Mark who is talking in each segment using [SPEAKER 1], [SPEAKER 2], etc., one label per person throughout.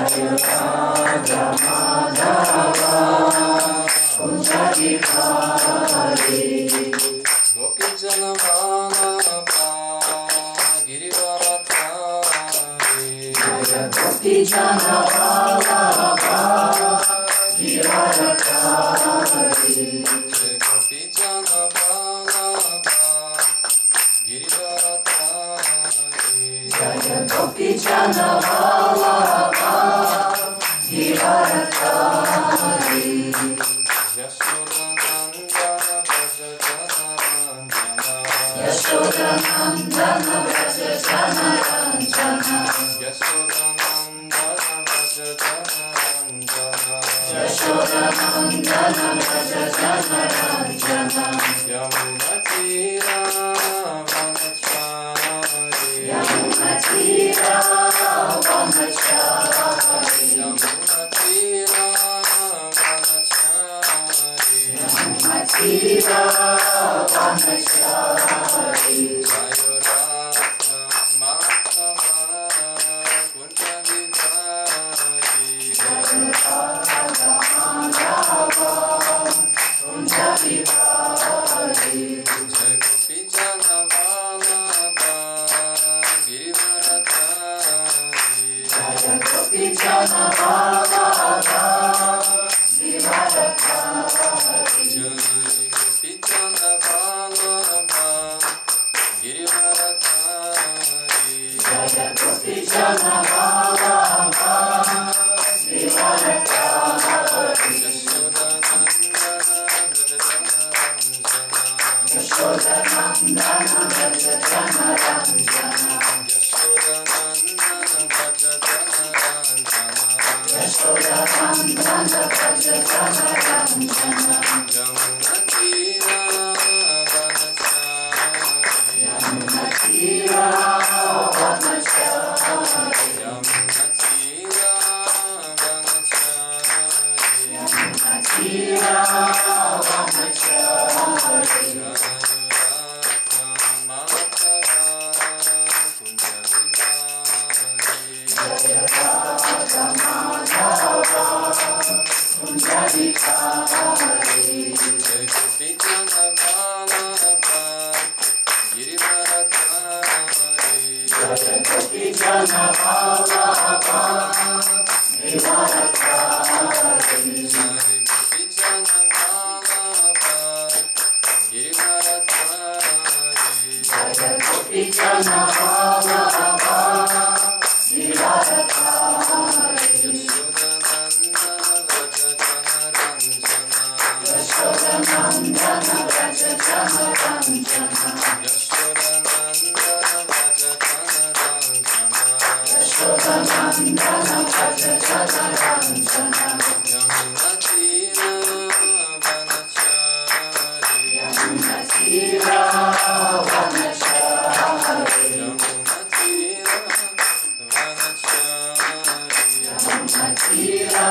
[SPEAKER 1] Jaya Radha Madhava Kunja Vihari Gopi Jana Vallabha Girivaradhari Jaya Gopi Jana Vallabha Girivaradhari Jaya Gopi Jana Vallabha Girivaradhari Jaya Gopi Jana Vallabha Girivaradhari Yashoda Nandana Vraja Jana Ranjana Yashoda Nandana Vraja Jana Ranjana Yashoda Nandana Vraja Jana Ranjana Yamuna Tira Vanachari Yamuna Tira Vanachari Yamuna Tira Vanachari Yamuna Tira Vanachari Jaya Radha Madhava Kunja Vihari Jaya Radha Madhava Kunja Vihari Jaya Gopi Jana Vallabha Girivaradhari Jaya Gopi Jana Vallabha Girivaradhari Jaya Gopi Jana Vallabha Girivaradhari Jaya Gopi Jana Vallabha Girivaradhari Yashoda Nandana Vraja Jana Ranjana Yashoda Nandana Vraja Jana Ranjana Yashoda Nandana Vraja Jana Ranjana Yamuna Tira Vanachari Yamuna Tira Vanachari Yamuna Tira Vanachari Yamuna Tira Vanachari Jaya Radha Madhava Kunja Vihari Jaya Radha Madhava Kunja Vihari Jaya Gopi Jana Vallabha Girivaradhari Jaya Gopi Jana Vallabha Girivaradhari Jaya Gopi Jana Vallabha Girivaradhari Jaya Gopi Jana Vallabha Girivaradhari Yashoda Nandana Vraja Jana Ranjana Yashoda Nandana Vraja Jana Ranjana Yashoda Nandana Vraja Jana Ranjana Yashoda Nandana Vraja Jana Ranjana Yamuna Tira Vanachari Yamuna Tira Vanachari Yamuna Tira Vanachari Yamuna Tira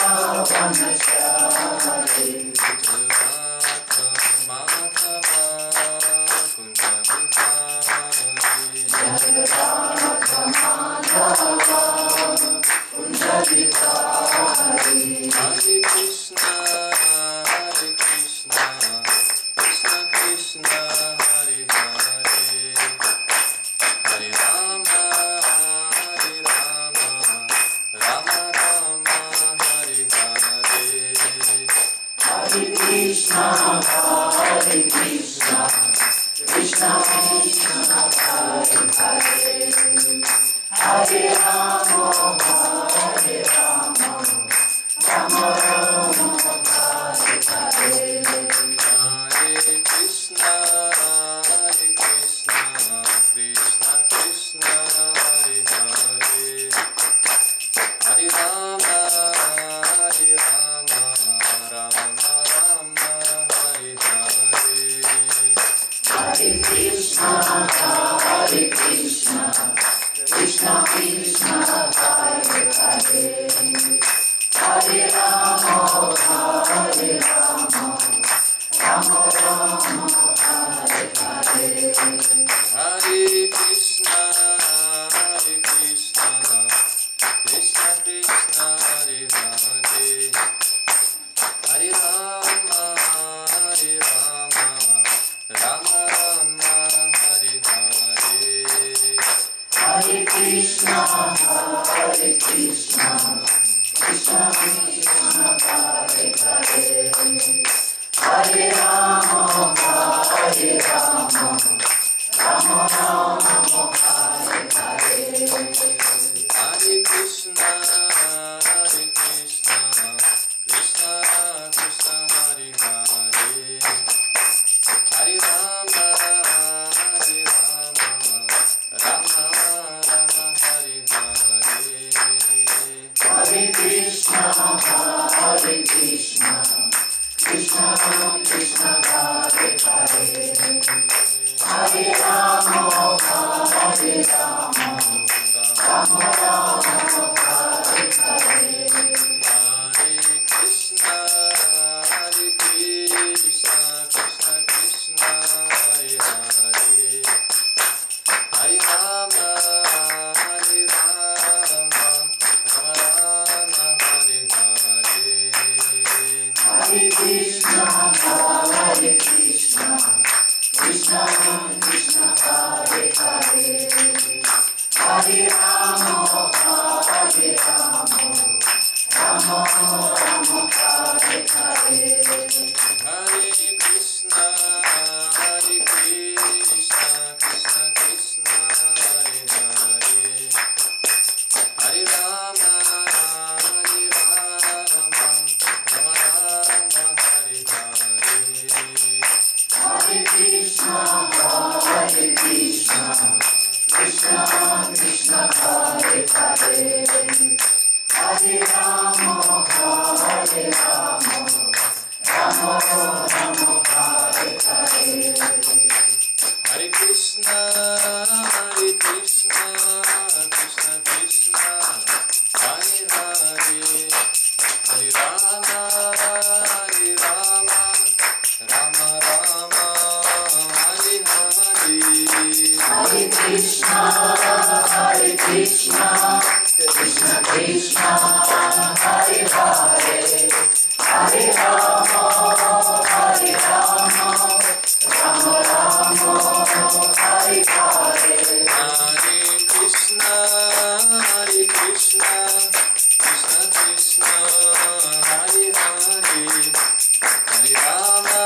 [SPEAKER 1] Vanachari Jaya Radha Madhava Kunja Vihari Jaya Radha Madhava Kunja Vihari Hare Krishna Hare Krishna Krishna Krishna Hare Hare Hare Rama Hare Rama Rama Rama Hare Hare Hare Krishna Hare Krishna Krishna Krishna Hare Hare Hare Rama Hare Rama Rama Rama Hare Hare Hare Krishna Krishna Krishna Hare Hare Hare Rama Rama Rama Hare Hare Hare Krishna Krishna Krishna Krishna Hare Hare Hare Rama Rama Rama Hare Hare Hare Krishna Krishna Krishna, Hare Rama, Hare Rama, Rama Rama, Hare Hare.
[SPEAKER 2] Hare Krishna, Krishna Krishna, Hare Hare, Hare Rama, Rama Rama, Hare Hare.
[SPEAKER 1] Hare Krishna, Krishna Krishna, Hare Hare, Hare Rama, Rama Rama, Hare Hare.
[SPEAKER 2] Hare Krishna, Krishna Krishna Krishna, Hare Hare, Hare Rama, Rama Rama, Hare Hare.
[SPEAKER 1] Hare Krishna, Krishna Krishna, Hare Hare, Hare Rama, Rama Rama, Hare Hare.
[SPEAKER 2] Hare Krishna, Krishna Krishna Krishna, Hare Hare, Hare Rama, Rama Rama, Hare Hare.
[SPEAKER 1] Hare Krishna, Krishna Krishna, Hare Hare, Hare Rama, Rama Rama, Hare Hare.
[SPEAKER 2] Hare Krishna, Krishna Krishna Krishna, Hare Hare, Hare Rama, Rama Rama, Hare Hare.
[SPEAKER 1] Hare Krishna, Krishna Krishna, Hare Hare, Hare Rama, Rama Rama, Hare Hare.
[SPEAKER 2] Hare Krishna, Krishna Krishna, Hare Hare, Hare Rama, Rama Rama, Hare Hare.
[SPEAKER 1] Hare Krishna, Krishna Krishna, Hare Hare, Hare Rama,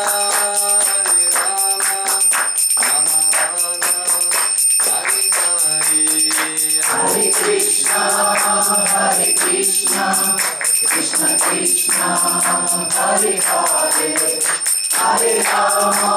[SPEAKER 1] Rama Rama, Hare Hare.
[SPEAKER 2] Hare Krishna, Krishna Krishna, Hare Hare, Hare Rama,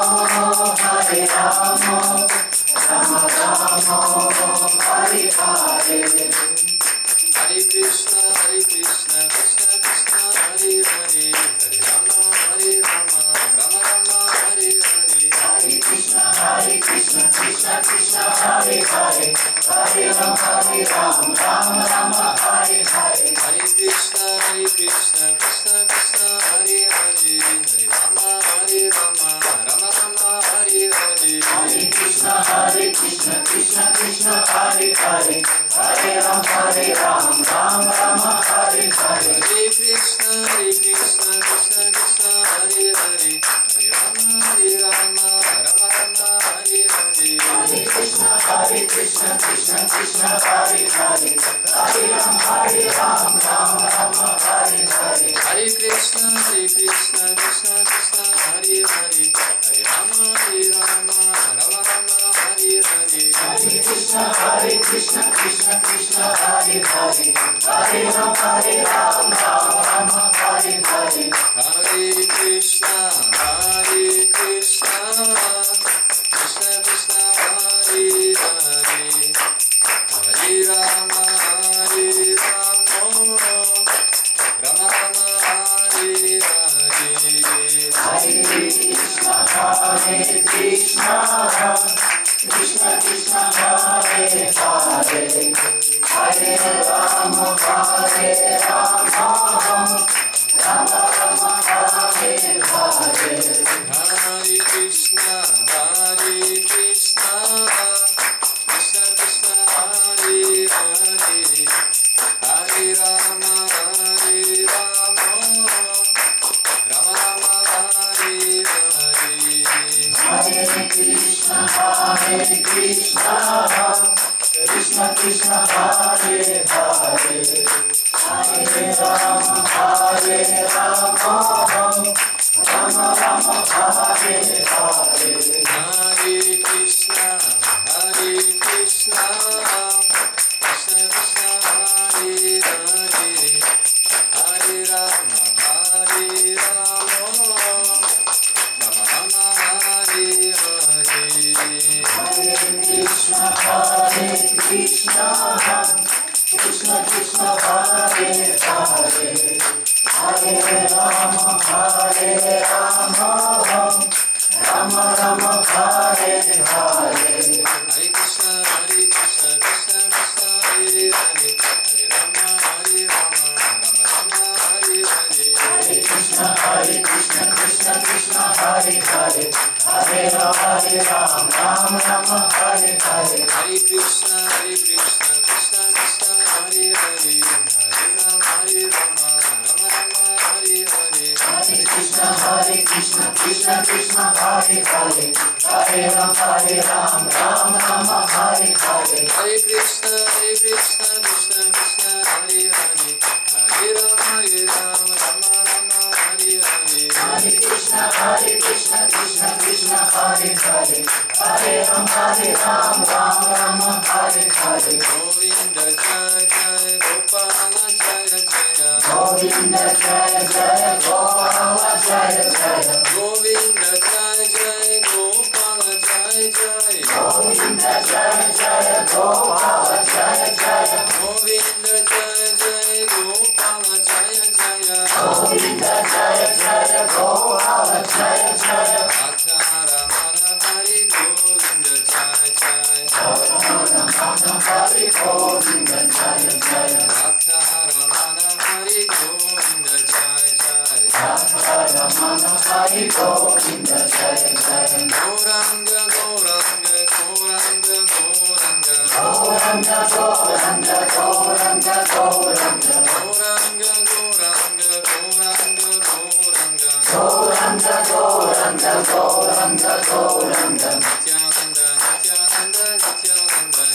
[SPEAKER 2] Rama Rama, Hare Hare.
[SPEAKER 1] Hare Krishna, Krishna Krishna, Hare Hare, Hare Rama, Rama Rama, Hare Hare.
[SPEAKER 2] Hare Krishna, Krishna Krishna, Hare Hare, Hare Rama, Rama Rama, Hare Hare.
[SPEAKER 1] Hare Krishna, Krishna Krishna, Hare Hare, Hare Rama, Rama Rama, Hare Hare.
[SPEAKER 2] Hare Krishna, Krishna Krishna, Hare Hare, Hare Rama, Rama Rama, Hare Hare.
[SPEAKER 1] Hare Krishna, Krishna Krishna, Hare Hare, Hare Rama, Rama Rama, Hare Hare.
[SPEAKER 2] Hare Krishna, Krishna Krishna, Hare Hare, Hare Rama, Rama Rama, Hare Hare.
[SPEAKER 1] Hare Krishna, Krishna Krishna, Hare Hare, Hare Rama, Rama Rama, Hare Hare.
[SPEAKER 2] Hare Krishna, Krishna Krishna, Hare Hare, Hare Rama, Rama Rama, Hare Hare.
[SPEAKER 1] Hare Krishna, Krishna Krishna, Hare Hare, Hare Rama, Rama Rama, Hare Hare.
[SPEAKER 2] Hare Krishna, Krishna Krishna Krishna, Hare Hare, Hare Rama, Rama Rama, Hare Hare.
[SPEAKER 1] Hare Krishna, Krishna Krishna, Hare Hare, Hare Rama,
[SPEAKER 2] Krishna Krishna Hare Hare, Hare Rama Hare Rama, Rama Rama Hare Hare.
[SPEAKER 1] Hare Krishna, Krishna Krishna Hare Hare, Hare Rama Hare Rama, Rama Rama Hare Hare.
[SPEAKER 2] Hare Krishna, Krishna Krishna Hare Hare, Hare Rama Hare Rama, Rama Rama Hare Hare.
[SPEAKER 1] Hare Krishna, Krishna Krishna Hare Hare, Hare Rama Hare Rama, Rama Rama Hare Hare.
[SPEAKER 2] Hare Krishna, Krishna Krishna Hare Hare, Hare Rama Rama Rama Hare Hare.
[SPEAKER 1] Hare Krishna, Krishna Krishna Hare Hare, Hare Rama Rama Rama Hare Hare.
[SPEAKER 2] Hare Krishna, Krishna Krishna Hare Hare, Hare Rama Rama Rama Hare Hare.
[SPEAKER 1] Hare Krishna, Krishna Krishna Hare Hare, Hare Rama Rama Rama Hare Hare.
[SPEAKER 2] Hare Krishna, Krishna Krishna Hare Hare, Hare Rama Rama Rama Hare Hare.
[SPEAKER 1] Govinda Jaya Jaya Gopala Jaya Jaya,
[SPEAKER 2] Govinda Jaya Jaya Gopala Jaya Jaya,
[SPEAKER 1] Govinda Jaya Jaya Gopala Jaya Jaya,
[SPEAKER 2] Govinda Jaya Jaya Gopala Jaya Jaya,
[SPEAKER 1] Govinda Jaya Jaya Gopala Jaya Jaya,
[SPEAKER 2] Govinda Jaya Jaya Gopala Jaya Jaya.
[SPEAKER 1] Radha Ramana Hari Govinda Jaya Jaya,
[SPEAKER 2] Hare Govinda Jaya Jaya,
[SPEAKER 1] Radha Ramana Hari Govinda Jaya Jaya,
[SPEAKER 2] Ramana Hare Govinda Jaya Jaya.
[SPEAKER 1] Gauranga Gauranga Gauranga Gauranga,
[SPEAKER 2] Gauranga Gauranga Gauranga Gauranga,
[SPEAKER 1] Gauranga Gauranga Gauranga Gauranga,
[SPEAKER 2] Gauranga Gauranga Gauranga Gauranga,
[SPEAKER 1] Nityananda Nityananda Nityananda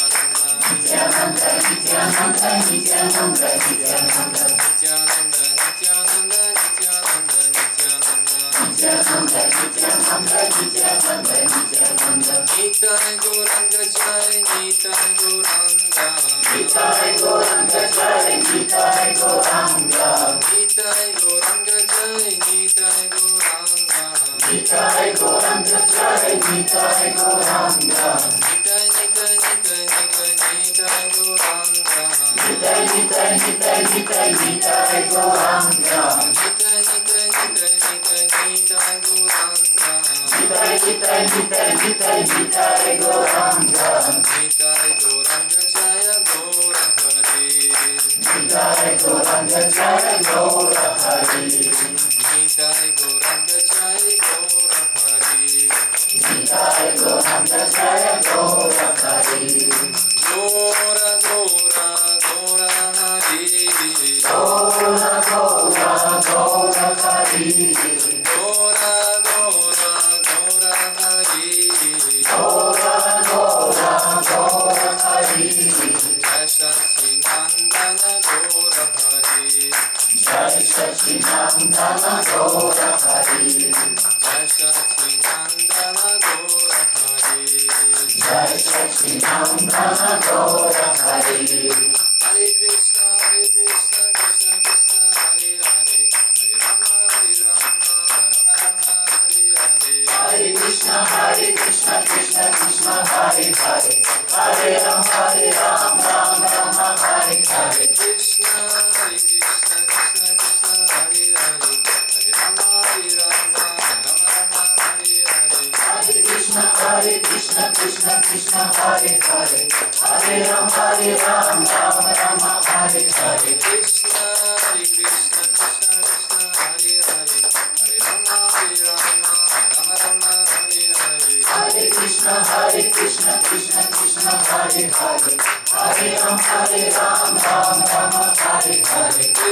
[SPEAKER 2] Nityananda
[SPEAKER 1] Nityananda,
[SPEAKER 2] Nityananda Nityananda,
[SPEAKER 1] Nityananda Nityananda Nityananda Nityananda,
[SPEAKER 2] Nityananda Nityananda Nityananda Nityananda.
[SPEAKER 1] Nitai Gauranga Jai Nitai Gauranga,
[SPEAKER 2] Nitai Gauranga Jai, Nitai Gauranga,
[SPEAKER 1] Nitai Gauranga Jai Nitai Gauranga,
[SPEAKER 2] Nitai Gauranga Jai, Nitai Gauranga,
[SPEAKER 1] Nitai Nitai Nitai Nitai Nitai Gauranga,
[SPEAKER 2] Nitai Nitai Nitai Nitai Nitai Gauranga,
[SPEAKER 1] Nitai Nitai Nitai Nitai Nitai Gauranga,
[SPEAKER 2] Nitai Nitai Nitai Nitai Nitai Gauranga,
[SPEAKER 1] Nitai Gauranga Jaya Gaura Hari,
[SPEAKER 2] Nitai Gauranga Jai Gaura Hari,
[SPEAKER 1] Nitai Gauranga Jaya Gaura Hari,
[SPEAKER 2] Nitai Gauranga Jai Gaura Hari,
[SPEAKER 1] Gaura Gaura Gaura Hari,
[SPEAKER 2] Gaura Gaura Gaura Hari,
[SPEAKER 1] Gaura Gaura Gaura Hari,
[SPEAKER 2] Gaura Gaura Gaura Hari,
[SPEAKER 1] Jai Sachinandana Gaura Hari,
[SPEAKER 2] Jai Sachinandana Gaura Hari,
[SPEAKER 1] Jai Sachinandana Gaura Hari,
[SPEAKER 2] Jai Sachinandana Gaura Hari.
[SPEAKER 1] Hare Krishna, Krishna Krishna Hare Hare, Hare Rama Rama Rama Hare Hare.
[SPEAKER 2] Hare Krishna, Krishna Krishna Hare Hare, Hare Rama Rama Hare Hare.
[SPEAKER 1] Krishna, Krishna Krishna Hare Hare, Hare Rama Rama Rama Hare Hare.
[SPEAKER 2] Hare Krishna, Krishna Krishna Hare Hare, Hare Rama Rama Hare Hare.
[SPEAKER 1] Krishna, Krishna Krishna Hare Hare, Hare Rama Rama Rama Hare Hare.
[SPEAKER 2] Hare Krishna, Krishna Krishna Hare Hare, Hare Rama Rama Hare Hare.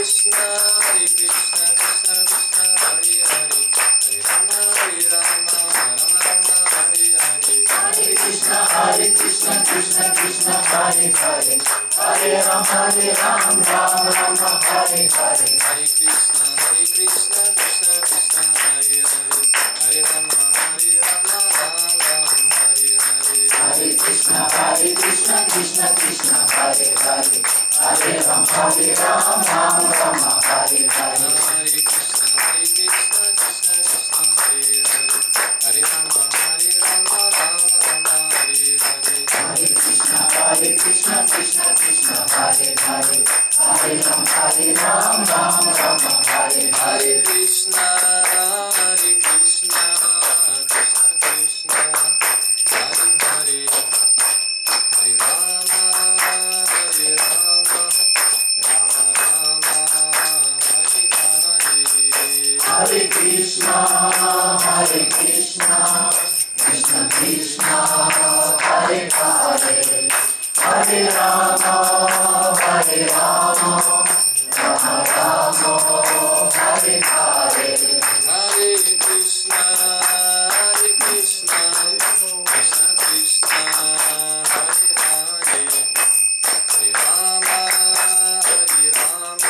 [SPEAKER 1] Krishna, Krishna Krishna, Hare Hare, Hare Rama, Rama Rama, Hare Hare.
[SPEAKER 2] Hare Krishna, Krishna Krishna, Hare Hare, Hare Rama, Ram Rama, Hare Hare.
[SPEAKER 1] Hare Krishna, Krishna Krishna, Hare Hare, Hare Rama, Rama Hare Hare.
[SPEAKER 2] Hare Krishna, Krishna Krishna, Hare Hare, Hare Rama, Ram Rama, Hare Hare.
[SPEAKER 1] Hare Krishna, Krishna Krishna, Hare Hare, Hare Rama, Rama Hare Hare.
[SPEAKER 2] Hare Krishna, Krishna Krishna, Hare Hare, Hare Rama, Ram Rama, Hare Hare.
[SPEAKER 1] Hare Krishna, Krishna Krishna, Hare Hare, Hare Rama, Rama Hare Hare.
[SPEAKER 2] Hare Krishna, Krishna Krishna, Hare Hare, Hare Rama, Rama Hare Hare.
[SPEAKER 1] Hare Krishna, Krishna Krishna, Hare Hare, Hare Rama, Rama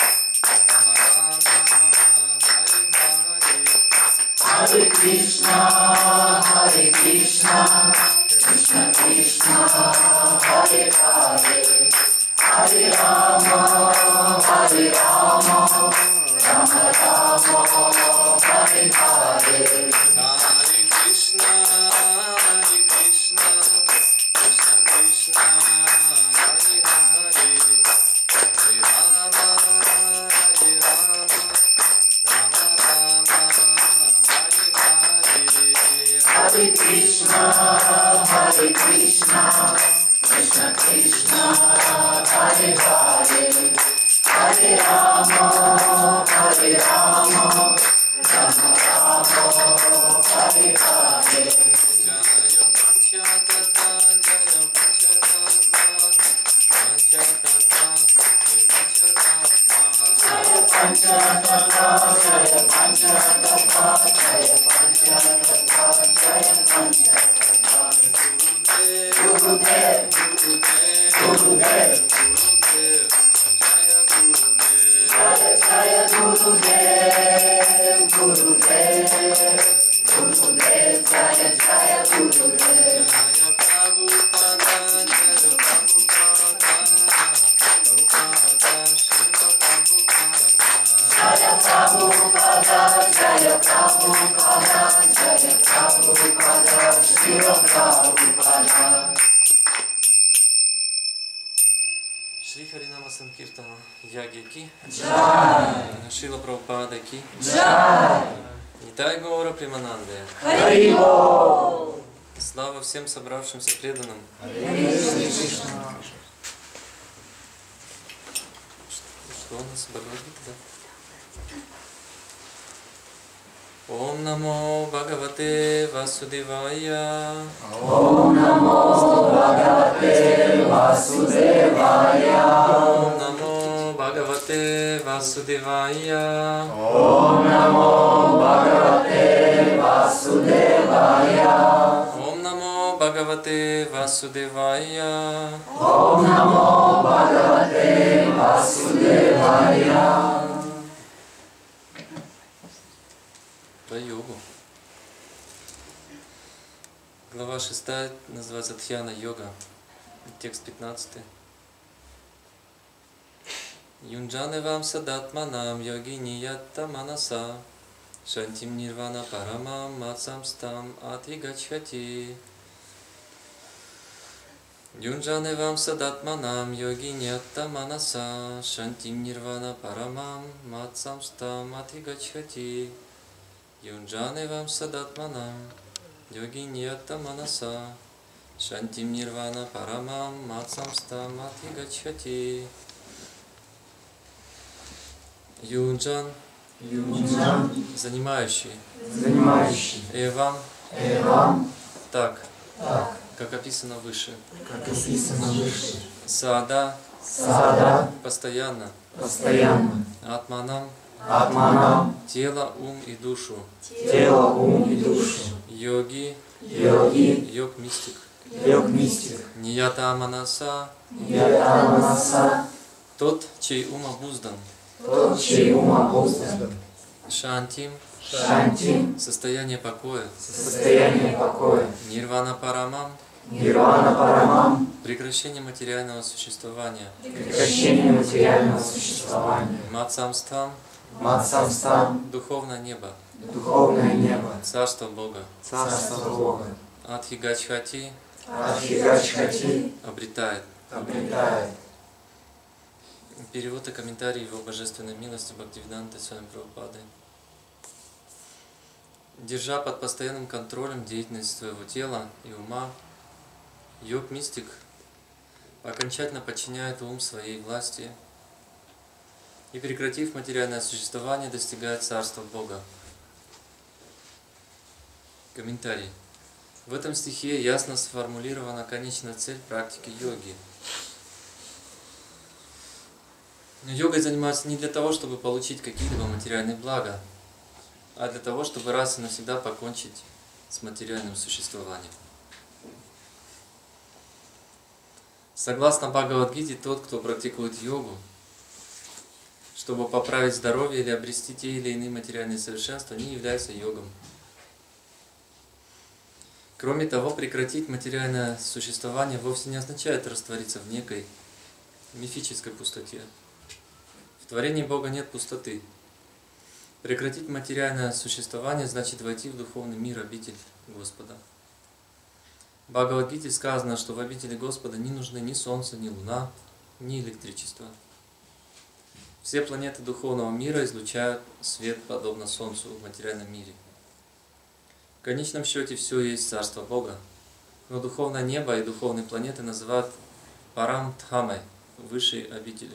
[SPEAKER 1] Hare Hare.
[SPEAKER 2] Hare Krishna, Krishna Krishna, Hare Hare, Hare Rama, Rama Hare Hare.
[SPEAKER 1] Hare Krishna, Krishna Krishna, Hare Hare, Hare Rama, Rama Hare Hare.
[SPEAKER 2] Hare Krishna, Krishna Krishna, Hare Hare, Hare Rama, Rama Hare Hare.
[SPEAKER 1] Jaya Panchatattva, Jaya Panchatattva, Panchatattva, Panchatattva.
[SPEAKER 2] Jaya Panchatattva, Jaya Panchatattva, Jaya Panchatattva. Gurudev, Gurudev, Jaya Jaya Gurudev, Gurudev, Gurudev, Jaya Jaya Gurudev.
[SPEAKER 1] Jaya Prabhupada, Jaya Prabhupada, Prabhupada, Srila Prabhupada.
[SPEAKER 2] Jaya Prabhupada, Jaya Prabhupada, Srila Prabhupada.
[SPEAKER 1] Шри Харинама Санкиртана Яги Ки,
[SPEAKER 2] Jai,
[SPEAKER 1] Шрила Прабхупада Ки,
[SPEAKER 2] Jai,
[SPEAKER 1] Нитай Гаура Примананде.
[SPEAKER 2] Харибол.
[SPEAKER 1] Слава всем собравшимся преданным. Что у нас Бхагавад-гита? Ом намо Бхагавате Васудевая.
[SPEAKER 2] Om Namo Bhagavate Vasudevaya.
[SPEAKER 1] Ом намо Бхагавате Васудевая.
[SPEAKER 2] Om Namo Bhagavate Vasudevaya.
[SPEAKER 1] Ом намо Бхагавате Васудевая.
[SPEAKER 2] Om Namo Bhagavate Vasudevaya.
[SPEAKER 1] Про йогу. Глава 6 называется Дхьяна-йога. Текст 15. Юнджане вам садатманам йогинията манаса шантим нирвана парамам мацамстам атигачхати. Юнджане вам садатманам йогинията манаса шантим нирвана парамам мацамстам атигачхати. Юнджане вам садатманам йогинията манаса шантим нирвана парамам мацамстам атигачхати. Юнджан, занимающий, Эвам, так, как описано выше. Сада, постоянно,
[SPEAKER 2] постоянно,
[SPEAKER 1] атманам,
[SPEAKER 2] атманам,
[SPEAKER 1] тело, ум и душу,
[SPEAKER 2] тело, ум и душу,
[SPEAKER 1] йоги,
[SPEAKER 2] йоги,
[SPEAKER 1] йог-мистик,
[SPEAKER 2] йог-мистик,
[SPEAKER 1] нията манаса,
[SPEAKER 2] нията манаса,
[SPEAKER 1] тот, чей ум обуздан,
[SPEAKER 2] тот, чей ум обуздан,
[SPEAKER 1] шантим,
[SPEAKER 2] шанти,
[SPEAKER 1] состояние покоя,
[SPEAKER 2] состояние покоя,
[SPEAKER 1] нирвана парамам,
[SPEAKER 2] нирвана парамам,
[SPEAKER 1] прекращение материального существования,
[SPEAKER 2] прекращение материального существования,
[SPEAKER 1] мат-самстхам,
[SPEAKER 2] мат-самстхам,
[SPEAKER 1] духовное небо,
[SPEAKER 2] духовное небо,
[SPEAKER 1] царство Бога,
[SPEAKER 2] царство Бога,
[SPEAKER 1] Адхигачхати
[SPEAKER 2] Адхигачхати
[SPEAKER 1] обретает.
[SPEAKER 2] обретает.
[SPEAKER 1] Перевод и комментарий Его Божественной милости Бхактивиданты Свами Прабхупады. Держа под постоянным контролем деятельность своего тела и ума, йог-мистик окончательно подчиняет ум своей власти и, прекратив материальное существование, достигает царства Бога. Комментарий. В этом стихе ясно сформулирована конечная цель практики йоги. Йогой занимаются не для того, чтобы получить какие-либо материальные блага, а для того, чтобы раз и навсегда покончить с материальным существованием. Согласно Бхагавад-гите, тот, кто практикует йогу, чтобы поправить здоровье или обрести те или иные материальные совершенства, не является йогом. Кроме того, прекратить материальное существование вовсе не означает раствориться в некой мифической пустоте. В творении Бога нет пустоты. Прекратить материальное существование значит войти в духовный мир, обитель Господа. В Бхагавад-гите сказано, что в обители Господа не нужны ни солнце, ни луна, ни электричество. Все планеты духовного мира излучают свет, подобно солнцу в материальном мире. В конечном счете все есть царство Бога, но духовное небо и духовные планеты называют Парам-дхамой, высшей обителью.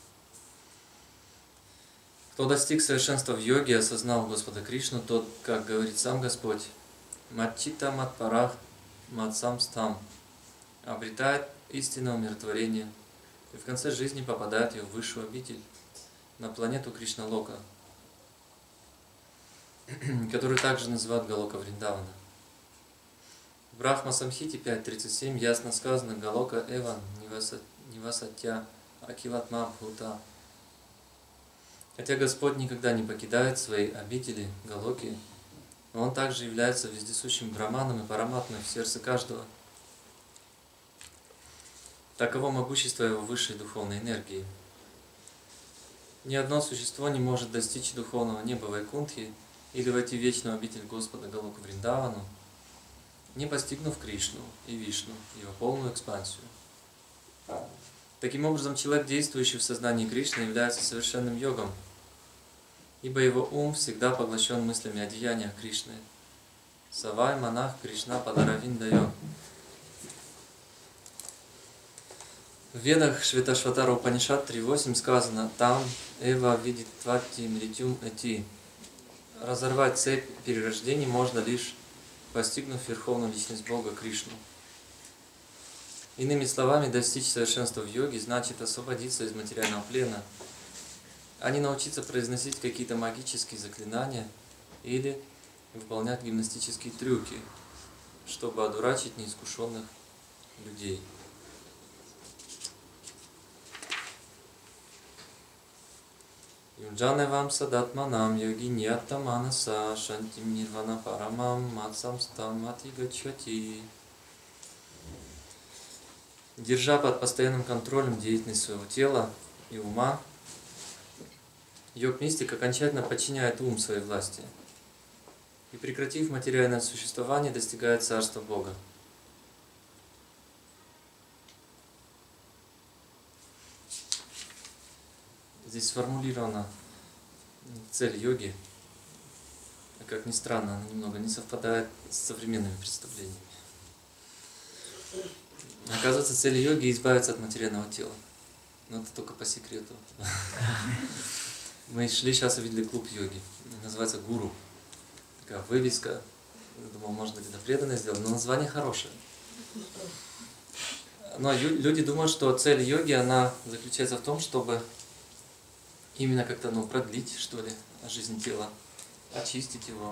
[SPEAKER 1] Кто достиг совершенства в йоге и осознал Господа Кришну, тот, как говорит сам Господь, Матчита Матпарах Матсамстам, обретает истинное умиротворение и в конце жизни попадает в высшую обитель, на планету Кришналока, которую также называют Галока Вриндавана. В Брахма Самхите 5.37 ясно сказано Галока Эван Нивасатья Акилатма Бхута. Хотя Господь никогда не покидает своей обители Галоки, но Он также является вездесущим Браманом и Параматмой в сердце каждого. Таково могущество Его высшей духовной энергии. Ни одно существо не может достичь духовного неба Вайкунтхи или войти в вечную обитель Господа Галоку Вриндавану, не постигнув Кришну и Вишну, его полную экспансию. Таким образом, человек, действующий в сознании Кришны, является совершенным йогом, ибо его ум всегда поглощен мыслями о деяниях Кришны. Савай Манах Кришна Падаравиндайо. В Ведах Шветашватара Упанишад 3.8 сказано «Там эва видит твати мритюм эти». Разорвать цепь перерождений можно лишь постигнув Верховную Личность Бога Кришну. Иными словами, достичь совершенства в йоге значит освободиться из материального плена, а не научиться произносить какие-то магические заклинания или выполнять гимнастические трюки, чтобы одурачить неискушенных людей. Юджаневам садатманам йогиньятта манаса шантим нирвана парамам матсамстам атигачхати. Держа под постоянным контролем деятельность своего тела и ума, йог-мистик окончательно подчиняет ум своей власти и, прекратив материальное существование, достигает царства Бога. Здесь сформулирована цель йоги, как ни странно, она немного не совпадает с современными представлениями. Оказывается, цель йоги – избавиться от материального тела. Но это только по секрету. Мы шли, сейчас увидели клуб йоги. Называется «Гуру». Такая вывеска. Я думал, можно где-то преданное сделать, но название хорошее. Но люди думают, что цель йоги, она заключается в том, чтобы именно как-то, ну, продлить, что ли, жизнь тела, очистить его.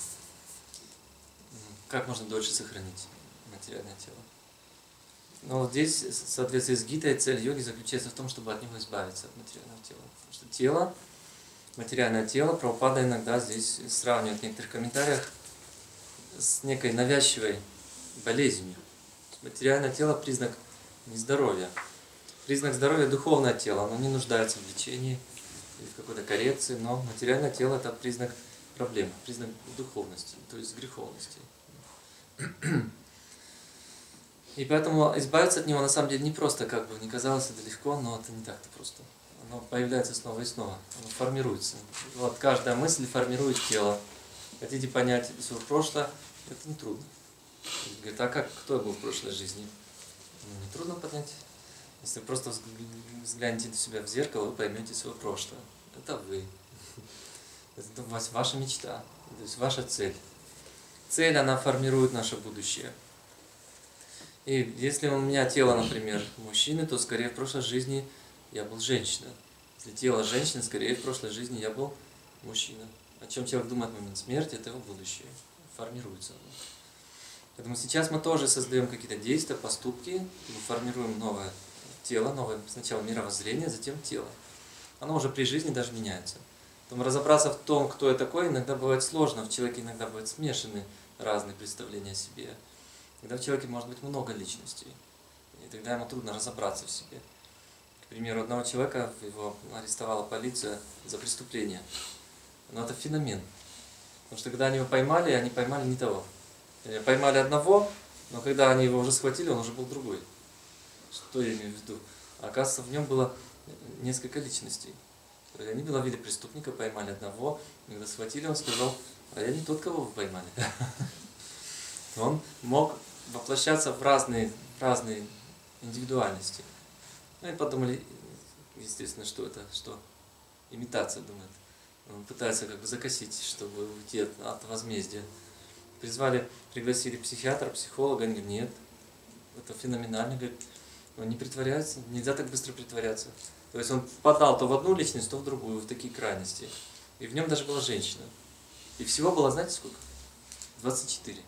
[SPEAKER 1] Как можно дольше сохранить материальное тело? Но вот здесь, в соответствии с Гитой, цель йоги заключается в том, чтобы от него избавиться, от материального тела. Потому что тело, материальное тело, Прабхупада иногда здесь сравнивает в некоторых комментариях с некой навязчивой болезнью. Материальное тело – признак нездоровья. Признак здоровья – духовное тело, оно не нуждается в лечении или в какой-то коррекции, но материальное тело – это признак проблемы, признак духовности, то есть греховности. И поэтому избавиться от него на самом деле не просто, как бы не казалось это легко, но это не так-то просто. Оно появляется снова и снова, оно формируется. Вот каждая мысль формирует тело. Хотите понять свое прошлое, это нетрудно. Говорит, а как, кто я был в прошлой жизни? Ну, нетрудно понять. Если вы просто взглянете на себя в зеркало, вы поймете свое прошлое. Это вы. Это ваша мечта, то есть ваша цель. Цель, она формирует наше будущее. И если у меня тело, например, мужчины, то скорее в прошлой жизни я был женщиной. Если тело женщины, скорее в прошлой жизни я был мужчина. О чем человек думает в момент смерти, это его будущее. Формируется оно. Поэтому сейчас мы тоже создаем какие-то действия, поступки, мы формируем новое тело, новое сначала мировоззрение, затем тело. Оно уже при жизни даже меняется. Поэтому разобраться в том, кто я такой, иногда бывает сложно. В человеке иногда бывают смешаны разные представления о себе. Когда в человеке может быть много личностей, и тогда ему трудно разобраться в себе. К примеру, одного человека его арестовала полиция за преступление. Но это феномен. Потому что когда они его поймали, они поймали не того. Поймали одного, но когда они его уже схватили, он уже был другой. Что я имею в виду? Оказывается, в нем было несколько личностей. Они ловили преступника, поймали одного, когда схватили, он сказал, а я не тот, кого вы поймали. Он мог воплощаться в разные индивидуальности. Ну и подумали, естественно, что это, что имитация, думает. Он пытается как бы закосить, чтобы уйти от возмездия. Пригласили психиатра, психолога, они говорят, нет, это феноменально, говорит, он не притворяется, нельзя так быстро притворяться. То есть он подал то в одну личность, то в другую, в такие крайности. И в нем даже была женщина. И всего было, знаете сколько? 24.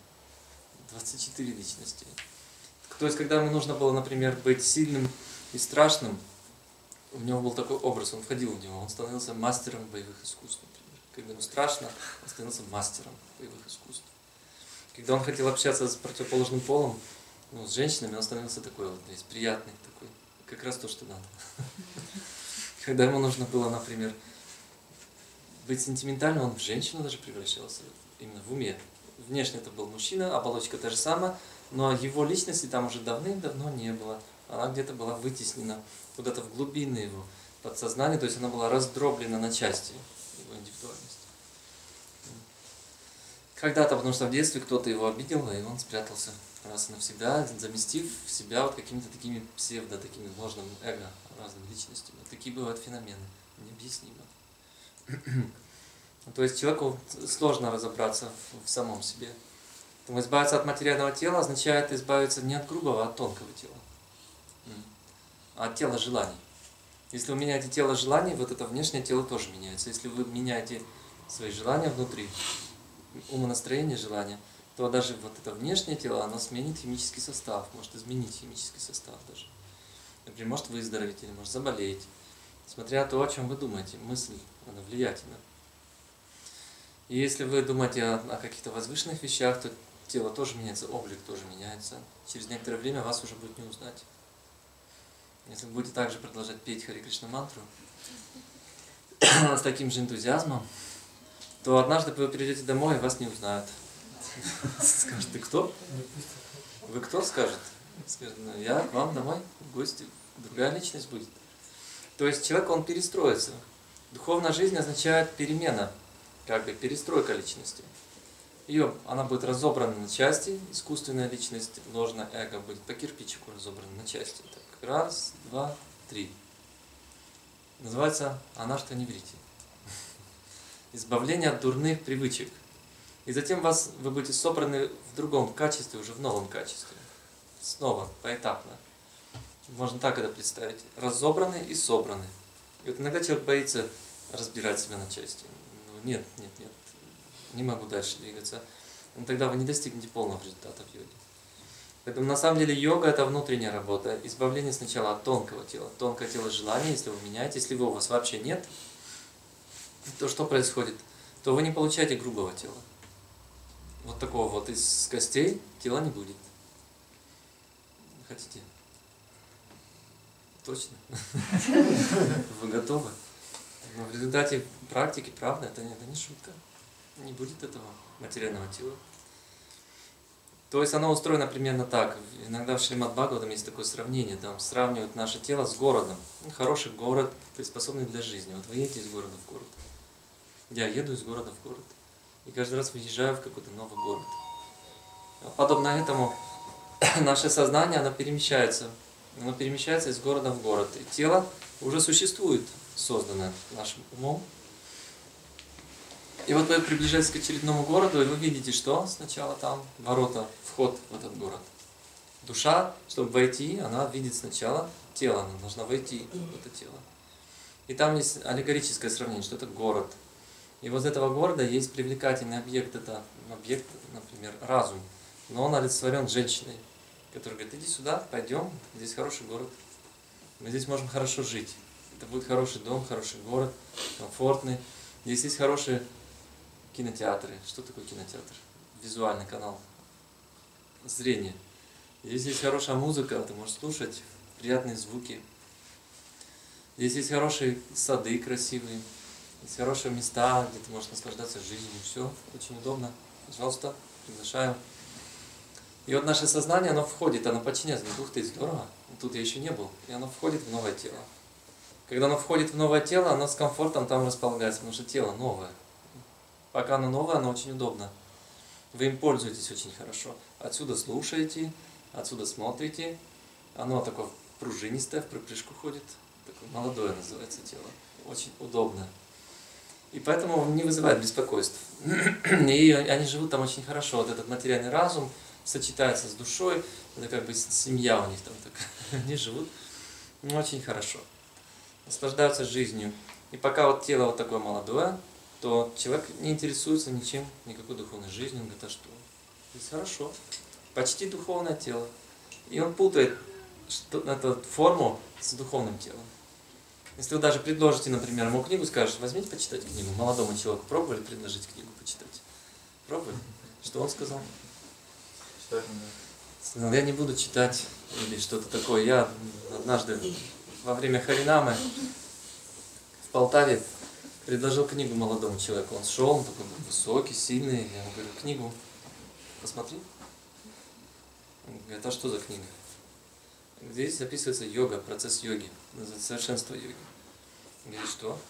[SPEAKER 1] 24 личности. То есть, когда ему нужно было, например, быть сильным и страшным, у него был такой образ, он входил в него, он становился мастером боевых искусств, например. Когда ему страшно, он становился мастером боевых искусств. Когда он хотел общаться с противоположным полом, ну, с женщинами, он становился такой вот, весь приятный такой, как раз то, что надо. Когда ему нужно было, например, быть сентиментальным, он в женщину даже превращался, именно в уме. Внешне это был мужчина, оболочка та же самая, но его личности там уже давным-давно не было. Она где-то была вытеснена куда-то в глубины его подсознания, то есть она была раздроблена на части, его индивидуальность. Когда-то, потому что в детстве кто-то его обидел, и он спрятался раз и навсегда, заместив себя вот какими-то такими такими ложным эго, разными личностями. Такие бывают феномены, необъяснимо. То есть человеку сложно разобраться в самом себе. Поэтому избавиться от материального тела означает избавиться не от грубого, а от тонкого тела. А от тела желаний. Если вы меняете тело желаний, вот это внешнее тело тоже меняется. Если вы меняете свои желания внутри, умонастроение, желания, то даже вот это внешнее тело, оно сменит химический состав, может изменить химический состав даже. Например, может выздороветь или может заболеть. Смотря на то, о чем вы думаете, мысль, она влиятельна. И если вы думаете о каких-то возвышенных вещах, то тело тоже меняется, облик тоже меняется. Через некоторое время вас уже будет не узнать. Если вы будете также продолжать петь Хари Кришна мантру с таким же энтузиазмом, то однажды вы придете домой и вас не узнают. Скажет, ты кто? Вы кто, скажет? Скажет, ну, я к вам домой в гости. Другая личность будет. То есть человек, он перестроится. Духовная жизнь означает перемена, как бы перестройка личности. Она будет разобрана на части, искусственная личность, ложное эго будет по кирпичику разобрана на части. Так, раз, два, три. Называется «Она что не врите». Избавление от дурных привычек. И затем вы будете собраны в другом качестве, уже в новом качестве. Снова, поэтапно. Можно так это представить. Разобраны и собраны. И вот иногда человек боится разбирать себя на части. Ну, нет, не могу дальше двигаться. Но тогда вы не достигнете полного результата в йоге. Поэтому на самом деле йога — это внутренняя работа. Избавление сначала от тонкого тела. Тонкое тело желания, если вы меняете, если его у вас вообще нет, то что происходит? То вы не получаете грубого тела. Вот такого вот из костей тела не будет. Хотите? Точно? Вы готовы? Но в результате практики, правда, это не шутка. Не будет этого материального тела. То есть оно устроено примерно так. Иногда в Шримад Бхагаватам есть такое сравнение. Там сравнивают наше тело с городом. Хороший город, приспособленный для жизни. Вот вы едете из города в город. Я еду из города в город. И каждый раз выезжаю в какой-то новый город. Подобно этому наше сознание, оно перемещается. Оно перемещается из города в город. И тело уже существует, созданное нашим умом. И вот вы приближаетесь к очередному городу, и вы видите, что сначала там ворота, вход в этот город. Душа, чтобы войти, она видит сначала тело, она должна войти в это тело. И там есть аллегорическое сравнение, что это город. И вот из этого города есть привлекательный объект, это объект, например, разум. Но он олицетворен женщиной, которая говорит: иди сюда, пойдем, здесь хороший город. Мы здесь можем хорошо жить. Это будет хороший дом, хороший город, комфортный. Здесь есть хорошие кинотеатры. Что такое кинотеатр? Визуальный канал. Зрение. Здесь есть хорошая музыка, ты можешь слушать приятные звуки. Здесь есть хорошие сады красивые. Есть хорошие места, где ты можешь наслаждаться жизнью. Все очень удобно. Пожалуйста, приглашаю. И вот наше сознание, оно входит, оно подчиняется. Ух ты, здорово. Тут я еще не был. И оно входит в новое тело. Когда оно входит в новое тело, оно с комфортом там располагается, потому что тело новое. Пока оно новое, оно очень удобно. Вы им пользуетесь очень хорошо. Отсюда слушаете, отсюда смотрите. Оно такое пружинистое, в припрыжку ходит. Такое молодое называется тело. Очень удобно. И поэтому не вызывает беспокойств. И они живут там очень хорошо. Вот этот материальный разум сочетается с душой. Это как бы семья у них там такая. Они живут очень хорошо. Наслаждаются жизнью. И пока вот тело вот такое молодое, то человек не интересуется ничем, никакой духовной жизнью. Он говорит: а что? Здесь хорошо. Почти духовное тело. И он путает эту форму с духовным телом. Если вы даже предложите, например, ему книгу, скажешь: возьмите почитать книгу. Молодому человеку пробовали предложить книгу почитать? Пробовали? Что он сказал?
[SPEAKER 3] Читать
[SPEAKER 1] Сказал: я не буду читать или что-то такое. Я однажды во время Харинамы в Полтаве предложил книгу молодому человеку. Он шел, он такой высокий, сильный. Я ему говорю: книгу посмотри. Он говорит: а что за книга? Здесь записывается йога, процесс йоги, совершенство йоги. Он говорит: что?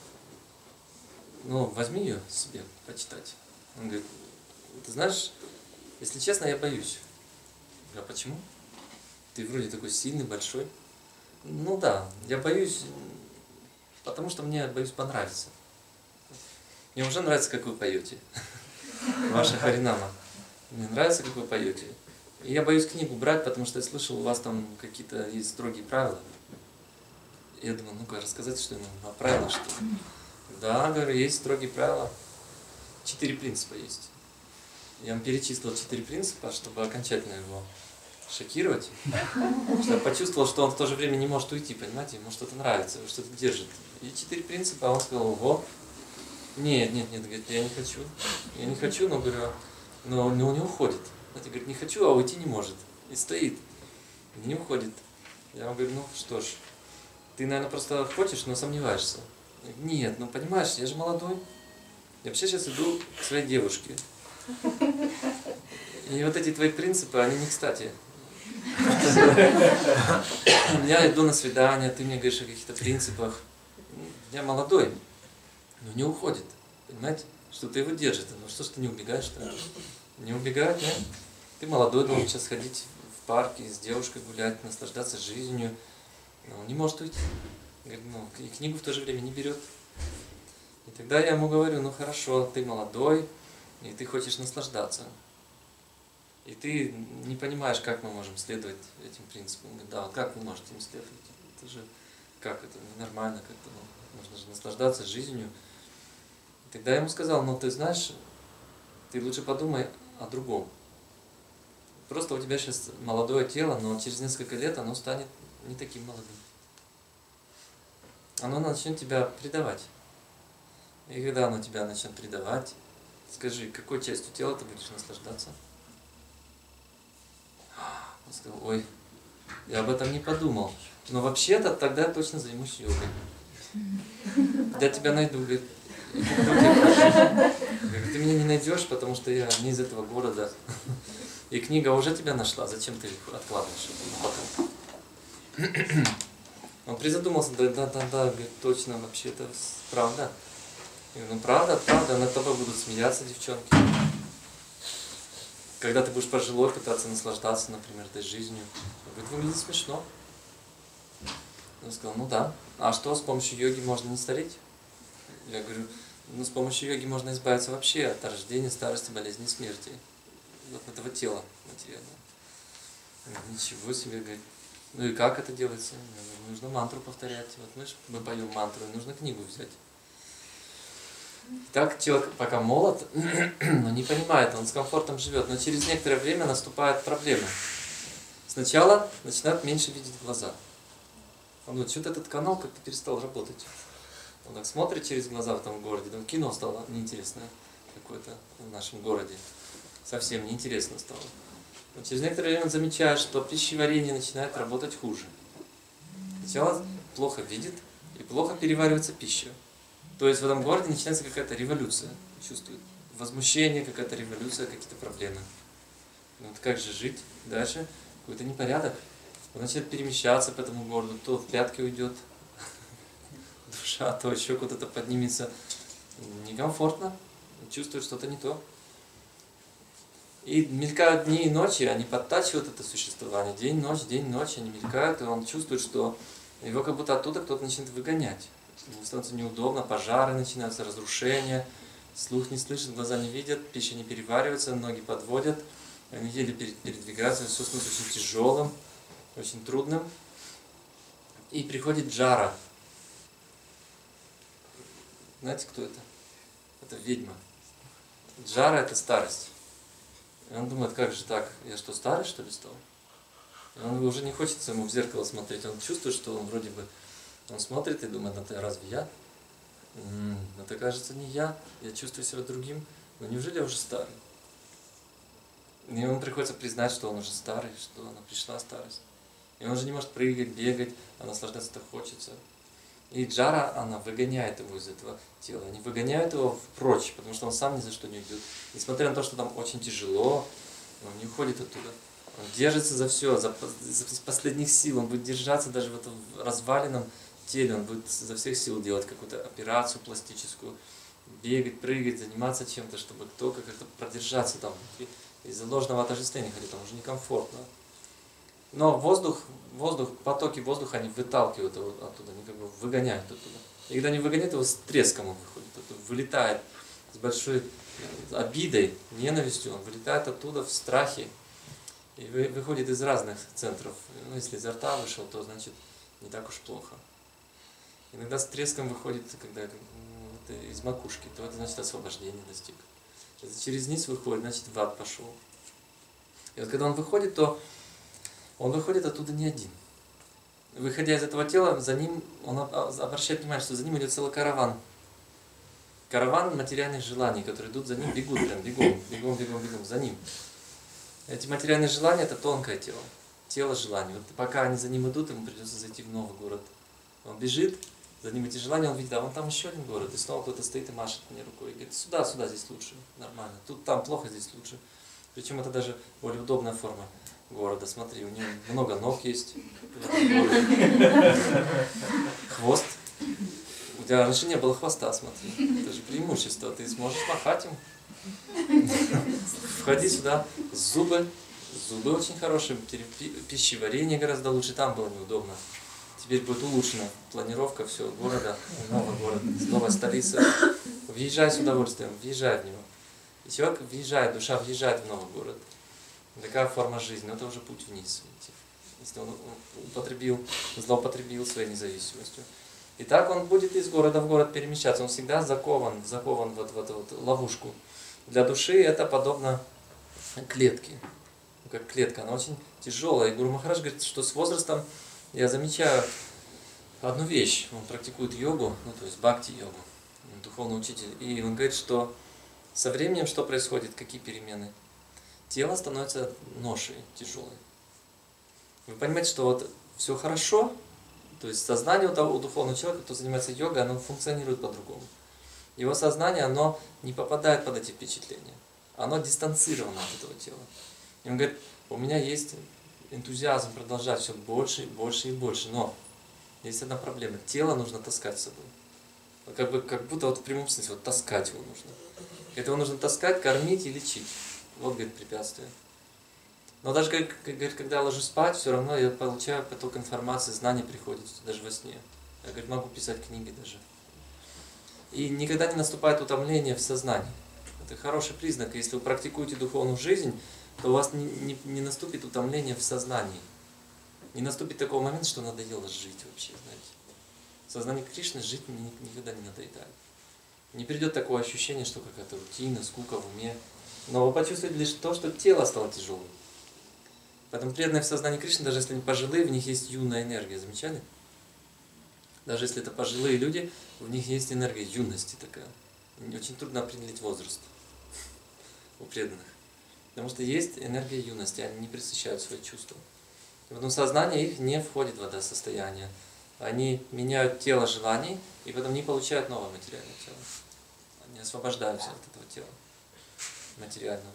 [SPEAKER 1] Ну, возьми ее себе почитать. Он говорит: ты знаешь, если честно, я боюсь. Я говорю: а почему? Ты вроде такой сильный, большой. Ну да, я боюсь, потому что мне, боюсь, понравится. Мне уже нравится, как вы поете. Ваша Харинама. Мне нравится, как вы поете. И я боюсь книгу брать, потому что я слышал, у вас там какие-то есть строгие правила. И я думаю: ну-ка, рассказать, что ему на правила, что ли? Да, говорю, есть строгие правила. 4 принципа есть. Я вам перечислил 4 принципа, чтобы окончательно его шокировать. Потому что я почувствовал, что он в то же время не может уйти, понимаете? Ему что-то нравится, его что-то держит. И 4 принципа, а он сказал: ого. Нет, говорит, я не хочу. Я не хочу, но говорю, но он не уходит. Знаете, говорит, не хочу, а уйти не может. И стоит. И не уходит. Я ему говорю: ну что ж, ты, наверное, просто хочешь, но сомневаешься. Я говорю: нет, ну понимаешь, я же молодой. Я вообще сейчас иду к своей девушке. И вот эти твои принципы, они не кстати. Я иду на свидание, ты мне говоришь о каких-то принципах. Я молодой, но не уходит. Понимаете? Что-то его держит. Ну что ж ты не убегаешь-то? Не убегать, нет? Ты молодой, должен сейчас ходить в парке, с девушкой гулять, наслаждаться жизнью. Но он не может уйти. Говорит, ну, и книгу в то же время не берет. И тогда я ему говорю: ну хорошо, ты молодой, и ты хочешь наслаждаться. И ты не понимаешь, как мы можем следовать этим принципам. Он говорит: да, вот как вы можете им следовать? Это же как это ненормально как-то. Нужно же наслаждаться жизнью. Тогда я ему сказал, ну ты знаешь, ты лучше подумай о другом. Просто у тебя сейчас молодое тело, но через несколько лет оно станет не таким молодым. Оно начнет тебя предавать. И когда оно тебя начнет предавать, скажи, какой частью тела ты будешь наслаждаться? Он сказал, ой, я об этом не подумал. Но вообще-то тогда я точно займусь йогой. Я тебя найду, говорит, ты меня не найдешь, потому что я не из этого города. И книга уже тебя нашла, зачем ты откладываешь потом? Он призадумался, да, говорит, точно, вообще это правда. Я говорю, ну правда, над тобой будут смеяться девчонки. Когда ты будешь пожилой пытаться наслаждаться, например, этой жизнью. Говорит, выглядит смешно. Он сказал, ну да. А что, с помощью йоги можно не стареть? Я говорю, ну с помощью йоги можно избавиться вообще от рождения, старости, болезни и смерти. Вот этого тела материального. Ничего себе, говорит. Ну и как это делается? Нужно мантру повторять. Вот мы поем мантру, нужно книгу взять. Так человек пока молод, но не понимает, он с комфортом живет, но через некоторое время наступает проблема. Сначала начинает меньше видеть глаза. Он говорит, что-то этот канал как-то перестал работать. Он так смотрит через глаза в том городе, там кино стало неинтересное какое-то в нашем городе. Совсем неинтересно стало. Но через некоторое время он замечает, что пищеварение начинает работать хуже. Сначала плохо видит и плохо переваривается пища. То есть в этом городе начинается какая-то революция. Чувствует возмущение, какая-то революция, какие-то проблемы. Ну вот как же жить дальше? Какой-то непорядок. Он начинает перемещаться по этому городу, то в пятки уйдет душа, то еще куда-то поднимется. Некомфортно, чувствует что-то не то. И мелькают дни и ночи, они подтачивают это существование. День, ночь, они мелькают, и он чувствует, что его как будто оттуда кто-то начинает выгонять. Ему становится неудобно, пожары начинаются, разрушения, слух не слышит, глаза не видят, пища не переваривается, ноги подводят, они еле передвигаются, все становится очень тяжелым, очень трудным. И приходит Джара. Знаете, кто это? Это ведьма. Джара – это старость. И он думает, как же так, я что, старый, что ли, стал? И он уже не хочет ему в зеркало смотреть, он чувствует, что он вроде бы, он смотрит и думает, это разве я? Это, кажется, не я чувствую себя другим, но неужели я уже старый? И ему приходится признать, что он уже старый, что она пришла старость. И он уже не может прыгать, бегать, а наслаждаться-то хочется. И Джара, она выгоняет его из этого тела, они выгоняют его прочь, потому что он сам ни за что не уйдет. Несмотря на то, что там очень тяжело, он не уходит оттуда. Он держится за все, за последних сил, он будет держаться даже в этом разваленном теле, он будет за всех сил делать какую-то операцию пластическую, бегать, прыгать, заниматься чем-то, чтобы только как-то продержаться там. Из-за ложного отождествления, хотя там уже некомфортно. Но потоки воздуха, они выталкивают его оттуда, они как бы выгоняют оттуда. И когда они выгоняют его, с треском он выходит, оттуда, вылетает с большой обидой, ненавистью, он вылетает оттуда в страхе. И выходит из разных центров. Ну, если изо рта вышел, то значит не так уж плохо. Иногда с треском выходит, когда из макушки, то это значит освобождение достиг. Если через низ выходит, значит в ад пошел. И вот когда он выходит, то он выходит оттуда не один. Выходя из этого тела, за ним, он обращает внимание, что за ним идет целый караван. Караван материальных желаний, которые идут за ним, бегут прям, бегом за ним. Эти материальные желания – это тонкое тело, тело желаний. Вот пока они за ним идут, ему придется зайти в новый город. Он бежит, за ним эти желания, он видит, а вон там еще один город, и снова кто-то стоит и машет мне рукой, и говорит, сюда, здесь лучше, нормально, тут, там плохо, здесь лучше. Причем это даже более удобная форма города. Смотри, у него много ног есть. Хвост. У тебя раньше не было хвоста, смотри. Это же преимущество. Ты сможешь махать им. Входи сюда. Зубы. Зубы очень хорошие. Пищеварение гораздо лучше. Там было неудобно. Теперь будет улучшена планировка всего города. Новый город. Новая столица. Въезжай с удовольствием. Въезжай в него. И человек въезжает, душа въезжает в новый город. Такая форма жизни, но это уже путь вниз. Видите? Если он злоупотребил своей независимостью. И так он будет из города в город перемещаться. Он всегда закован вот в эту вот ловушку. Для души это подобно клетке. Как клетка, она очень тяжелая. И Гуру Махарадж говорит, что с возрастом я замечаю одну вещь. Он практикует йогу, ну то есть бхакти-йогу, духовный учитель. И он говорит, что со временем что происходит, какие перемены? Тело становится ношей, тяжелой. Вы понимаете, что вот все хорошо, то есть сознание у того духовного человека, кто занимается йогой, оно функционирует по-другому. Его сознание, оно не попадает под эти впечатления. Оно дистанцировано от этого тела. И он говорит, у меня есть энтузиазм продолжать все больше, больше и больше, но есть одна проблема. Тело нужно таскать с собой. Как будто вот в прямом смысле, вот таскать его нужно. Его нужно таскать, кормить и лечить. Вот, говорит, препятствие. Но даже, говорит, когда я ложусь спать, все равно я получаю поток информации, знаний приходит, даже во сне. Я, говорит, могу писать книги даже. И никогда не наступает утомление в сознании. Это хороший признак. Если вы практикуете духовную жизнь, то у вас не наступит утомление в сознании. Не наступит такого момента, что надоело жить вообще, знаете. В сознании Кришны жить никогда не надоедает. Не придет такое ощущение, что какая-то рутина, скука в уме. Но вы почувствуете лишь то, что тело стало тяжелым. Поэтому преданные в сознании Кришны, даже если они пожилые, в них есть юная энергия. Замечали? Даже если это пожилые люди, в них есть энергия юности такая. Очень трудно определить возраст у преданных. Потому что есть энергия юности, они не пресыщают свои чувства. И потом сознание их не входит в это состояние. Они меняют тело желаний, и потом не получают новое материальное тело. Они освобождаются от этого тела материального.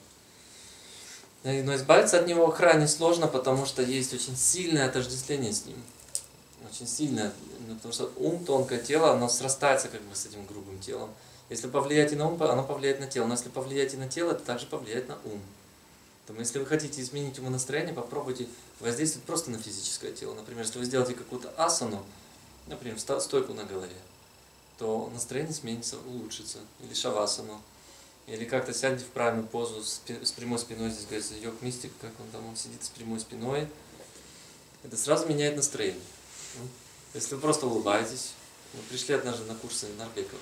[SPEAKER 1] Но избавиться от него крайне сложно, потому что есть очень сильное отождествление с ним. Очень сильное, потому что ум, тонкое тело, оно срастается как бы с этим грубым телом. Если повлияете на ум, оно повлияет на тело. Но если повлияете на тело, это также повлияет на ум. Поэтому если вы хотите изменить умонастроение, попробуйте воздействовать просто на физическое тело. Например, если вы сделаете какую-то асану, например, стойку на голове, то настроение сменится, улучшится. Или шавасану. Или как-то сядьте в правильную позу с прямой спиной. Здесь говорится йог-мистик, как он сидит с прямой спиной. Это сразу меняет настроение. Если вы просто улыбаетесь, мы пришли однажды на курсы Нарбекова.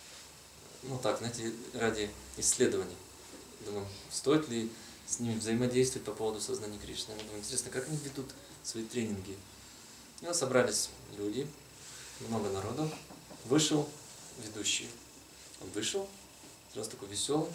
[SPEAKER 1] Ну так, знаете, ради исследований. Думаю, стоит ли с ними взаимодействовать по поводу сознания Кришны. Я думаю, интересно, как они ведут свои тренинги. И вот собрались люди, много народу. Вышел ведущий. Он вышел, сразу такой веселый,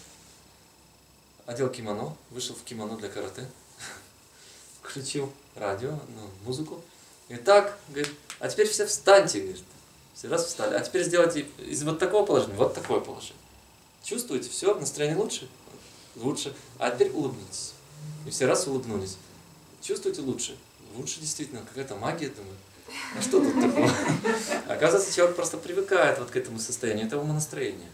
[SPEAKER 1] одел кимоно, вышел в кимоно для карате, включил радио, музыку. И так, говорит, а теперь все встаньте, говорит. Все раз встали. А теперь сделайте из вот такого положения, вот такое положение. Чувствуете, все, настроение лучше? Лучше. А теперь улыбнитесь. И все раз улыбнулись. Чувствуете лучше? Лучше действительно, какая-то магия, думаю. А что тут такого? Оказывается, человек просто привыкает вот к этому состоянию, это умонастроение.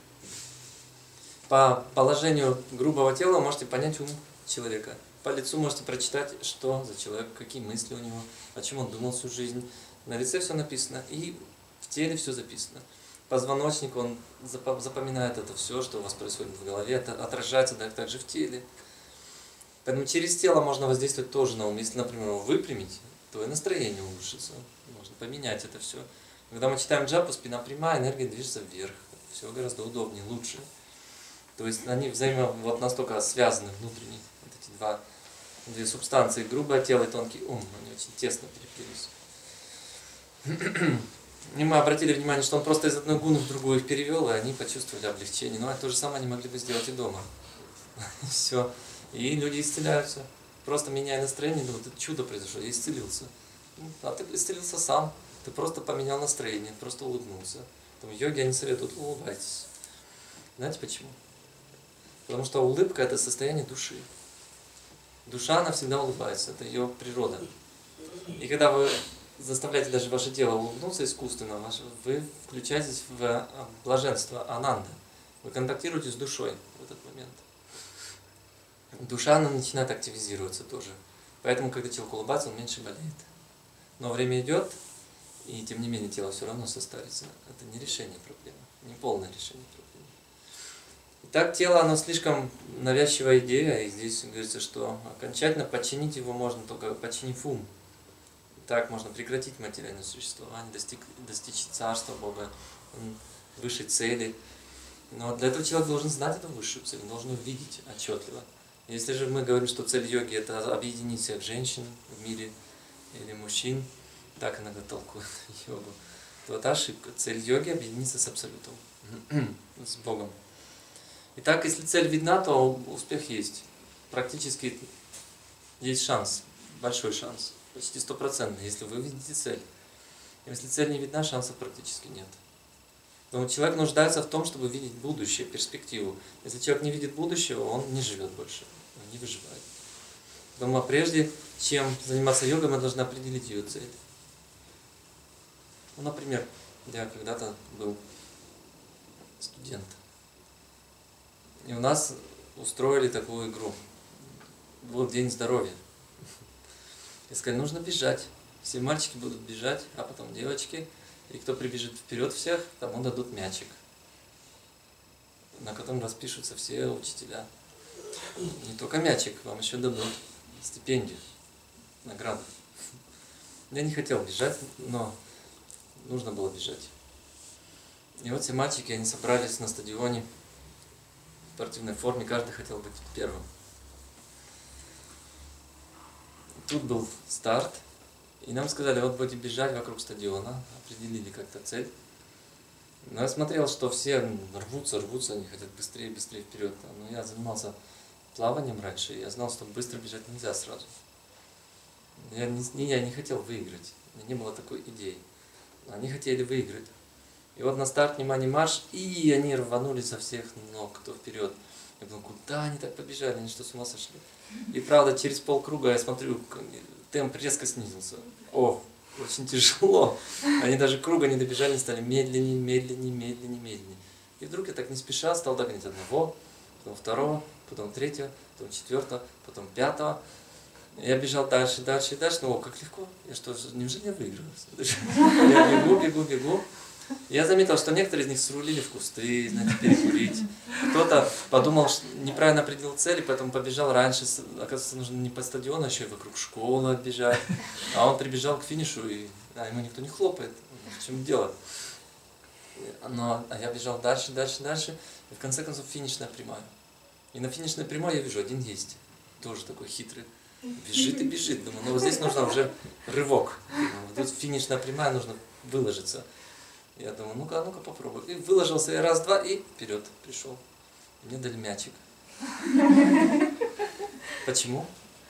[SPEAKER 1] По положению грубого тела вы можете понять ум человека. По лицу можете прочитать, что за человек, какие мысли у него, о чем он думал всю жизнь. На лице все написано, и в теле все записано. Позвоночник, он запоминает это все, что у вас происходит в голове, это отражается также в теле. Поэтому через тело можно воздействовать тоже на ум. Если, например, его выпрямить, то и настроение улучшится. Можно поменять это все. Когда мы читаем джапу, спина прямая, энергия движется вверх. Все гораздо удобнее, лучше. То есть они вот настолько связаны внутренне. Вот эти две субстанции, грубое тело и тонкий ум, они очень тесно переплелись. И мы обратили внимание, что он просто из одной гуны в другую их перевел, и они почувствовали облегчение. Но то же самое они могли бы сделать и дома. Все. И люди исцеляются. Просто меняя настроение, вот это чудо произошло, я исцелился. А ты исцелился сам. Ты просто поменял настроение, просто улыбнулся. В йоге они советуют, улыбайтесь. Знаете почему? Потому что улыбка – это состояние души. Душа, она всегда улыбается, это ее природа. И когда вы заставляете даже ваше тело улыбнуться искусственно, вы включаетесь в блаженство ананда. Вы контактируете с душой в этот момент. Душа, она начинает активизироваться тоже. Поэтому, когда человек улыбается, он меньше болеет. Но время идет, и тем не менее тело все равно состарится. Это не решение проблемы, не полное решение проблемы. Итак, тело, оно слишком навязчивая идея, и здесь говорится, что окончательно подчинить его можно только подчинив ум. Так можно прекратить материальное существование, достичь царства Бога, высшей цели. Но для этого человек должен знать эту высшую цель, он должен ее видеть отчетливо. Если же мы говорим, что цель йоги – это объединить всех женщин в мире или мужчин, так иногда толкуют йогу, то это ошибка. Цель йоги – объединиться с Абсолютом, с Богом. Итак, если цель видна, то успех есть. Практически есть шанс, большой шанс, почти 100%, если вы видите цель. Если цель не видна, шансов практически нет. Но человек нуждается в том, чтобы видеть будущее, перспективу. Если человек не видит будущего, он не живет больше, он не выживает. Поэтому прежде чем заниматься йогой, мы должны определить ее цель. Ну, например, я когда-то был студент. И у нас устроили такую игру. Был день здоровья. И сказали, нужно бежать. Все мальчики будут бежать, а потом девочки. И кто прибежит вперед всех, тому дадут мячик, на котором распишутся все учителя. Не только мячик, вам еще дадут стипендию, награду. Я не хотел бежать, но нужно было бежать. И вот все мальчики, они собрались на стадионе в спортивной форме, каждый хотел быть первым. Тут был старт. И нам сказали, вот будете бежать вокруг стадиона, определили как-то цель. Но я смотрел, что все рвутся, они хотят быстрее вперед. Но я занимался плаванием раньше, и я знал, что быстро бежать нельзя сразу. Я не хотел выиграть, у меня не было такой идеи. Они хотели выиграть. И вот на старт, внимание, марш, и они рванули со всех ног, кто вперед. Я думал, куда они так побежали, они что, с ума сошли? И правда, через полкруга я смотрю, темп резко снизился. О, очень тяжело. Они даже круга не добежали, стали медленнее. И вдруг я так не спеша стал догонять одного, потом второго, потом третьего, потом четвертого, потом пятого. Я бежал дальше. Ну, о, как легко. Я что, неужели я выиграю? Я бегу. Я заметил, что некоторые из них срулили в кусты, знаете, перекурить. Кто-то подумал, что неправильно определил цели, поэтому побежал раньше. Оказывается, нужно не по стадиону, а еще и вокруг школы бежать. А он прибежал к финишу, и ему никто не хлопает. В чем дело? А я бежал дальше. И в конце концов финишная прямая. И на финишной прямой я вижу, один есть. Тоже такой хитрый. Бежит и бежит. Думаю, ну вот здесь нужно уже рывок. Вот финишная прямая, нужно выложиться. Я думаю, ну-ка попробуй. И выложился я раз-два и вперед пришел. Мне дали мячик. Почему?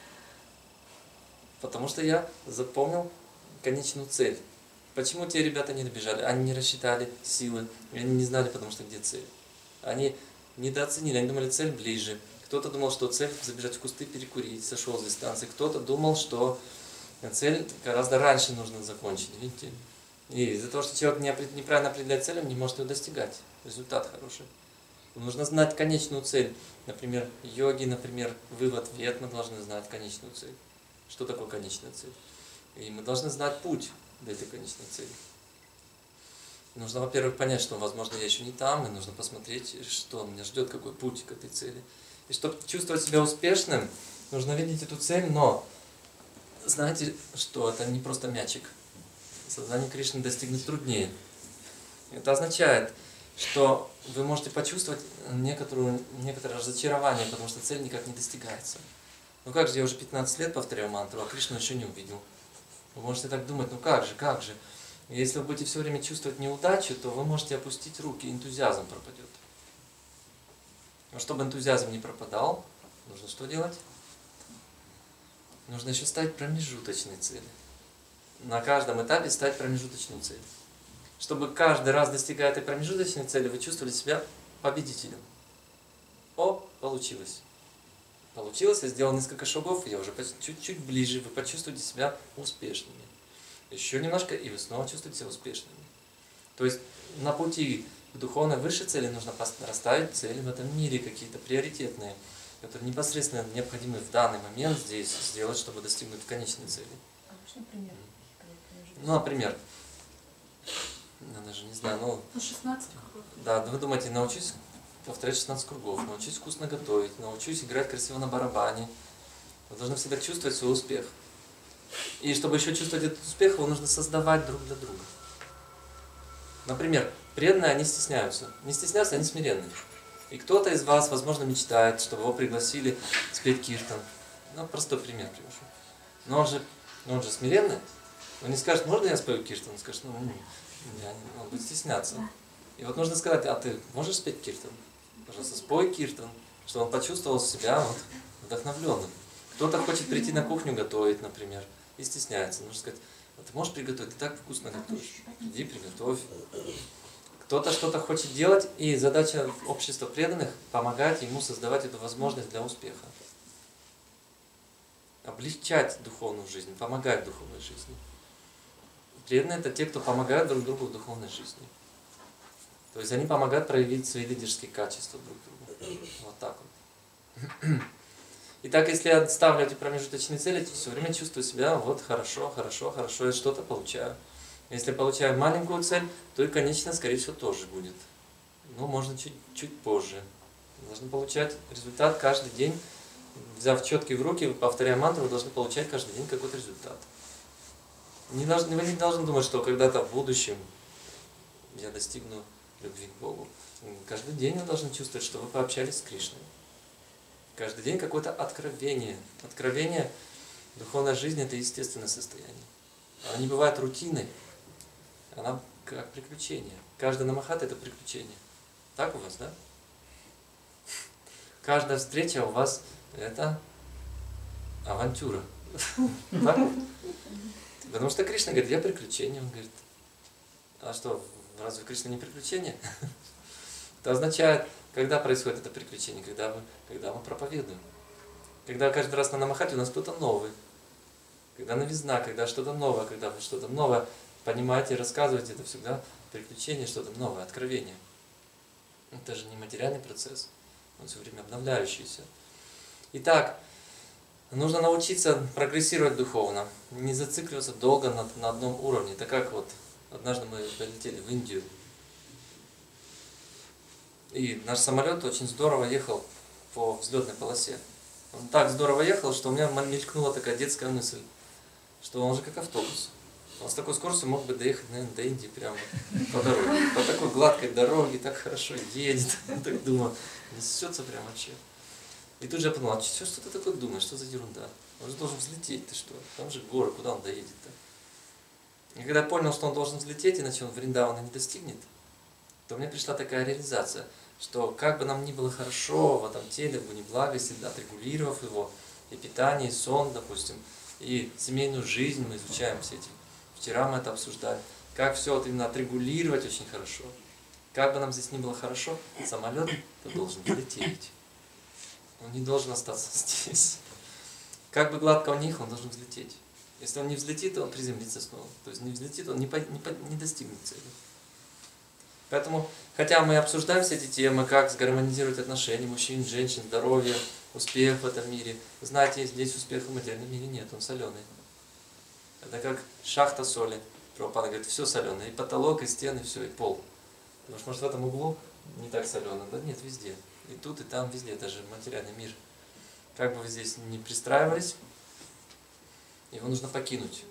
[SPEAKER 1] Потому что я запомнил конечную цель. Почему те ребята не добежали? Они не рассчитали силы, они не знали, потому что где цель. Они недооценили, они думали, цель ближе. Кто-то думал, что цель забежать в кусты, перекурить, сошел с дистанции. Кто-то думал, что цель гораздо раньше нужно закончить, видите? И из-за того, что человек неправильно определяет цель, он не может ее достигать. Результат хороший. Нужно знать конечную цель. Например, йоги, например, вы в ответ, мы должны знать конечную цель. Что такое конечная цель? И мы должны знать путь до этой конечной цели. Нужно, во-первых, понять, что, возможно, я еще не там, и нужно посмотреть, что меня ждет, какой путь к этой цели. И чтобы чувствовать себя успешным, нужно видеть эту цель, но знаете, что это не просто мячик. Сознание Кришны достигнуть труднее. Это означает, что вы можете почувствовать некоторое разочарование, потому что цель никак не достигается. Ну как же, я уже 15 лет повторяю мантру, а Кришну еще не увидел. Вы можете так думать, ну как же. И если вы будете все время чувствовать неудачу, то вы можете опустить руки, энтузиазм пропадет. Но чтобы энтузиазм не пропадал, нужно что делать? Нужно еще ставить промежуточные цели. На каждом этапе ставить промежуточную цель. Чтобы каждый раз, достигая этой промежуточной цели, вы чувствовали себя победителем. О, получилось. Получилось, я сделал несколько шагов, я уже чуть-чуть ближе, вы почувствуете себя успешными. Еще немножко, и вы снова чувствуете себя успешными. То есть на пути к духовной высшей цели нужно расставить цели в этом мире, какие-то приоритетные, которые непосредственно необходимы в данный момент здесь сделать, чтобы достигнуть конечной цели.
[SPEAKER 3] А можно пример?
[SPEAKER 1] Ну, например, я даже не знаю, ну
[SPEAKER 3] 16 кругов.
[SPEAKER 1] Да, вы думаете, научусь повторять 16 кругов, научусь вкусно готовить, научусь играть красиво на барабане. Вы должны всегда чувствовать свой успех. И чтобы еще чувствовать этот успех, его нужно создавать друг для друга. Например, преданные, они стесняются. Не стесняются, они смиренные. И кто-то из вас, возможно, мечтает, чтобы его пригласили спеть киртан. Ну, простой пример привожу. Но он же смиренный. Он не скажет, можно я спою киртан? Он скажет, он будет стесняться. И вот нужно сказать, а ты можешь спеть киртан? Пожалуйста, спой киртан, чтобы он почувствовал себя вдохновленным. Кто-то хочет прийти на кухню готовить, например, и стесняется. Нужно сказать, а ты можешь приготовить? Ты так вкусно готовишь. Иди, приготовь. Кто-то что-то хочет делать, и задача общества преданных – помогать ему создавать эту возможность для успеха. Облегчать духовную жизнь, помогать духовной жизни. Преданные – это те, кто помогают друг другу в духовной жизни. То есть они помогают проявить свои лидерские качества друг другу. Вот так вот. Итак, если я ставлю эти промежуточные цели, то все время чувствую себя вот хорошо, я что-то получаю. Если получаю маленькую цель, то и конечно, скорее всего, тоже будет. Но можно чуть позже. Должны получать результат каждый день. Взяв четки в руки, повторяя мантру, вы должны получать каждый день какой-то результат. Вы не должны думать, что когда-то в будущем я достигну любви к Богу. Каждый день вы должны чувствовать, что вы пообщались с Кришной. Каждый день какое-то откровение. Откровение духовной жизни – это естественное состояние. Она не бывает рутиной. Она как приключение. Каждая намахата – это приключение. Так у вас, да? Каждая встреча у вас – это авантюра. Так? Потому что Кришна говорит, я приключение. Он говорит, а что, разве Кришна не приключение? Это означает, когда происходит это приключение, когда мы проповедуем. Когда каждый раз на намахате у нас кто-то новый. Когда новизна, когда что-то новое, когда вы что-то новое понимаете, рассказываете, это всегда приключение, что-то новое, откровение. Это же не материальный процесс, он все время обновляющийся. Итак, нужно научиться прогрессировать духовно, не зацикливаться долго на одном уровне. Это как вот однажды мы полетели в Индию, и наш самолет очень здорово ехал по взлетной полосе. Он так здорово ехал, что у меня мелькнула такая детская мысль, что он же как автобус. Он с такой скоростью мог бы доехать, наверное, до Индии прямо по дороге. По такой гладкой дороге, так хорошо едет. Я так думаю, несется прям вообще. И тут же я подумал, что ты такое думаешь, что за ерунда? Он же должен взлететь, ты что? Там же горы, куда он доедет-то? И когда я понял, что он должен взлететь, иначе он Вриндавана не достигнет, то мне пришла такая реализация, что как бы нам ни было хорошо в этом теле, в Гуни-благости, отрегулировав его, и питание, и сон, допустим, и семейную жизнь мы изучаем все эти. Вчера мы это обсуждали. Как все вот именно отрегулировать очень хорошо. Как бы нам здесь ни было хорошо, самолет должен взлететь. Он не должен остаться здесь. Как бы гладко он ни ехал, он должен взлететь. Если он не взлетит, то он приземлится снова. То есть не взлетит, он не достигнет цели. Поэтому, хотя мы обсуждаем все эти темы, как сгармонизировать отношения мужчин, женщин, здоровье, успех в этом мире, знаете, здесь успеха в материальном мире нет, он соленый. Это как шахта соли. Прабхупада говорит, все соленое, и потолок, и стены, все, и пол. Потому что, может, в этом углу не так солено. Да нет, везде. И тут, и там, везде, это же материальный мир. Как бы вы здесь не пристраивались, его нужно покинуть.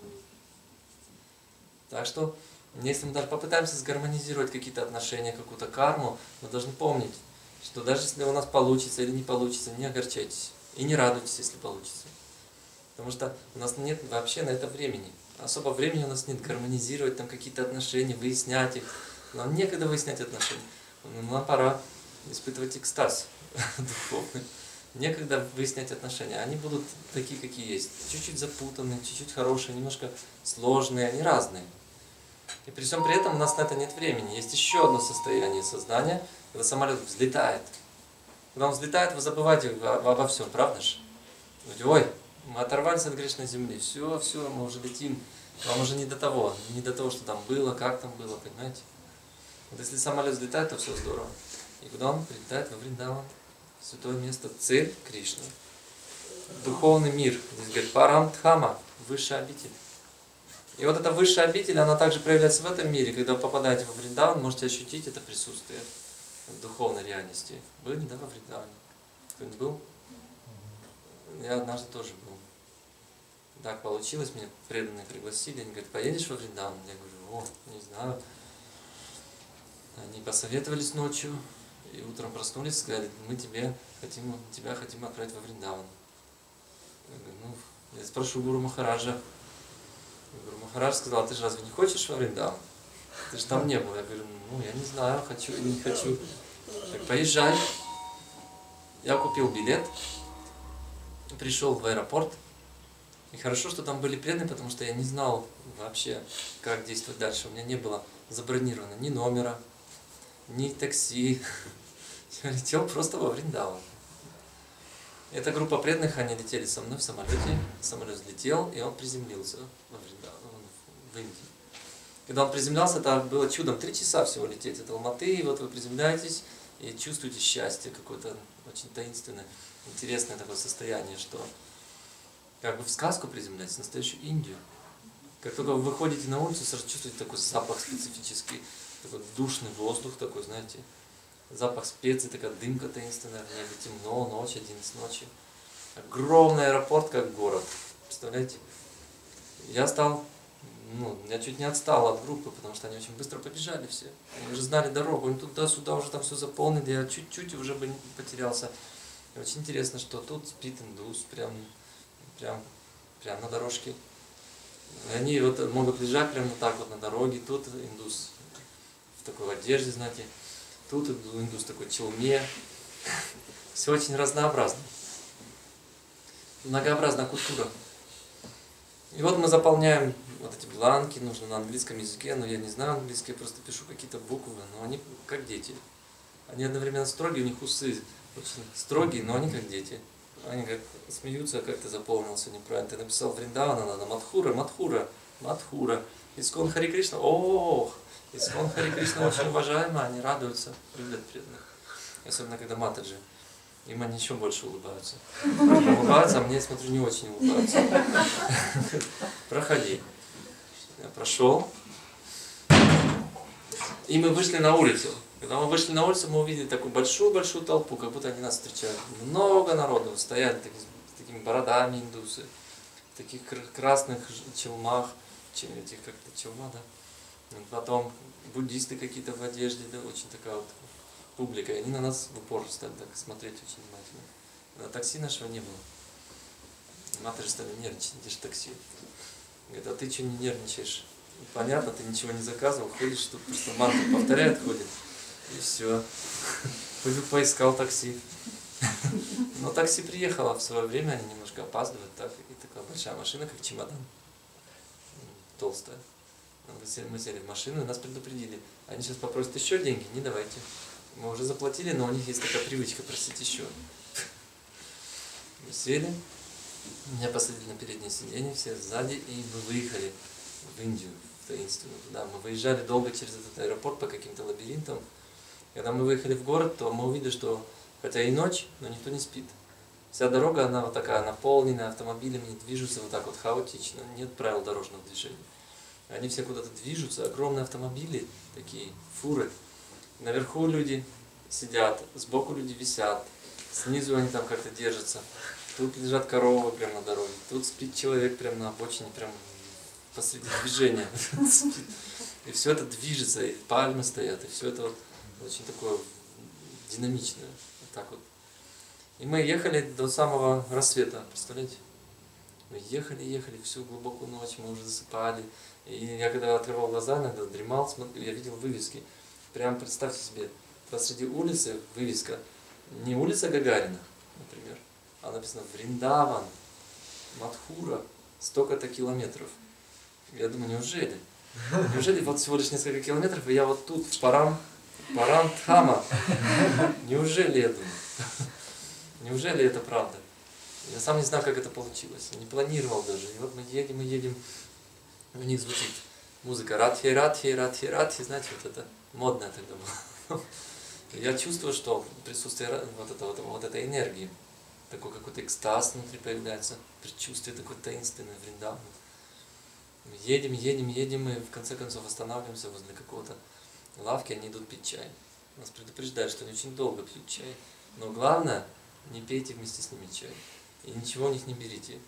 [SPEAKER 1] Так что, если мы даже попытаемся сгармонизировать какие-то отношения, какую-то карму, мы должны помнить, что даже если у нас получится или не получится, не огорчайтесь. И не радуйтесь, если получится. Потому что у нас нет вообще на это времени. Особо времени у нас нет гармонизировать там какие-то отношения, выяснять их. Нам некогда выяснять отношения. Нам пора испытывать экстаз духовный. Некогда выяснять отношения. Они будут такие, какие есть. Чуть-чуть запутанные, чуть-чуть хорошие, немножко сложные, они разные. И при всем при этом у нас на это нет времени. Есть еще одно состояние сознания, когда самолет взлетает. Когда он взлетает, вы забываете обо всем, правда же? Ой, мы оторвались от грешной земли, все, мы уже летим. Вам уже не до того, что там было, как там было, понимаете? Вот если самолет взлетает, то все здорово. И куда он прилетает? Во Вриндаван. Святое место, цель Кришны. Духовный мир. Здесь говорит Парамдхама, высшая обитель. И вот эта высшая обитель, она также проявляется в этом мире. Когда вы попадаете во Вриндаван, можете ощутить это присутствие в духовной реальности. Были, да, во Вриндаване? Кто-нибудь был? Я однажды тоже был. Так получилось, меня преданные пригласили, они говорят, поедешь во Вриндаван? Я говорю, не знаю. Они посоветовались ночью, и утром проснулись, сказали, мы тебя хотим отправить во Вриндаван. Я говорю, я спрошу Гуру Махараджа. Гуру Махарадж сказал, ты же разве не хочешь во Вриндаван? Ты же там не был. Я говорю, я не знаю, хочу или не хочу. Так, поезжай. Я купил билет, пришел в аэропорт. И хорошо, что там были преданные, потому что я не знал вообще, как действовать дальше. У меня не было забронировано ни номера, ни такси. Я летел просто во Вриндаван. Эта группа преданных, они летели со мной в самолете. Самолет взлетел, и он приземлился во Вриндаван, в Индии. Когда он приземлялся, это было чудом. 3 часа всего лететь от Алматы, и вот вы приземляетесь и чувствуете счастье, какое-то очень таинственное, интересное такое состояние, что как бы в сказку приземляетесь, в настоящую Индию. Как только вы выходите на улицу, сразу чувствуете такой запах специфический, такой душный воздух такой, знаете, запах специй, такая дымка таинственная в небе, темно, ночь, 11 ночи. Огромный аэропорт, как город. Представляете? Я чуть не отстал от группы, потому что они очень быстро побежали все. Они уже знали дорогу, они туда-сюда уже там все заполнили, я чуть-чуть уже бы потерялся. И очень интересно, что тут спит индус, прям на дорожке. И они вот могут лежать прямо так вот на дороге, тут индус в такой одежде, знаете, тут индус в такой челме. Все очень разнообразно. Многообразная культура. И вот мы заполняем вот эти бланки, нужно на английском языке, но я не знаю английский, я просто пишу какие-то буквы, но они как дети. Они одновременно строгие, у них усы очень строгие, но они как дети. Они как смеются, как ты заполнился неправильно. Ты написал Вриндавана, надо Мадхура. Искон Хари Кришна, Искон Хари Кришна очень уважаемо, они радуются, любят преданных. Особенно когда Матаджи. Им они еще больше улыбаются. Улыбаются, а мне, смотрю, не очень улыбаются. Проходи. Я прошел. И мы вышли на улицу. Когда мы вышли на улицу, мы увидели такую большую-большую толпу, как будто они нас встречают. Много народу, стояли с такими бородами индусы, в таких красных челмах, как-то челма, да. Потом буддисты какие-то в одежде, да, очень такая вот публика. И они на нас в упор стали так смотреть очень внимательно. На такси нашего не было. Матери стали нервничать, где же такси? Говорит, а ты что не нервничаешь? Понятно, ты ничего не заказывал, ходишь, тут просто мантру повторяет, ходит. И все. Поискал такси. Но такси приехало в свое время, они немножко опаздывают, так, и такая большая машина, как чемодан. Толстая. Мы сели в машину, и нас предупредили. Они сейчас попросят еще деньги, не давайте. Мы уже заплатили, но у них есть такая привычка просить еще. Мы сели, меня посадили на переднее сиденье, все сзади, и мы выехали в Индию, в таинственную. Да, мы выезжали долго через этот аэропорт по каким-то лабиринтам. Когда мы выехали в город, то мы увидели, что хотя и ночь, но никто не спит. Вся дорога, она вот такая наполненная автомобилями, движутся вот так вот хаотично, нет правил дорожного движения. Они все куда-то движутся, огромные автомобили, такие фуры. Наверху люди сидят, сбоку люди висят, снизу они там как-то держатся. Тут лежат коровы прямо на дороге, тут спит человек прямо на обочине, прямо посреди движения. И все это движется, и пальмы стоят, и все это вот очень такое динамичное. Вот так вот. И мы ехали до самого рассвета, представляете? Мы ехали всю глубокую ночь, мы уже засыпали. И я когда открывал глаза, иногда дремал, смотрел, я видел вывески. Прям представьте себе, посреди улицы вывеска, не улица Гагарина, например, а написано Вриндаван, Мадхура, столько-то километров. Я думаю, неужели? Неужели вот всего лишь несколько километров, и я вот тут, Парантхама. Неужели я думаю? Неужели это правда? Я сам не знаю, как это получилось. Я не планировал даже. И вот мы едем. У них звучит музыка Радхи, знаете, вот это модное тогда было. Я чувствую, что присутствие вот этой энергии, такой какой-то экстаз внутри появляется, предчувствие такое таинственное Вриндавана. Едем, и в конце концов останавливаемся возле какого-то лавки, они идут пить чай. Нас предупреждают, что они очень долго пьют чай. Но главное, не пейте вместе с ними чай. И ничего у них не берите.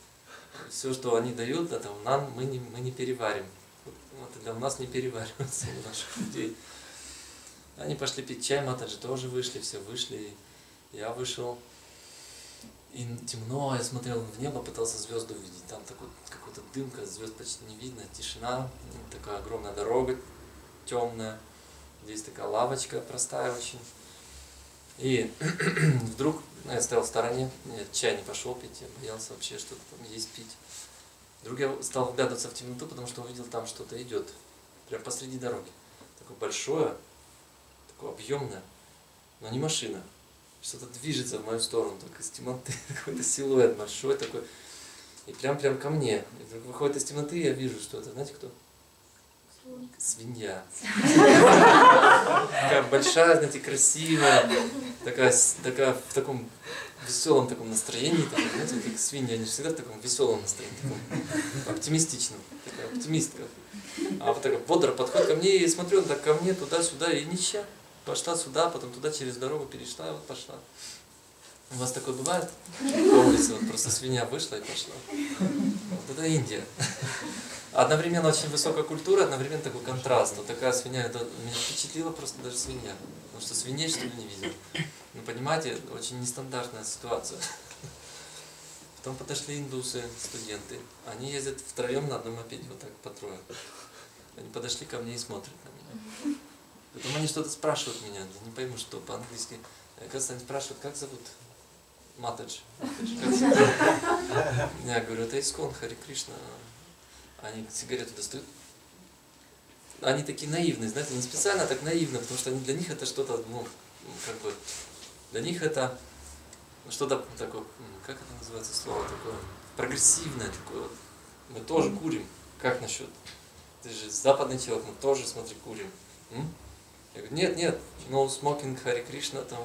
[SPEAKER 1] все, что они дают, это мы не переварим. Вот это у нас не переваривается, у наших людей. Они пошли пить чай, Матаджи тоже вышли, все вышли, я вышел. И темно, я смотрел в небо, пытался звезды увидеть. Там такой какой-то дымка, звезд почти не видно, тишина, такая огромная дорога темная. Здесь такая лавочка простая очень. И вдруг я стоял в стороне, я чай не пошел пить, я боялся вообще что-то там есть, пить. Вдруг я стал вглядываться в темноту, потому что увидел, там что-то идет. Прям посреди дороги. Такое большое, такое объемное, но не машина. Что-то движется в мою сторону, только из темноты, какой-то силуэт большой такой. И прям ко мне. И вдруг выходит из темноты, и я вижу, что это, знаете кто? Свинья. Такая большая, знаете, красивая, такая в таком веселом таком настроении, такой, знаете, как свиньи, они всегда в таком веселом настроении, таком оптимистичном, такая оптимистка. А вот так бодро подходит ко мне, и смотрю, он так ко мне, туда-сюда, и ничья. Пошла сюда, потом туда через дорогу перешла, и вот пошла. У вас такое бывает? По улице вот просто свинья вышла и пошла. Вот это Индия. Одновременно очень высокая культура, одновременно такой контраст. Вот такая свинья, это меня впечатлила просто даже свинья. Потому что свиней, что ли, не видел. Ну, понимаете, очень нестандартная ситуация. Потом подошли индусы, студенты. Они ездят втроем на одном мопеде, вот так, по трое. Они подошли ко мне и смотрят на меня. Потом они что-то спрашивают меня, я не пойму, что по-английски. Оказывается, они спрашивают, как зовут? Матаджи. Я говорю, это Искон, Хари Кришна. Они сигарету достают. Они такие наивные, знаете, не специально, а так наивно, потому что для них это что-то, ну, как бы, для них это что-то такое, как это называется слово, такое, прогрессивное такое. Мы тоже курим. Как насчет? Ты же западный человек, мы тоже, смотри, курим. Я говорю, нет, no smoking, Хари Кришна там.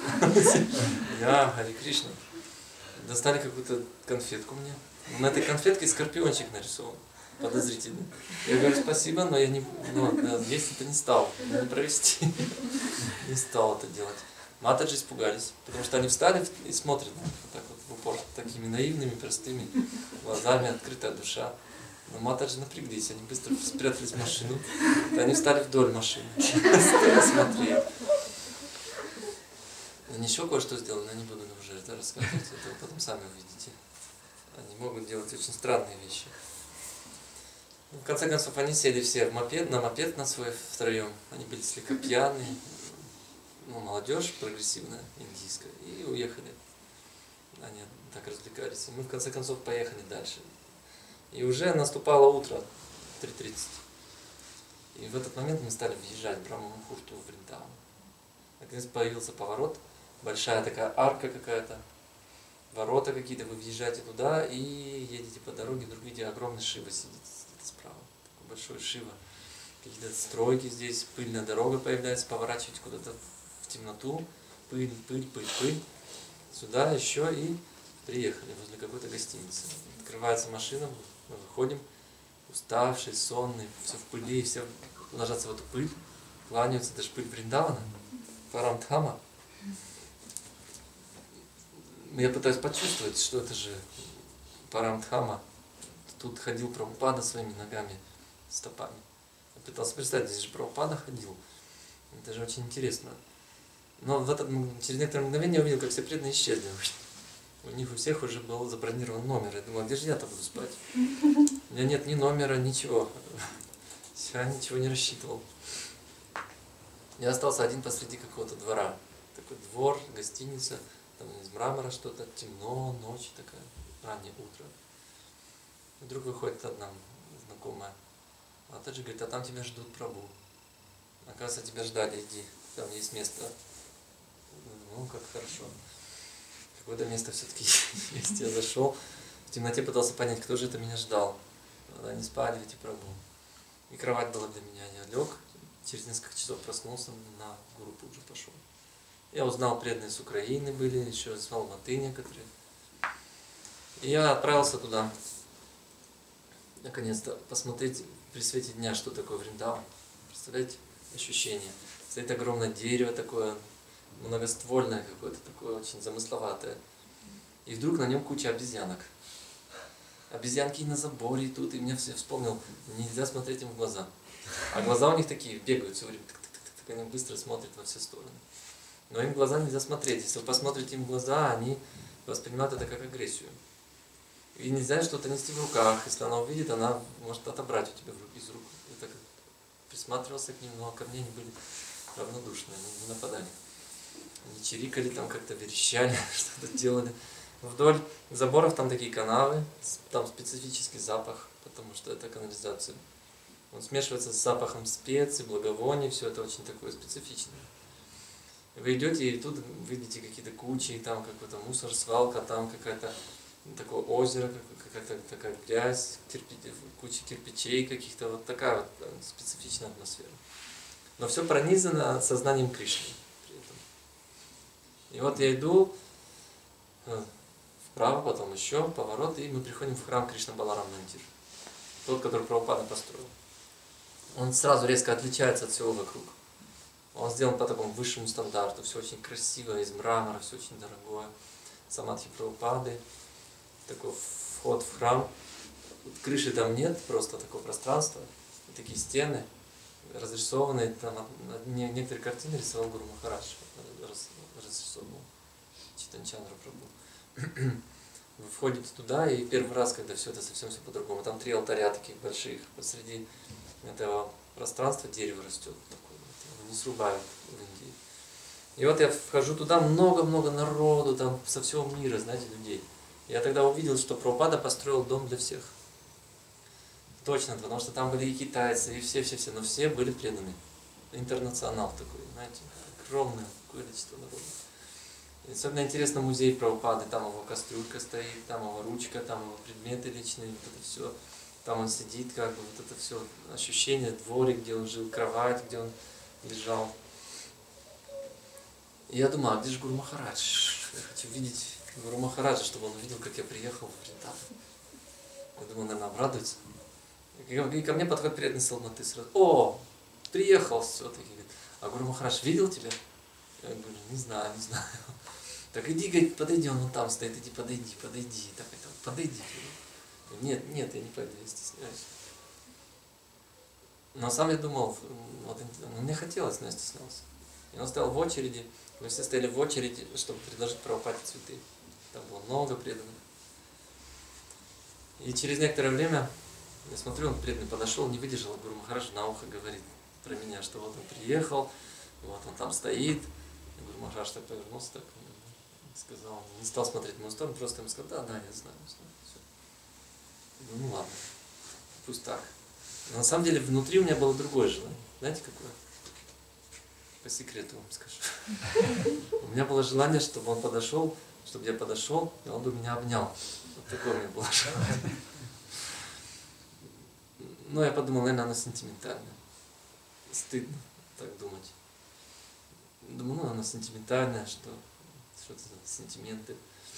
[SPEAKER 1] Я, Хари Кришна. Достали какую-то конфетку мне. На этой конфетке скорпиончик нарисован. Подозрительно. Я говорю, спасибо, но я не, есть это не стал, не провести. Не стал это делать. Матаджи испугались, потому что они встали и смотрят вот так вот в упор, такими наивными, простыми глазами, открытая душа. Но Матаджи напряглись, они быстро спрятались в машину, и они встали вдоль машины. Смотрели. Они еще кое-что сделали, но я не буду уже это рассказывать, это вы потом сами увидите. Они могут делать очень странные вещи. В конце концов, они сели все на мопед на свой втроем. Они были слегка пьяные, ну, молодежь прогрессивная, индийская, и уехали. Они так развлекались. И мы в конце концов поехали дальше. И уже наступало утро, 3:30. И в этот момент мы стали въезжать в Брахма-Мухурту в Вриндаван. Наконец появился поворот, большая такая арка какая-то, ворота какие-то, вы въезжаете туда и едете по дороге, вдруг видите, огромный Шива сидит справа, такой большой Шива. Какие-то стройки здесь, пыльная дорога появляется, поворачиваете куда-то в темноту, пыль. Сюда еще и приехали возле какой-то гостиницы. Открывается машина, мы выходим, уставшие, сонные, все в пыли, все ложатся в эту пыль, кланяются, это же пыль Вриндавана, Парамдхама. Я пытаюсь почувствовать, что это же Парамдхама. Тут ходил Прабхупада своими ногами, стопами. Я пытался представить, здесь же Прабхупада ходил. Это же очень интересно. Но через некоторое мгновение я увидел, как все преданные исчезли. У них у всех уже был забронирован номер. Я думал, где же я-то буду спать? У меня нет ни номера, ничего. Я ничего не рассчитывал. Я остался один посреди какого-то двора. Такой двор, гостиница, там из мрамора что-то, темно, ночь такая, раннее утро. И вдруг выходит одна знакомая. Матаджи говорит, а там тебя ждут Прабху. Оказывается, тебя ждали, иди, там есть место. Ну, как хорошо. Какое-то место все-таки есть. Я зашел, в темноте пытался понять, кто же это меня ждал. Они спали, эти Прабху. И кровать была для меня. Я лег, через несколько часов проснулся, на группу уже пошел. Я узнал, преданные с Украины были, еще из Алматы некоторые. И я отправился туда, наконец-то, посмотреть при свете дня, что такое Вриндаван. Представляете, ощущение. Стоит огромное дерево такое, многоствольное какое-то, такое очень замысловатое. И вдруг на нем куча обезьянок. обезьянки на заборе тут, и меня все вспомнил, нельзя смотреть им в глаза. А глаза у них такие, бегают все время, они быстро смотрят во все стороны. Но им в глаза нельзя смотреть. Если вы посмотрите им в глаза, они воспринимают это как агрессию. И нельзя что-то нести в руках. Если она увидит, она может отобрать у тебя из рук. Я так присматривался к ним, но ко мне они были равнодушны, они не нападали. Они чирикали, там как-то верещали, что-то делали. Вдоль заборов там такие канавы, там специфический запах, потому что это канализация. Он смешивается с запахом специй, благовоний, все это очень такое специфичное. Вы идете, и тут видите какие-то кучи, там какой-то мусор, свалка, там какая-то такое озеро, какая-то такая грязь, куча кирпичей каких-то, вот такая вот специфичная атмосфера. Но все пронизано сознанием Кришны при этом. И вот я иду вправо, потом еще поворот, и мы приходим в храм Кришна Баларам Мандир. Тот, который Прабхупада построил. Он сразу резко отличается от всего вокруг. Он сделан по такому высшему стандарту, все очень красиво, из мрамора, все очень дорогое. Самадхи Прабхупады, такой вход в храм. Крыши там нет, просто такое пространство, такие стены, разрисованные, там некоторые картины рисовал Гуру Махарадж, разрисовал Читанчандра Прабху. Вы входите туда, и первый раз, когда все это совсем все по-другому, там 3 алтаря таких больших, посреди этого пространства дерево растет, такое, его не срубают в Индии. И вот я вхожу туда, много-много народу, там со всего мира, знаете, людей. Я тогда увидел, что Прабхупада построил дом для всех. Точно, потому что там были и китайцы, и все-все-все, но все были преданные. Интернационал такой, знаете, огромное количество народа. И особенно интересно музей Прабхупады, там его кастрюлька стоит, там его ручка, там его предметы личные, вот это все. Там он сидит, как бы, вот это все ощущение, дворик, где он жил, кровать, где он лежал. И я думаю, а где же Гуру Махарадж? Я хочу видеть Гуру Махараджа, чтобы он увидел, как я приехал в Вриндаван. Я думаю, наверное, обрадуется. И ко мне подходит преданный Салматы сразу. О, приехал все-таки. А Гуру Махарадж видел тебя? Я говорю, не знаю. Так иди, говорит, подойди, он там стоит, иди, подойди. Так, подойди. Нет, я не пойду, я стесняюсь. Но сам я думал, вот, мне хотелось, но я стеснялся. И он стоял в очереди, мы все стояли в очереди, чтобы предложить Прабхупаде цветы. Там было много преданных. И через некоторое время, я смотрю, он преданный подошел, не выдержал, Гуру Махарадж на ухо говорит про меня, что вот он приехал, вот он там стоит. И Гуру Махарадж так повернулся, так сказал, не стал смотреть в мою сторону, просто ему сказал, да, я знаю. Все. Ну ладно, пусть так. Но на самом деле внутри у меня было другое желание. Знаете, какое? По секрету вам скажу. У меня было желание, чтобы он подошел, чтобы я подошел, и он бы меня обнял. Вот такое у меня было желание. Но я подумал, наверное, оно сентиментальное. Стыдно так думать. Думаю, ну, оно сентиментальное, что-то за сентименты.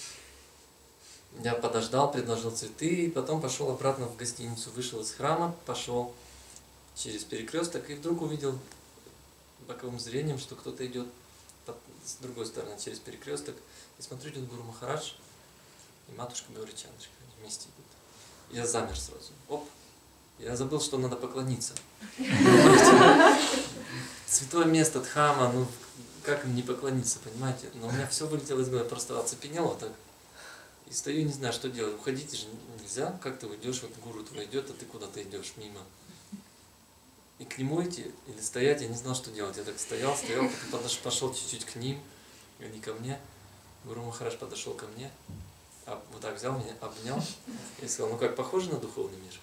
[SPEAKER 1] Я подождал, предложил цветы, и потом пошел обратно в гостиницу, вышел из храма, пошел через перекресток, и вдруг увидел боковым зрением, что кто-то идет с другой стороны через перекресток. И смотрю, идет Гуру Махарадж и матушка Гаурия Чандрика вместе идут. Я замер сразу. Оп! Я забыл, что надо поклониться. Святое место Дхама, ну как им не поклониться, понимаете? Но у меня все вылетело из головы, я просто оцепенел вот так. И стою, не знаю, что делать. Уходить же нельзя, как ты уйдешь, вот гуру твой идет, а ты куда-то идешь мимо. И к нему идти или стоять, я не знал, что делать. Я так стоял, потом пошел чуть-чуть к ним, они ко мне. Гуру Махарадж подошел ко мне, вот так взял меня, обнял и сказал, ну как, похоже на духовный мир?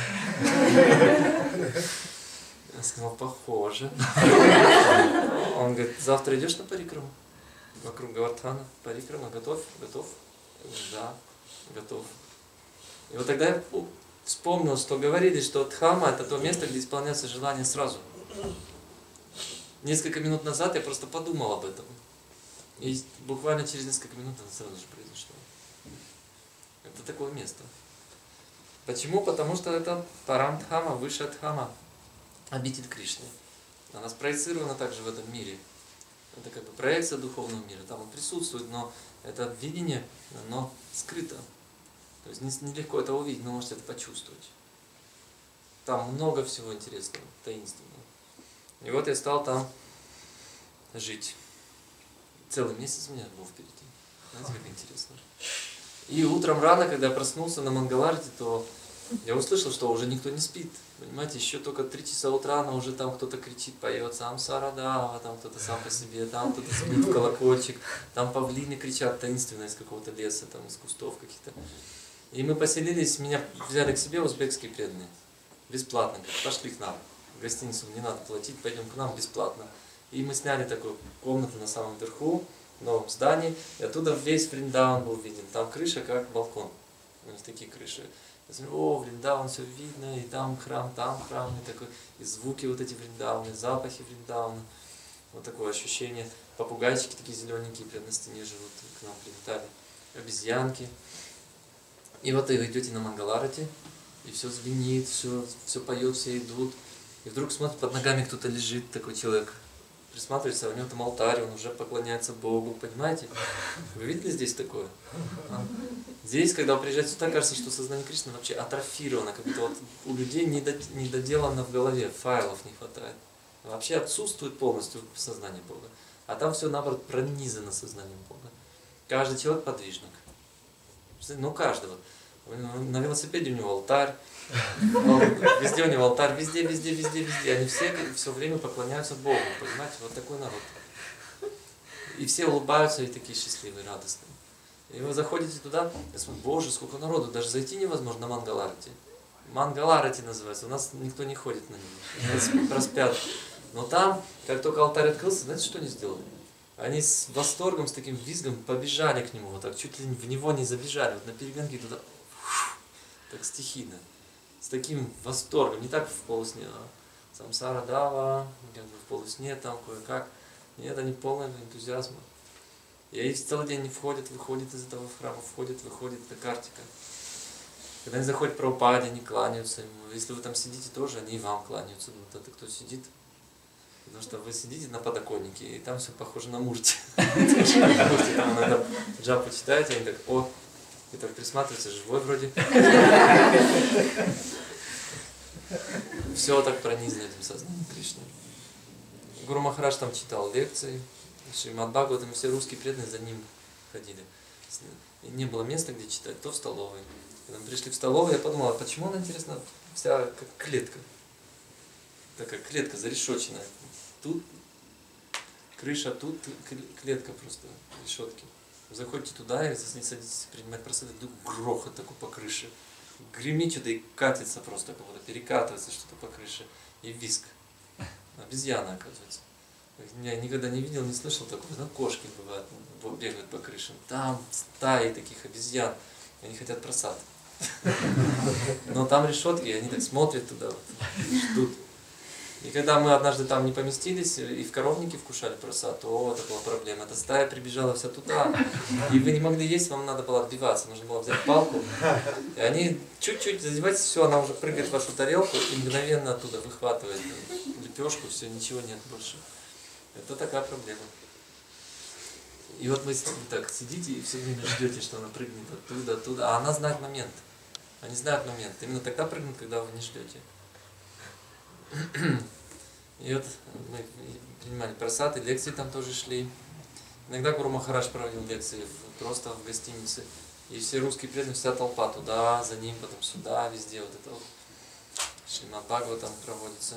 [SPEAKER 1] Я сказал, похоже. Он говорит, завтра идешь на парикраму? Вокруг Гавардхана, парикрама, готов? Да, готов. И вот тогда я вспомнил, что говорили, что Дхама — это то место, где исполняются желания сразу. Несколько минут назад я просто подумал об этом. И буквально через несколько минут это сразу же произошло. Это такое место. Почему? Потому что это Парам-Дхама, высшая Дхама, обитель Кришны. Она спроецирована также в этом мире. Это как бы проекция духовного мира. Там он присутствует, но это видение, оно скрыто. То есть нелегко это увидеть, но можете это почувствовать. Там много всего интересного, таинственного. И вот я стал там жить. Целый месяц у меня был впереди. Знаете, как интересно. И утром рано, когда я проснулся на Мангаларте, то я услышал, что уже никто не спит. Понимаете, еще только 3 часа утра, но уже там кто-то кричит, поет, сам Сарадава, там кто-то сам по себе, там кто-то спит в колокольчик, там павлины кричат таинственно из какого-то леса, там из кустов каких-то. И мы поселились, меня взяли к себе узбекские преданные. Бесплатно, пошли к нам. В гостиницу не надо платить, пойдем к нам бесплатно. И мы сняли такую комнату на самом верху, в новом здании, и оттуда весь Вриндаун был виден. Там крыша как балкон, у них такие крыши. Я смотрю, о, Вриндаун, все видно, и там храм, и такой, и звуки вот эти Вриндауна, и запахи Вриндауна. Вот такое ощущение. Попугайчики такие зелененькие прямо на стене живут, к нам прилетали. Обезьянки. И вот вы идете на Мангаларате, и все звенит, все поет, все идут. И вдруг смотрит, под ногами кто-то лежит, такой человек. Присматривается, у него там алтарь, он уже поклоняется Богу, понимаете? Вы видели здесь такое? Здесь, когда вы приезжаете сюда, кажется, что сознание Кришны вообще атрофировано, как будто вот у людей недоделано в голове, файлов не хватает. Вообще отсутствует полностью сознание Бога. А там все, наоборот, пронизано сознанием Бога. Каждый человек подвижник. Ну, каждого. На велосипеде у него алтарь, везде у него алтарь, везде. Они все время поклоняются Богу, понимаете? Вот такой народ. И все улыбаются и такие счастливые, радостные. И вы заходите туда, я смотрю, боже, сколько народу, даже зайти невозможно на Мангаларате. Мангаларати называется, у нас никто не ходит на него, нас проспят. Но там, как только алтарь открылся, знаете, что они сделали? Они с восторгом, с таким визгом побежали к нему, вот так, чуть ли в него не забежали, вот на перегонки туда, так стихийно, с таким восторгом, не так в полусне, а самсара дава, как бы в полусне там кое-как. Нет, они полны энтузиазма. И они целый день не входят, выходят из этого храма, входят, выходят, это картика. Когда они заходят в Прабхупаде, они кланяются ему. Если вы там сидите тоже, они и вам кланяются. Вот это кто сидит. Потому что вы сидите на подоконнике, и там все похоже на мурти. Там иногда джапу читаете, они так, о, и так присматриваются, живой вроде. Все так пронизано этим сознанием Кришны. Гуру Махарадж там читал лекции, Шримад Бхагаватам, и все русские преданные за ним ходили. И не было места, где читать, то в столовой. Когда мы пришли в столовую, я подумал, а почему она, интересно, вся как клетка? Такая клетка зарешоченная. Тут крыша, тут клетка просто, решетки. Вы заходите туда и садитесь принимать просады, вдруг грохот такой по крыше. Гремит что-то и катится просто, как будто перекатывается что-то по крыше. И визг. Обезьяна, оказывается. Я никогда не видел, не слышал такого. Ну, кошки бывают, бегают по крышам. Там стаи таких обезьян. Они хотят просад. Но там решетки, и они так смотрят туда, вот, ждут. И когда мы однажды там не поместились и в коровнике вкушали просад, то это была проблема. Эта стая прибежала вся туда, и вы не могли есть, вам надо было отбиваться, нужно было взять палку. И они чуть-чуть задевать, все, она уже прыгает в вашу тарелку и мгновенно оттуда выхватывает лепешку, все, ничего нет больше. Это такая проблема. И вот вы так сидите и все время ждете, что она прыгнет оттуда, а она знает момент. Они знают момент. Именно тогда прыгнут, когда вы не ждете. И вот мы принимали просад, и лекции там тоже шли. Иногда Гуру Махарадж проводил лекции просто в гостинице. И все русские преданные, вся толпа туда, за ним, потом сюда, везде вот это вот. Шримад Бхагаватам проводится.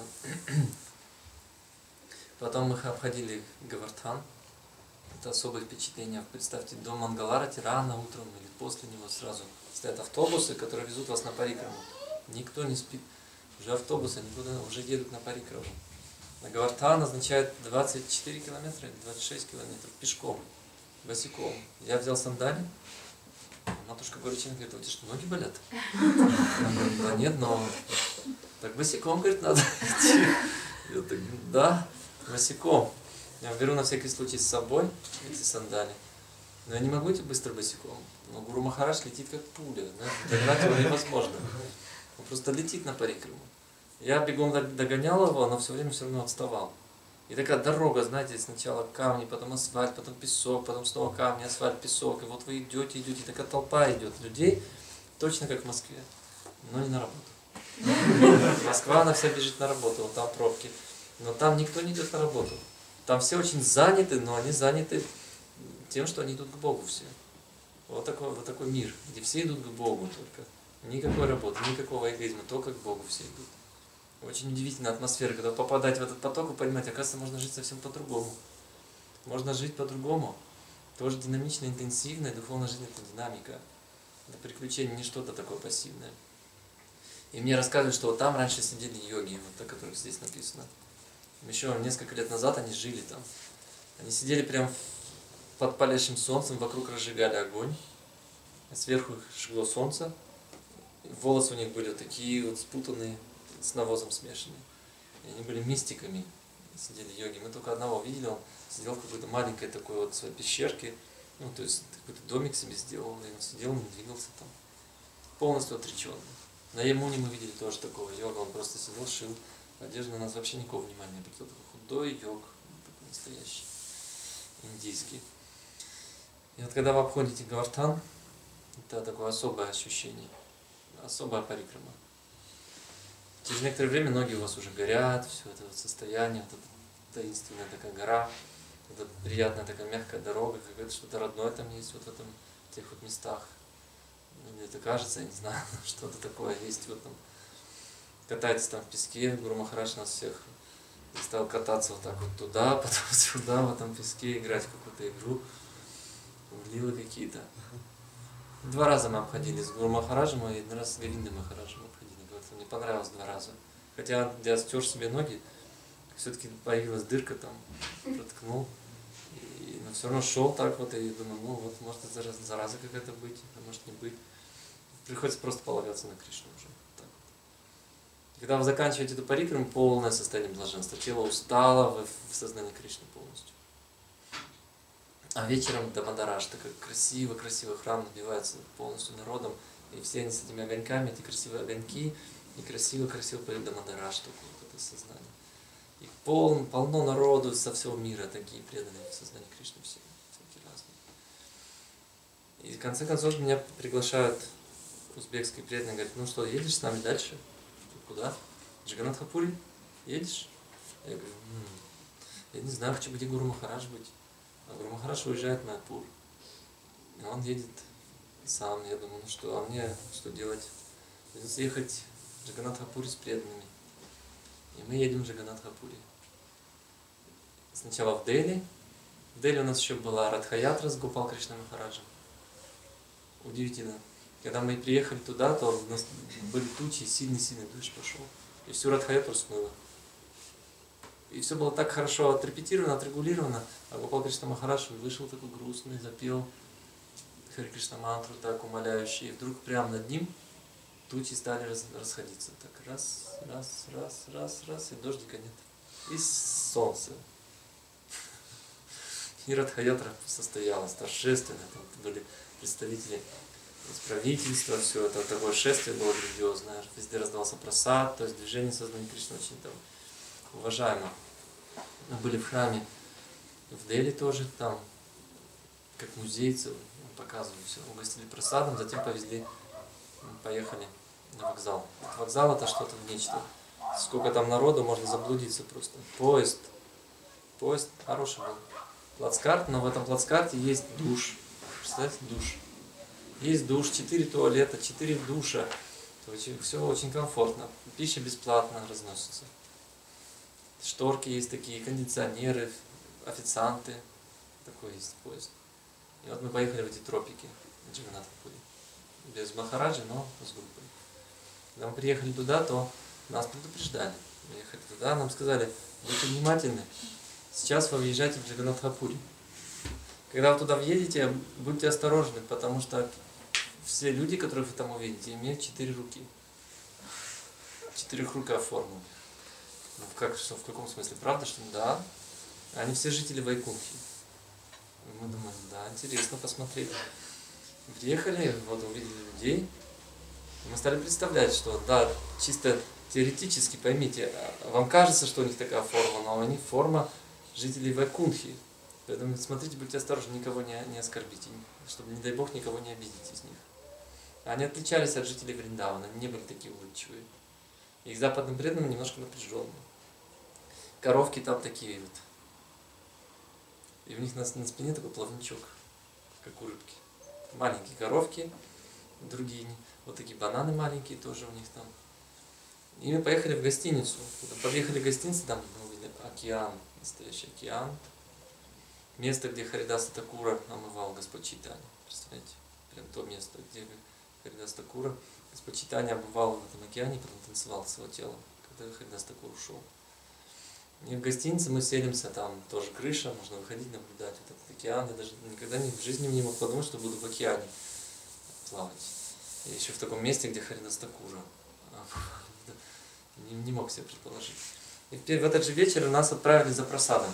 [SPEAKER 1] Потом мы обходили Гавардхан. Это особое впечатление. Представьте, до Мангаларати рано утром или после него сразу стоят автобусы, которые везут вас на Парикраму. Никто не спит. Уже автобусы, никуда уже едут на Парикраму. На Гавардхан означает 24 километра или 26 километров пешком, босиком. Я взял сандали. Матушка Горичина говорит, у тебя что, ноги болят? Да нет, но так босиком, говорит, надо идти. Я так, да, босиком. Я беру на всякий случай с собой эти сандали. Но я не могу идти быстро босиком. Но Гуру Махарадж летит как пуля. Догнать его невозможно. Он просто летит на Парикраму. Я бегом догонял его, но все время все равно отставал. И такая дорога, знаете, сначала камни, потом асфальт, потом песок, потом снова камни, асфальт, песок. И вот вы идете, такая толпа идет людей. точно как в Москве, но не на работу. Москва, она вся бежит на работу, вот там пробки. Но там никто не идет на работу. Там все очень заняты, но они заняты тем, что они идут к Богу все. Вот такой мир, где все идут к Богу только. Никакой работы, никакого эгоизма, только к Богу все идут. Очень удивительная атмосфера, когда вы попадаете в этот поток, вы понимаете, оказывается, можно жить совсем по-другому. Можно жить по-другому. Тоже динамично, интенсивная, духовная жизнь — это динамика. Это приключение, не что-то такое пассивное. И мне рассказывают, что вот там раньше сидели йоги, вот о которых здесь написано. Еще несколько лет назад они жили там. Они сидели прям под палящим солнцем, вокруг разжигали огонь. Сверху их жгло солнце. Волосы у них были вот такие вот спутанные, с навозом смешанные. И они были мистиками, сидели йоги. Мы только одного видели, он сидел в какой-то маленькой такой вот своей пещерке, ну то есть какой-то домик себе сделал, и он сидел, не двигался там, полностью отреченный. На Ямуне мы видели тоже такого йога, он просто сидел, шил одежду, на нас вообще никакого внимания не обратил. Такой худой йог, такой настоящий, индийский. И вот когда вы обходите Гавардхан, это такое особое ощущение, особая парикрама. Через некоторое время ноги у вас уже горят, все это вот состояние, вот эта таинственная такая гора, это приятная такая мягкая дорога, какое-то что-то родное там есть вот в тех вот местах. Мне это кажется, я не знаю, что-то такое есть вот там. Катаетесь там в песке, Гуру Махарадж нас всех стал кататься вот так вот туда, потом сюда, в этом песке, играть в какую-то игру, лилы какие-то. 2 раза мы обходили с Гуру Махараджем, и 1 раз с Говиндой Махараджем обходили. Мне понравилось 2 раза. Хотя я стер себе ноги, все-таки появилась дырка там, проткнул. Но все равно шел так вот, и думаю, ну вот может это зараза какая-то быть, а может не быть. Приходится просто полагаться на Кришну уже. Так вот. И когда вы заканчиваете эту парикраму, полное состояние блаженства. Тело устало, вы в сознании Кришны полностью. А вечером Дамадараш, такой красивый храм набивается полностью народом. И все они с этими огоньками, эти красивые огоньки, и красиво поет Дамадараш, такое вот это сознание. И полно народу со всего мира, такие преданные в сознании Кришны все, всякие разные. И в конце концов меня приглашают узбекские преданные, говорят, ну что, едешь с нами дальше? Куда? Джаганнатхапури? Едешь? Я говорю, я не знаю, хочу, где Гуру Махарадж быть. А Гуру Махарадж уезжает в Майапур. И он едет сам. Я думаю, ну что, а мне что делать? Придется ехать в Джаганнатхапури с преданными. И мы едем в Джаганнатхапури. Сначала в Дели. В Дели у нас еще была Радха-ятра с Гопал Кришна Махараджем. Удивительно. Когда мы приехали туда, то у нас были тучи, сильный дождь пошел. И всю Радха-ятру смыло. И все было так хорошо отрепетировано, отрегулировано. А Гопал Кришна Махарадж вышел такой грустный, запел Хари Кришна мантру, так умоляющий. И вдруг прямо над ним тучи стали расходиться. Так раз, и дождика нет. И солнце. И Радха-ятра состоялась, торжественно. Там были представители из правительства, все это такое шествие было грандиозное. Везде раздавался прасад, то есть движение сознания Кришны очень там уважаемо. Мы были в храме в Дели тоже, там как музей целый, показывали все. Угостили прасадом, затем поехали на вокзал. Вокзал это что-то нечто. Сколько там народу, можно заблудиться просто. Поезд хороший был. Плацкарт, но в этом плацкарте есть душ. Представляете, душ. Есть душ, 4 туалета, 4 душа. Все очень комфортно. Пища бесплатно разносится. Шторки есть такие, кондиционеры, официанты. Такой есть поезд. И вот мы поехали в эти тропики Джаганнатхапури. Без Махараджи, но с группой. Когда мы приехали туда, то нас предупреждали. Мы ехали туда, нам сказали, будьте внимательны. Сейчас вы въезжаете в Джаганнатхапури. Когда вы туда въедете, будьте осторожны, потому что все люди, которых вы там увидите, имеют 4 руки. 4-рукая форма. Ну, в каком смысле? Правда, что да? Они все жители Вайкунхи. Мы думаем, да, интересно посмотреть. Приехали, вот увидели людей. И мы стали представлять, что да, чисто теоретически, поймите, вам кажется, что у них такая форма, но у них форма жителей Вайкунхи. Поэтому смотрите, будьте осторожны, никого не оскорбите, чтобы, не дай Бог, никого не обидеть из них. Они отличались от жителей Вриндавана, они не были такие улыбчивые. И к западным преданным немножко напряженные. Коровки там такие вот. И у них на спине такой плавничок, как у рыбки. Маленькие коровки, другие, вот такие бананы маленькие тоже у них там. И мы поехали в гостиницу. Когда подъехали в гостиницу, там мы увидели океан, настоящий океан. Место, где Харидаса Такура омывал Господь Чайтанья. Представляете? Прям то место, где Харидаса Такура Господь Чайтанья омывал в этом океане, и потом танцевал с его телом, когда Харидаса Такура ушел. И в гостинице мы селимся, там тоже крыша, можно выходить, наблюдать вот этот океан. Я даже никогда в жизни не мог подумать, что буду в океане плавать. И еще в таком месте, где Харидаса Такура. Не мог себе предположить. И в этот же вечер нас отправили за просадом.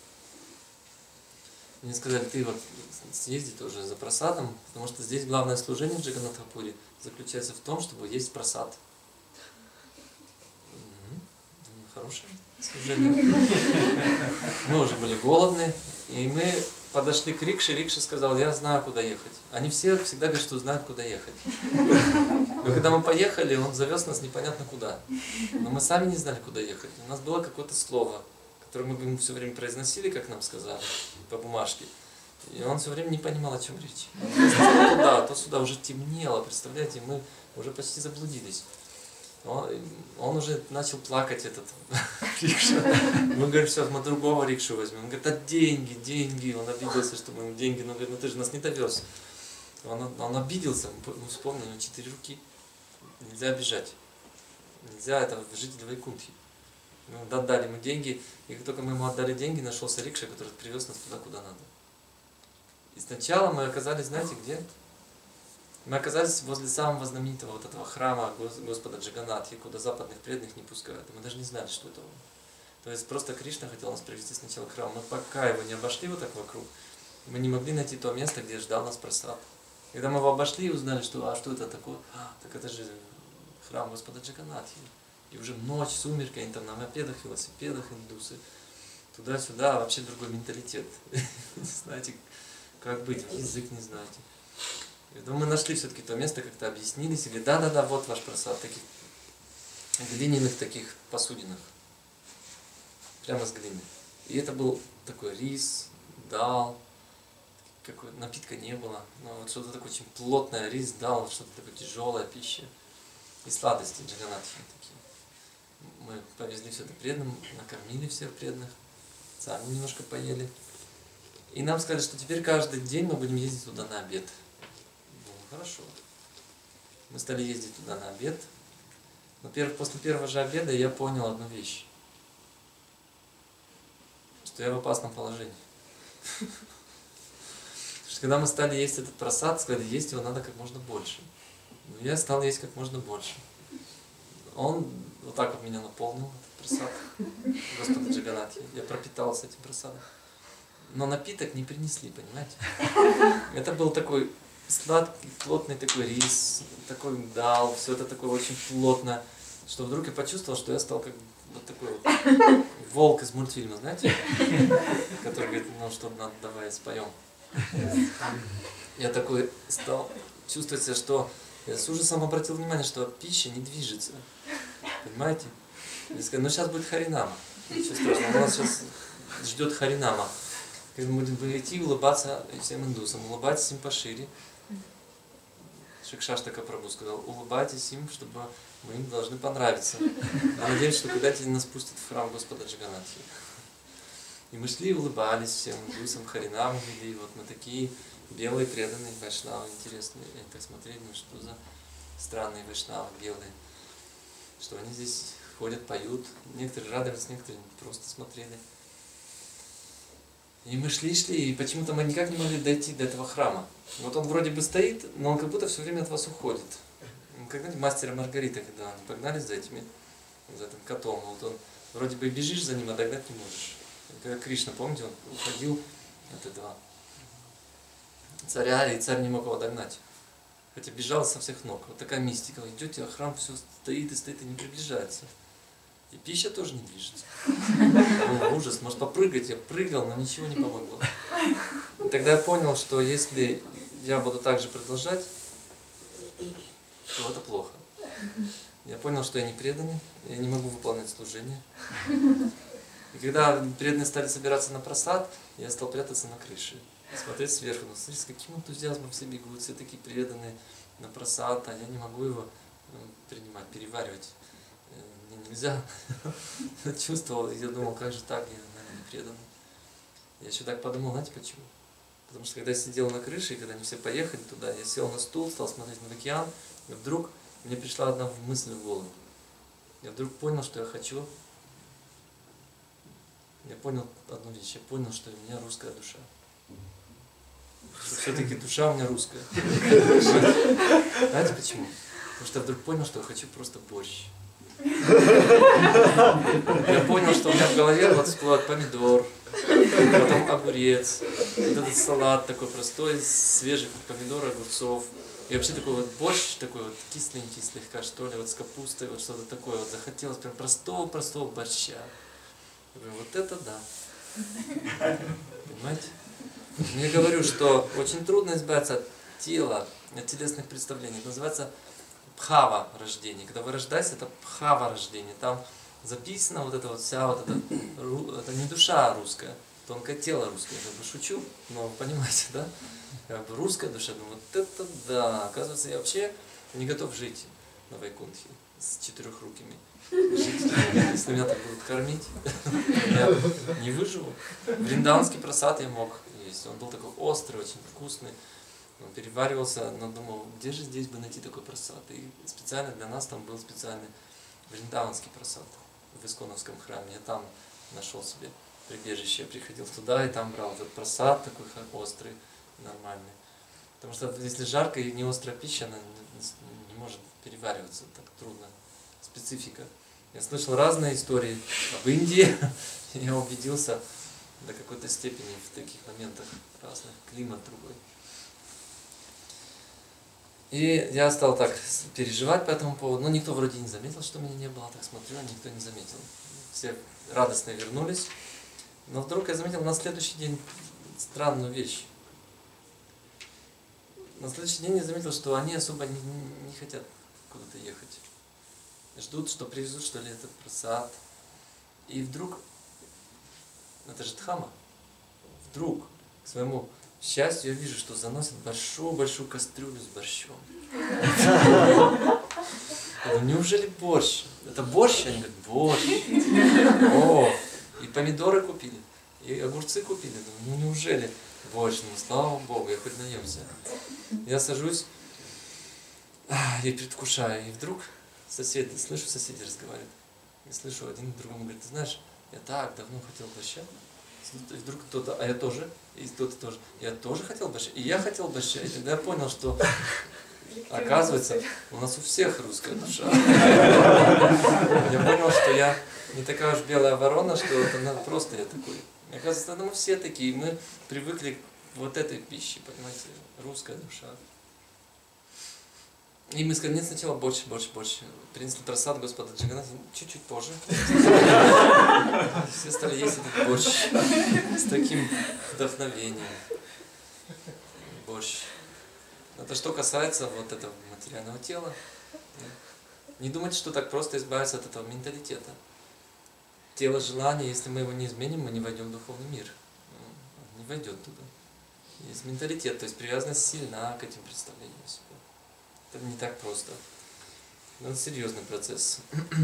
[SPEAKER 1] Мне сказали, ты вот съезди тоже за просадом, потому что здесь главное служение в Джаганнатхапуре заключается в том, чтобы есть просад. Хорошее служение. Мы уже были голодны, и мы подошли к рикше. Рикша сказал, я знаю, куда ехать. Они все всегда говорят, что знают, куда ехать. Но когда мы поехали, он завез нас непонятно куда. Но мы сами не знали, куда ехать. У нас было какое-то слово, которое мы ему все время произносили, как нам сказали, по бумажке. И он все время не понимал, о чем речь. То туда, то сюда, уже темнело, представляете, мы уже почти заблудились. Он уже начал плакать, этот рикша. Мы говорим, все, мы другого рикшу возьмем. Он говорит, а деньги, деньги. Он обиделся, что мы ему деньги. Он говорит, ну ты же нас не довез. Он обиделся, мы вспомнили, у него 4 руки. Нельзя обижать. Нельзя, это житель Вайкунтхи. Мы отдали ему деньги, и как только мы ему отдали деньги, нашелся рикша, который привез нас туда, куда надо. И сначала мы оказались, знаете, где? Мы оказались возле самого знаменитого вот этого храма Господа Джаганнатхи, куда западных преданных не пускают. И мы даже не знали, что это он. То есть просто Кришна хотел нас привести сначала к храму. Мы пока его не обошли вот так вокруг, мы не могли найти то место, где ждал нас просад. Когда мы его обошли и узнали, что, что это такое, так это же храм Господа Джаганнатхи. И уже ночь, сумерки, они там на мопедах, велосипедах индусы. Туда-сюда, вообще другой менталитет. Не знаете, как быть, язык не знаете. И потом мы нашли все-таки то место, как-то объяснились, или да-да-да, вот ваш просад, таких глиняных таких посудинах. Прямо с глины. И это был такой рис, дал, какой напитка не было, но вот что-то такое очень плотное, рис, дал, что-то такое тяжелая пища. И сладости Джаганнатхи такие. Мы повезли все это преданным, накормили всех преданных, сами немножко поели. И нам сказали, что теперь каждый день мы будем ездить туда на обед. Хорошо. Мы стали ездить туда на обед. Но после первого же обеда я понял одну вещь. Что я в опасном положении. Когда мы стали есть этот просад, сказали, есть его надо как можно больше. Но я стал есть как можно больше. Он вот так вот меня наполнил, этот просад Господа Джаганнатхи. Я пропитался этим просадом. Но напиток не принесли, понимаете? Это был такой сладкий, плотный такой рис, такой дал, все это такое очень плотно, что вдруг я почувствовал, что я стал как вот такой вот волк из мультфильма, знаете? Который говорит, ну что надо, давай споем. Я такой стал чувствовать себя, что я с ужасом обратил внимание, что пища не движется. Понимаете? Я сказал, ну сейчас будет харинама. Ничего страшного, у нас сейчас ждет харинама. Мы будем идти и улыбаться всем индусам. Улыбайтесь им пошире. Шикшаштака Прабху сказал, улыбайтесь им, чтобы мы им должны понравиться. Я надеюсь, что когда-то нас пустят в храм Господа Джаганнатхи. И мы шли и улыбались всем индусам, харинаму вели. Вот мы такие белые, преданные вайшнавы, интересные. Я так смотрели, ну что за странные вайшнавы, белые. Что они здесь ходят, поют. Некоторые радовались, некоторые просто смотрели. И мы шли, и почему-то мы никак не могли дойти до этого храма. Вот он вроде бы стоит, но он как будто все время от вас уходит. Как, знаете, мастер и Маргарита, когда они погнались за этим котом, вот он вроде бы бежишь за ним, а догнать не можешь. Когда Кришна, помните, он уходил от этого царя, и царь не мог его догнать. Хотя бежал со всех ног. Вот такая мистика. Вы идете, а храм все стоит и не приближается. И пища тоже не движется. Ну, ужас, может попрыгать, я прыгал, но ничего не помогло. И тогда я понял, что если я буду так же продолжать, то это плохо. Я понял, что я не преданный, я не могу выполнять служение. И когда преданные стали собираться на просад, я стал прятаться на крыше. Смотреть сверху, ну смотри, с каким энтузиазмом все бегут, все такие преданные на просад, а я не могу его принимать, переваривать. Мне нельзя. Чувствовал, я думал, как же так, я, наверное, не преданный. Я еще так подумал, знаете почему? Потому что когда я сидел на крыше, и когда они все поехали туда, я сел на стул, стал смотреть на океан, и вдруг мне пришла одна мысль в голову. Я вдруг понял, что я хочу. Я понял одну вещь, я понял, что у меня русская душа. Что все-таки душа у меня русская. Знаете почему? Потому что я вдруг понял, что я хочу просто борщ. Я понял, что у меня в голове вот всплывает помидор, потом огурец, вот этот салат такой простой, свежих помидор, огурцов. И вообще такой вот борщ, такой вот кисленький слегка, что ли, вот с капустой, вот что-то такое. Вот захотелось прям простого борща. Я говорю, вот это да. Понимаете? Я говорю, что очень трудно избавиться от тела, от телесных представлений. Это называется бхава рождение. Когда вы рождаетесь, это бхава рождение. Там записано вот это вот вся вот это не душа русская, тонкое тело русское. Я как бы шучу, но вы понимаете, да? Как бы русская душа, думаю, вот это да. Оказывается, я вообще не готов жить на Вайкунтхе с четырехрукими. Если меня так будут кормить, я не выживу. Вриндаванский прасад я мог есть. Он был такой острый, очень вкусный. Он переваривался, но думал, где же здесь бы найти такой прасад? И специально для нас там был специальный вриндаванский прасад в Исконовском храме. Я там нашел себе прибежище. Я приходил туда и там брал этот прасад такой острый, нормальный. Потому что если жарко и не острая пища, она не может перевариваться, так трудно. Специфика. Я слышал разные истории об Индии, и я убедился до какой-то степени в таких моментах разных, климат другой. И я стал так переживать по этому поводу, но никто вроде не заметил, что меня не было, так смотрю, а никто не заметил. Все радостно вернулись, но вдруг я заметил на следующий день странную вещь. На следующий день я заметил, что они особо не хотят куда-то ехать. Ждут, что привезут, что ли, этот прасад. И вдруг, это же Дхамма, вдруг, к своему счастью, я вижу, что заносят большую кастрюлю с борщом. Неужели борщ? Это борщ? Они говорят, борщ. О, и помидоры купили, и огурцы купили. Ну неужели борщ? Ну слава Богу, я хоть наемся. Я сажусь и предвкушаю, и вдруг соседи, слышу, соседи разговаривают. Я слышу, один к другому говорит, ты знаешь, я так давно хотел борща. И вдруг кто-то, а я тоже, и кто-то тоже. Я тоже хотел борща, и я хотел борща. И тогда я понял, что, оказывается, у нас у всех русская душа. Я понял, что я не такая уж белая ворона, что это просто я такой. Оказывается, мы все такие, мы привыкли к вот этой пище, понимаете, русская душа. И мы сказали, нет, сначала борщ. Принесли прасад Господа Джаганнатха, чуть-чуть позже. Все стали есть этот борщ с таким вдохновением. Борщ. Это что касается вот этого материального тела. Не думайте, что так просто избавиться от этого менталитета. Тело желания, если мы его не изменим, мы не войдем в духовный мир. Он не войдет туда. Есть менталитет, то есть привязанность сильна к этим представлениям о себе. Это не так просто. Но это серьезный процесс.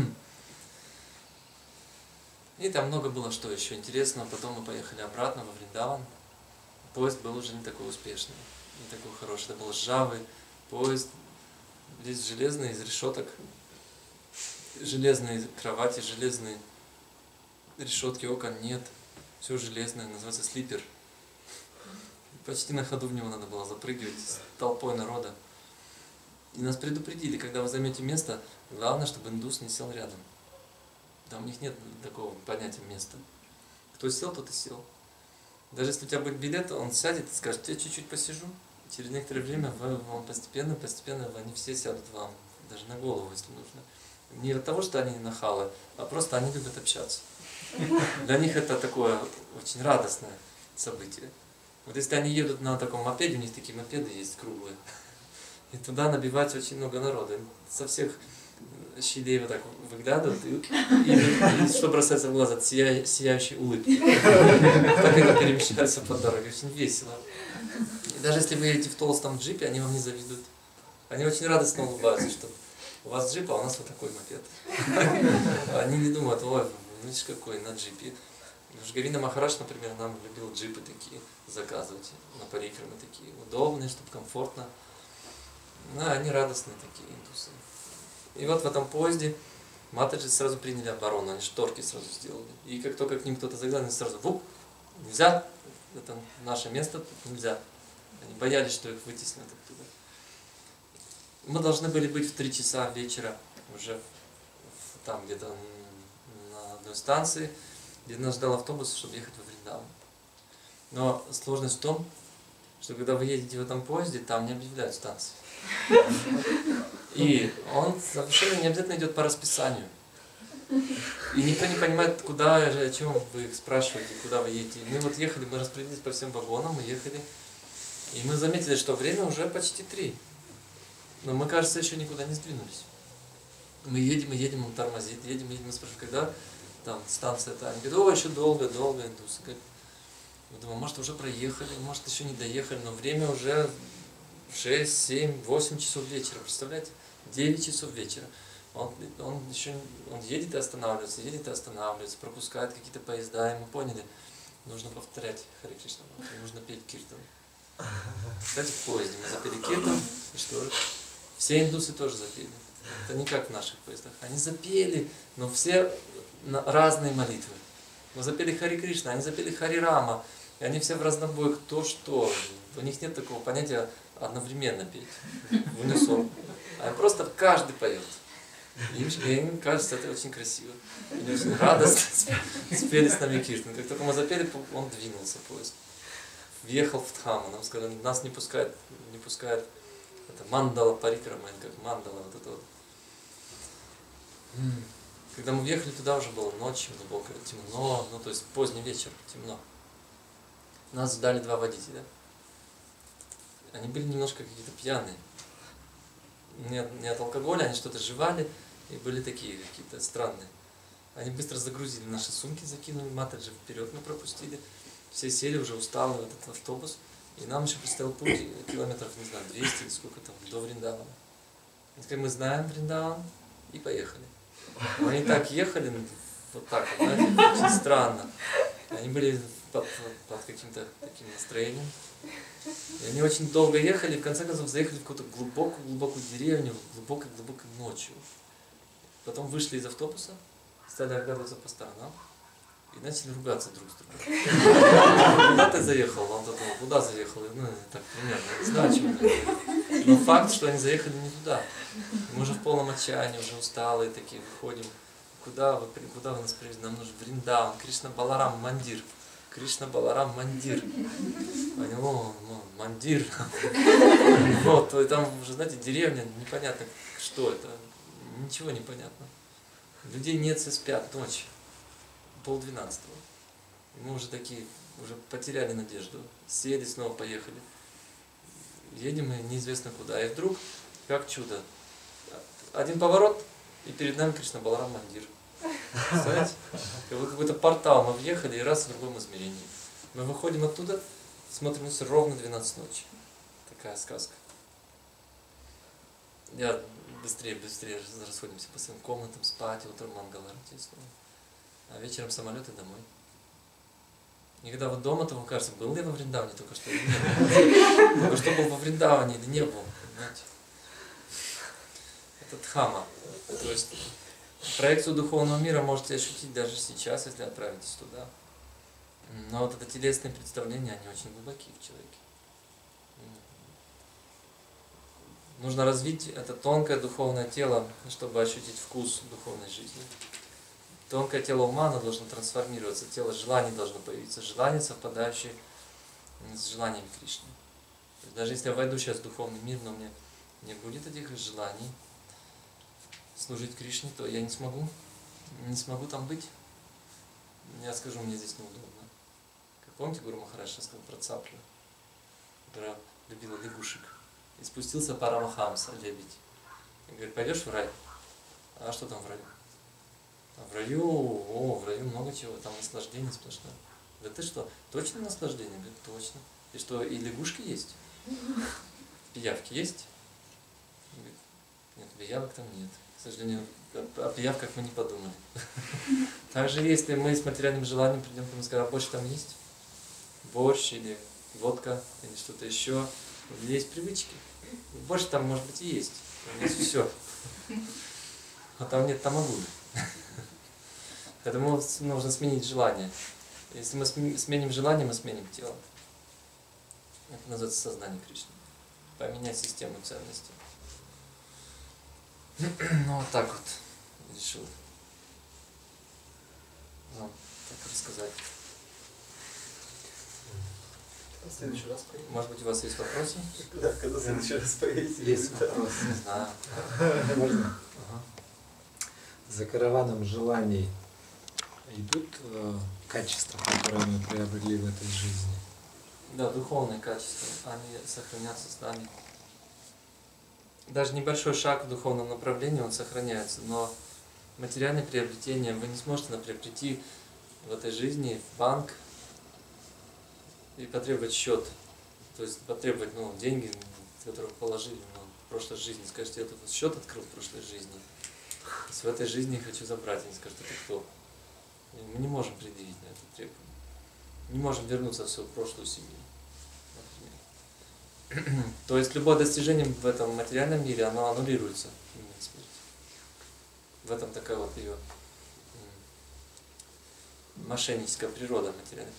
[SPEAKER 1] И там много было что еще интересного. Потом мы поехали обратно во Вриндаван. Поезд был уже не такой успешный, не такой хороший. Это был ржавый поезд. Здесь железный, из решеток. Железные кровати, железные решетки, окон нет. Все железное, называется слипер. Почти на ходу в него надо было запрыгивать с толпой народа. И нас предупредили, когда вы займете место, главное, чтобы индус не сел рядом. Да, у них нет такого понятия места. Кто сел, тот и сел. Даже если у тебя будет билет, он сядет и скажет, я чуть-чуть посижу. Через некоторое время вам постепенно они все сядут вам, даже на голову, если нужно. Не от того, что они нахалы, а просто они любят общаться. Для них это такое очень радостное событие. Вот если они едут на таком мопеде, у них такие мопеды есть круглые. И туда набивается очень много народа. Со всех щелей вот так выглядывают, и что бросается в глаза, от сияющей улыбки. Так они перемещаются по дороге, очень весело. И даже если вы едете в толстом джипе, они вам не завидуют. Они очень радостно улыбаются, что у вас джип, а у нас вот такой мопед. Они не думают, ой, видишь какой на джипе. Жгавина Махарадж, например, нам любил джипы такие заказывать на парикрамы, такие удобные, чтобы комфортно. Да, они радостные такие индусы. И вот в этом поезде Матаджи сразу приняли оборону, они шторки сразу сделали. И как только к ним кто-то заглянул, они сразу, вуп, нельзя, это наше место, тут нельзя. Они боялись, что их вытеснят оттуда. Мы должны были быть в 3 часа вечера уже там где-то на одной станции, где нас ждал автобус, чтобы ехать во Вриндаван. Но сложность в том, что когда вы едете в этом поезде, там не объявляют станции. И он совершенно не обязательно идет по расписанию. И никто не понимает, куда, о чем вы их спрашиваете, куда вы едете. Мы вот ехали, мы распределились по всем вагонам, мы ехали. И мы заметили, что время уже почти 3. Но мы, кажется, еще никуда не сдвинулись. Мы едем, он тормозит, едем, мы спрашиваем, когда там станция-то. Они говорят, о, еще долго, индусы. Мы думаем, может уже проехали, может еще не доехали, но время уже 6, 7, 8 часов вечера, представляете? 9 часов вечера. Он едет и останавливается, пропускает какие-то поезда, и мы поняли, нужно повторять Харе Кришна, нужно петь киртан. Кстати, в поезде мы запели киртан, и что же? Все индусы тоже запели. Это не как в наших поездах. Они запели, но все разные молитвы. Мы запели Харе Кришна, они запели Харе Рама, и они все в разнобой, кто что. У них нет такого понятия одновременно петь, в унисон. А просто каждый поет. И им кажется, это очень красиво. Они очень радостно спели с нами киртан. Как только мы запели, он двинулся, поезд. Въехал в Дхаму. Нам сказали, нас не пускают это мандала парикрама, как мандала, вот это вот. Когда мы въехали туда, уже было ночью, глубоко, темно, ну то есть поздний вечер, темно. Нас ждали 2 водителя. Они были немножко какие-то пьяные. Не от алкоголя, они что-то жевали и были такие какие-то странные. Они быстро загрузили наши сумки, закинули, Матаджи вперед мы пропустили. Все сели уже усталые в этот автобус. И нам еще предстоял путь километров, не знаю, 200 или сколько там, до Вриндавана. Они сказали, мы знаем Вриндаван, и поехали. Но они так ехали, вот так, знаете, очень странно. Они были под каким-то таким настроением. И они очень долго ехали, и в конце концов заехали в какую-то глубокую деревню, глубокой ночью. Потом вышли из автобуса, стали оглядываться по сторонам и начали ругаться друг с другом. Куда ты заехал? Он думал, куда заехал? Ну, так примерно, не знаю, чего. Но факт, что они заехали не туда. Мы уже в полном отчаянии, уже усталые такие, выходим. Куда вы нас привезли? Нам нужен Вриндаван, Кришна Баларам Мандир. Кришна Баларам Мандир. Они, Мандир. Вот, и там уже, знаете, деревня, непонятно, что это. Ничего не понятно. Людей нет, все спят ночью. 11:30. И мы уже такие, уже потеряли надежду. Сели, снова поехали. Едем и неизвестно куда. И вдруг, как чудо, один поворот, и перед нами Кришна Баларам Мандир. Представляете? Какой-то портал, мы въехали, и раз в другом измерении. Мы выходим оттуда, смотрим, ровно 12 ночи. Такая сказка. Я быстрее расходимся по своим комнатам, спать, утром Мангаларати снова. А вечером самолеты домой. И когда вот дома, то вам кажется, был ли я во Вриндаване только что или не был? Только что был во Вриндаване или не был, понимаете? Это Дхама. То есть проекцию духовного мира можете ощутить даже сейчас, если отправитесь туда. Но вот это телесные представления, они очень глубоки в человеке. Нужно развить это тонкое духовное тело, чтобы ощутить вкус духовной жизни. Тонкое тело ума, оно должно трансформироваться, тело желаний должно появиться, желания, совпадающие с желаниями Кришны. Даже если я войду сейчас в духовный мир, но мне не будет этих желаний служить Кришне, то я не смогу там быть. Я скажу, мне здесь неудобно. Как помните, Гуру Махарадж сказал про цаплю, которая любила лягушек. И спустился Парамахамса, лебедь. И говорит, пойдешь в рай? А что там в раю? А в раю много чего, там наслаждение сплошное. Да ты что, точно наслаждение? Говорит, точно. И что, и лягушки есть? Пиявки есть? Говорит, нет, пиявок там нет. К сожалению, о пиявках мы не подумали. Также если мы с материальным желанием придем к нему и скажем, а борщ там есть? Борщ или водка, или что-то еще. Есть привычки. Борщ там, может быть, и есть. Там есть все. А там нет тамагуны. Поэтому нужно сменить желание. Если мы сменим желание, мы сменим тело. Это называется сознание Кришны. Поменять систему ценностей. Ну вот так вот решил вам так рассказать.
[SPEAKER 4] В следующий раз поедем.
[SPEAKER 1] Может быть, у вас есть вопросы?
[SPEAKER 4] Да, когда в следующий раз поедете.
[SPEAKER 5] Есть вопрос.
[SPEAKER 1] Не знаю.
[SPEAKER 5] Можно?
[SPEAKER 1] Ага.
[SPEAKER 5] За караваном желаний идут качества, которые мы приобрели в этой жизни.
[SPEAKER 1] Да, духовные качества, они сохранятся с нами. Даже небольшой шаг в духовном направлении, он сохраняется, но материальные приобретения вы не сможете, например, прийти в этой жизни в банк и потребовать счет, то есть потребовать деньги, которые положили в прошлой жизни, скажете, я тут счет открыл в прошлой жизни, то есть в этой жизни я хочу забрать, они скажут, это кто? И мы не можем предъявить на это требование, не можем вернуться в свою прошлую семью. То есть любое достижение в этом материальном мире, оно аннулируется в момент смерти. В этом такая вот ее мошенническая природа материальная.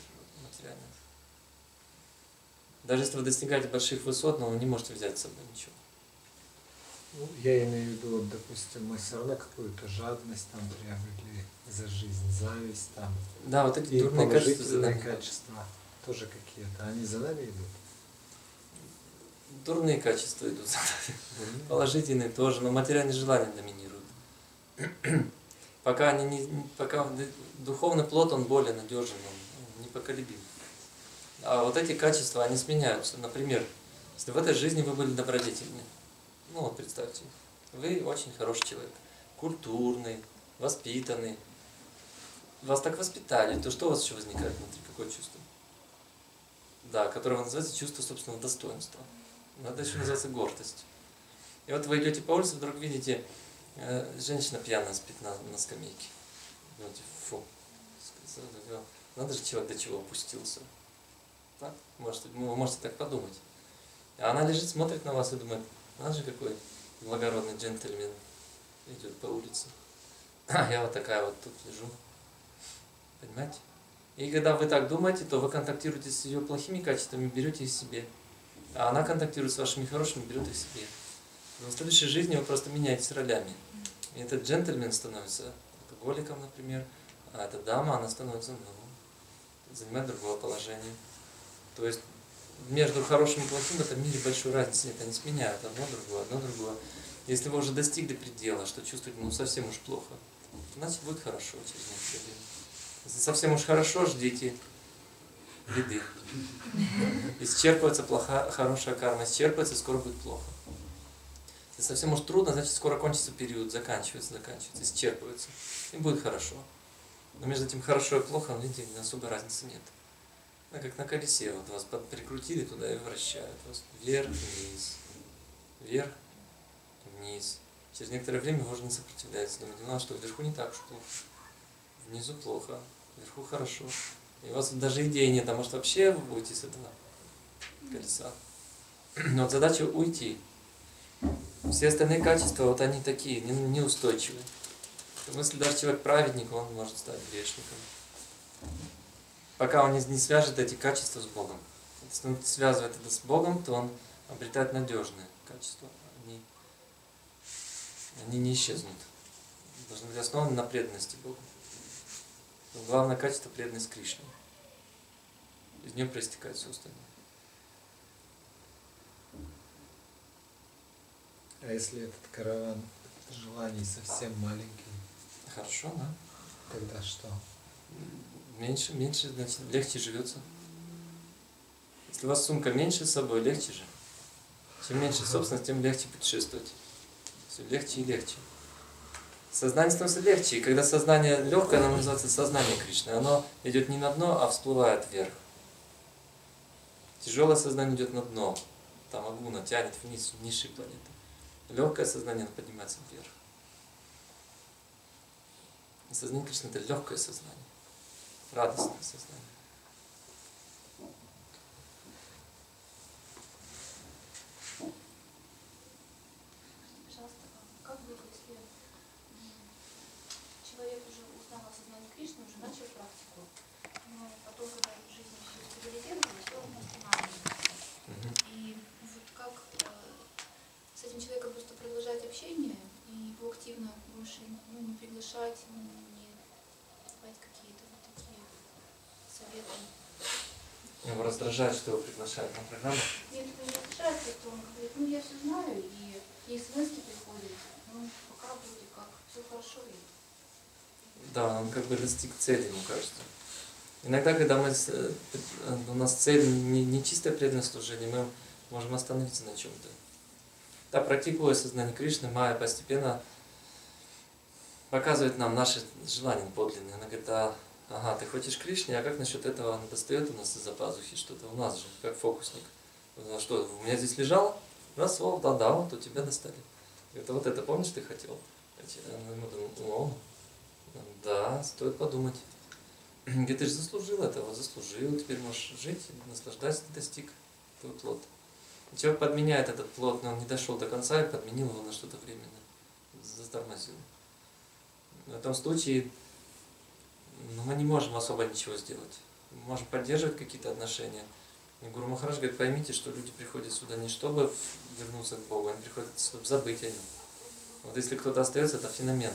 [SPEAKER 1] Даже если вы достигаете больших высот, но вы не можете взять с собой ничего.
[SPEAKER 5] Ну, я имею в виду, вот, допустим, мы все равно какую-то жадность там приобрели за жизнь, зависть там.
[SPEAKER 1] Да, вот эти
[SPEAKER 5] И
[SPEAKER 1] дурные качества за
[SPEAKER 5] положительные
[SPEAKER 1] нами.
[SPEAKER 5] качества тоже какие-то, они за нами идут.
[SPEAKER 1] Дурные качества идут за нами. Положительные тоже, но материальные желания доминируют. Пока духовный плод, он более надежен, он непоколебим. А вот эти качества, они сменяются. Например, если в этой жизни вы были добродетельны, ну вот представьте, вы очень хороший человек, культурный, воспитанный, вас так воспитали, то что у вас еще возникает внутри, какое чувство? Да, которое называется чувство собственного достоинства. Но это еще называется гордость. И вот вы идете по улице, вдруг видите, женщина пьяная спит на скамейке. Думаете, фу, надо же человек до чего опустился. Так? Вы можете так подумать. А она лежит, смотрит на вас и думает, надо же какой благородный джентльмен идет по улице. А я вот такая вот тут лежу. Понимаете? И когда вы так думаете, то вы контактируете с ее плохими качествами, берете их себе. А она контактирует с вашими хорошими, берет их себе. Но в следующей жизни вы просто меняетесь ролями. И этот джентльмен становится алкоголиком, например, а эта дама, она становится, занимает другое положение. То есть между хорошим и плохим в этом мире большой разницы нет, они сменяют одно другое. Если вы уже достигли предела, что чувствуете, совсем уж плохо, значит будет хорошо через некоторое время. Если совсем уж хорошо, ждите беды. Исчерпывается хорошая карма, исчерпывается, скоро будет плохо. Если совсем уж трудно, значит скоро кончится период, заканчивается, исчерпывается, и будет хорошо. Но между этим хорошо и плохо, видите, особой разницы нет. Как на колесе, вот вас прикрутили туда и вращают вас вверх-вниз, вверх-вниз. Через некоторое время вы уже не сопротивляетесь, думаете, что вверху не так уж плохо, внизу плохо, вверху хорошо. И у вас даже идеи нет, а может вообще вы будете с этого колеса. Но вот задача уйти. Все остальные качества, вот они такие, неустойчивые. Если даже человек праведник, он может стать грешником. Пока он не свяжет эти качества с Богом. Если он связывает это с Богом, то он обретает надежные качества. Они не исчезнут. Должны быть основаны на преданности Богу. Но главное качество — преданность Кришне. Из нее проистекает все остальное.
[SPEAKER 5] А если этот караван желаний совсем маленький,
[SPEAKER 1] Хорошо, да?
[SPEAKER 5] тогда что?
[SPEAKER 1] Меньше, значит, легче живется. Если у вас сумка меньше с собой, легче же, Чем меньше собственность, тем легче путешествовать. Все легче и легче. Сознание становится легче, и когда сознание легкое, оно называется сознание Кришны, оно идет не на дно, а всплывает вверх. Тяжелое сознание идет на дно, там агуна тянет вниз, в низшие планеты. Легкое сознание, оно поднимается вверх. И сознание Кришны — это легкое сознание, радостное сознание.
[SPEAKER 3] Пожалуйста, как быть, если человек уже узнал о сознании Кришны, уже начал практику, но потом, когда в жизни все стабилизировалось, то он останавливается. И вот как с этим человеком просто продолжать общение и его активно больше не приглашать, не давать какие-то вот такие советы.
[SPEAKER 1] Его раздражает, что его приглашают на программу.
[SPEAKER 3] Нет, это не раздражает, что он говорит, ну я все знаю, и смс-ки приходят, ну пока вроде как все хорошо.
[SPEAKER 1] Да, он как бы достиг цели, мне кажется. Иногда, когда у нас цель не чистое преданное служение, мы можем остановиться на чем-то. Да, практикуя сознание Кришны, Майя постепенно показывает нам наши желания подлинные. Она говорит, ага, ты хочешь Кришне, а как насчет этого? Она достает у нас из-за пазухи что-то, у нас же, как фокусник. А что, у меня здесь лежало? Раз, вот, да, вот у тебя достали. Это вот это, помнишь, ты хотел? Да, стоит подумать. Говорит, ты же заслужил этого, заслужил, теперь можешь жить, наслаждаться, ты достиг твой плод. Человек подменяет этот плод, но он не дошел до конца и подменил его на что-то временное, затормозил. В этом случае мы не можем особо ничего сделать. Мы можем поддерживать какие-то отношения. И Гуру Махарадж говорит, поймите, что люди приходят сюда не чтобы вернуться к Богу, они приходят, чтобы забыть о нем. Вот если кто-то остается, это феномен.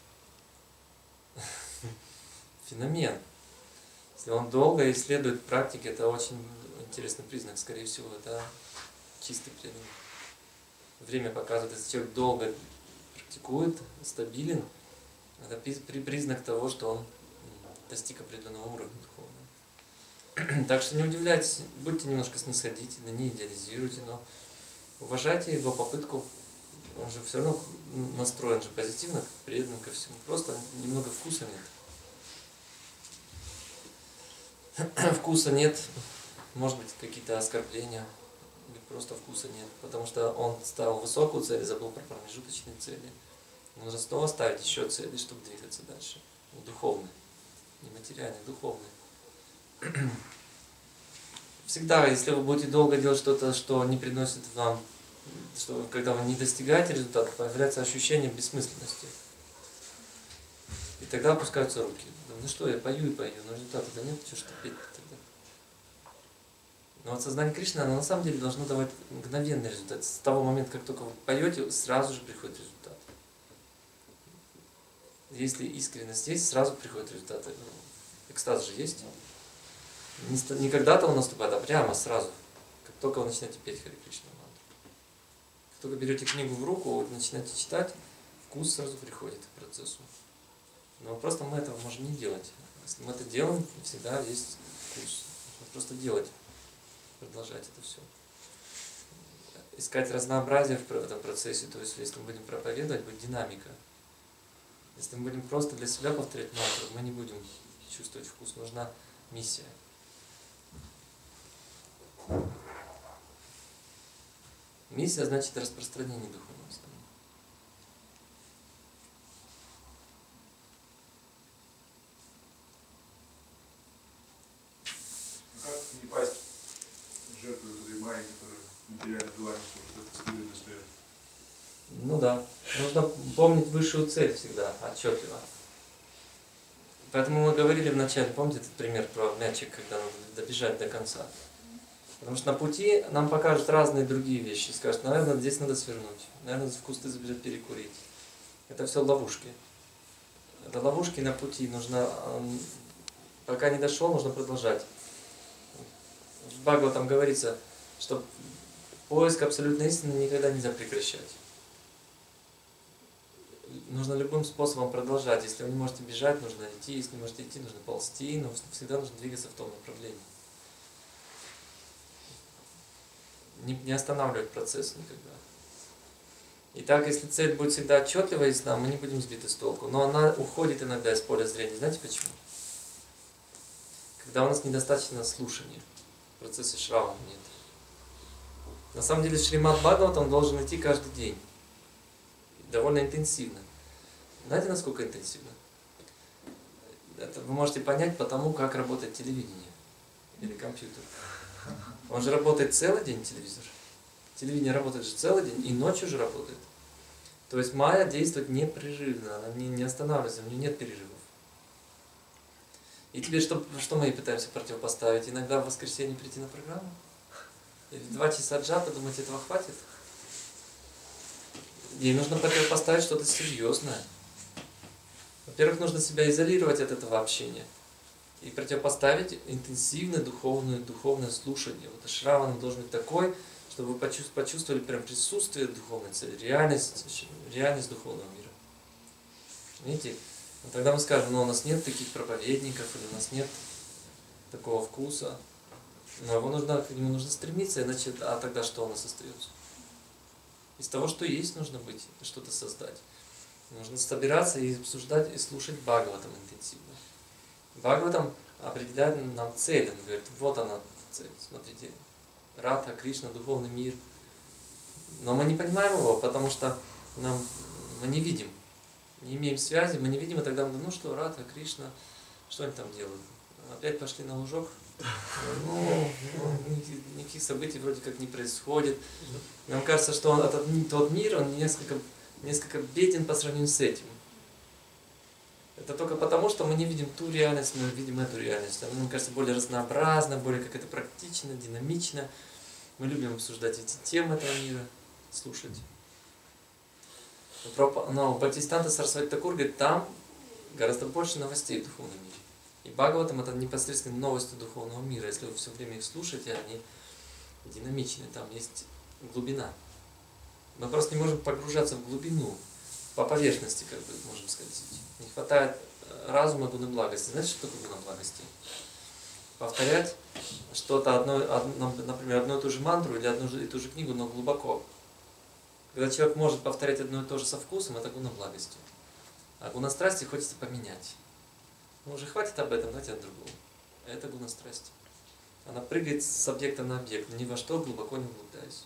[SPEAKER 1] Феномен. Если он долго исследует практики, это очень интересный признак, скорее всего, это чистый преданный. Время показывает, если человек долго практикует, стабилен, это признак того, что он достиг определенного уровня духовного. Так что не удивляйтесь, будьте немножко снисходительны, не идеализируйте, но уважайте его попытку. Он же все равно настроен же позитивно, предан ко всему. Просто немного вкуса нет. Вкуса нет, может быть, какие-то оскорбления, или просто вкуса нет. Потому что он ставил высокую цель и забыл про промежуточные цели. Нужно снова ставить еще цели, чтобы двигаться дальше. Духовные. Не материальные, духовные. Всегда, если вы будете долго делать что-то, что не приносит вам, что когда вы не достигаете результата, появляется ощущение бессмысленности. И тогда опускаются руки. Ну что, я пою и пою, но результата-то нет, что петь тогда. Но вот сознание Кришны, оно на самом деле должно давать мгновенный результат. С того момента, как только вы поете, сразу же приходит результат. Если искренность есть, сразу приходит результат. Экстаз же есть. Не когда-то он наступает, а прямо сразу. Как только вы начинаете петь Харе Кришна мантру. Как только берете книгу в руку, начинаете читать, вкус сразу приходит к процессу. Но просто мы этого можем не делать. Если мы это делаем, всегда есть вкус. Нужно просто делать, продолжать это все. Искать разнообразие в этом процессе, то есть если мы будем проповедовать, будет динамика. Если мы будем просто для себя повторять мантру, мы не будем чувствовать вкус. Нужна миссия. Миссия значит распространение духовного знания.
[SPEAKER 6] Как не пасть в жертву этой майи, которая материально желание, чтобы что-то стабильно стоит?
[SPEAKER 1] Ну да. Нужно помнить высшую цель всегда, отчетливо. Поэтому мы говорили вначале, помните этот пример про мячик, когда надо добежать до конца? Потому что на пути нам покажут разные другие вещи. Скажут, наверное, здесь надо свернуть, наверное, в кусты забежать перекурить. Это все ловушки. Это ловушки на пути. Нужно, пока не дошел, нужно продолжать. В Бхагаватам говорится, что поиск абсолютной истины никогда нельзя прекращать. Нужно любым способом продолжать. Если вы не можете бежать, нужно идти. Если не можете идти, нужно ползти. Но всегда нужно двигаться в том направлении. не останавливать процесс никогда. Итак, если цель будет всегда отчетлива и ясна, мы не будем сбиты с толку. Но она уходит иногда из поля зрения. Знаете почему? Когда у нас недостаточно слушания. В процессе шравана нет. На самом деле Шримад Бхагаватам должен идти каждый день. Довольно интенсивно. Знаете, насколько интенсивно? Это вы можете понять по тому, как работает телевидение или компьютер. Он же работает целый день, телевизор. Телевидение работает же целый день, и ночью же работает. То есть майя действует непрерывно, она не останавливается, у нее нет перерывов. И теперь что мы ей пытаемся противопоставить? Иногда в воскресенье прийти на программу? Или 2 часа джапа, думаете, этого хватит? Ей нужно противопоставить что-то серьезное. Во-первых, нужно себя изолировать от этого общения. И противопоставить интенсивное духовное слушание. Вот шравана должен быть такой, чтобы вы почувствовали прям присутствие духовной цели, реальность духовного мира. Видите? Тогда мы скажем, у нас нет таких проповедников, или у нас нет такого вкуса. Но к нему нужно стремиться, иначе, а тогда что у нас остается? Из того, что есть, нужно быть, что-то создать. Нужно собираться и обсуждать, и слушать Бхагаватам интенсивно. Бхагаватам определяет нам цель, он говорит, вот она цель, смотрите, Радха, Кришна, духовный мир. Но мы не понимаем его, потому что мы не видим, не имеем связи, мы не видим, и тогда мы думаем, ну что, Радха, Кришна, что они там делают? Опять пошли на лужок? Никаких событий вроде как не происходит. Нам кажется, что тот мир, он несколько беден по сравнению с этим. Это только потому, что мы не видим ту реальность, мы видим эту реальность. Она, мне кажется, более разнообразна, более как-то практична, динамична. Мы любим обсуждать эти темы этого мира, слушать. Но Бхактисиданта Сарасвати Такур говорит, там гораздо больше новостей в духовном мире. И Бхагаватам это непосредственно новости духовного мира. Если вы все время их слушаете, они динамичны, там есть глубина. Мы просто не можем погружаться в глубину, по поверхности, как бы можем скользить. Не хватает разума, гуны благости. Знаете, что такое гуна благости? Повторять что-то, например, одну и ту же мантру или одну и ту же книгу, но глубоко. Когда человек может повторять одно и то же со вкусом, это гуна благости. А гуна страсти хочется поменять. Ну уже хватит об этом, давайте о другом. Это гуна страсти. Она прыгает с объекта на объект, ни во что глубоко не углубляясь.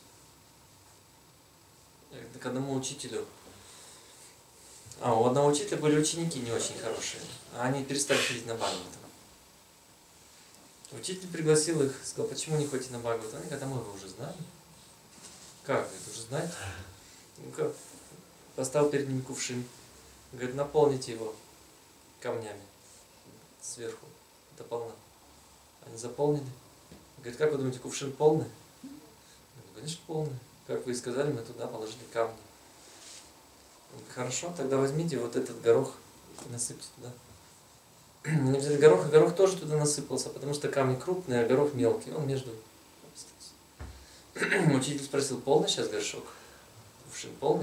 [SPEAKER 1] К одному учителю. У одного учителя были ученики не очень хорошие. А они перестали ходить на Бхагаватам. Учитель пригласил их, сказал, почему не ходите на Бхагаватам? Они говорят, а мы его уже знаем. Как вы это уже знаете? Ну-ка, поставил перед ними кувшин. Говорит, наполните его камнями сверху. Это полно. Они заполнили. Говорит, как вы думаете, кувшин полный? Говорит, конечно, полный. Как вы и сказали, мы туда положили камни. Хорошо, тогда возьмите вот этот горох и насыпьте туда. Они взяли горох, и горох тоже туда насыпался, потому что камни крупные, а горох мелкий, он между. Учитель спросил, полный сейчас горшок? Кувшин полный?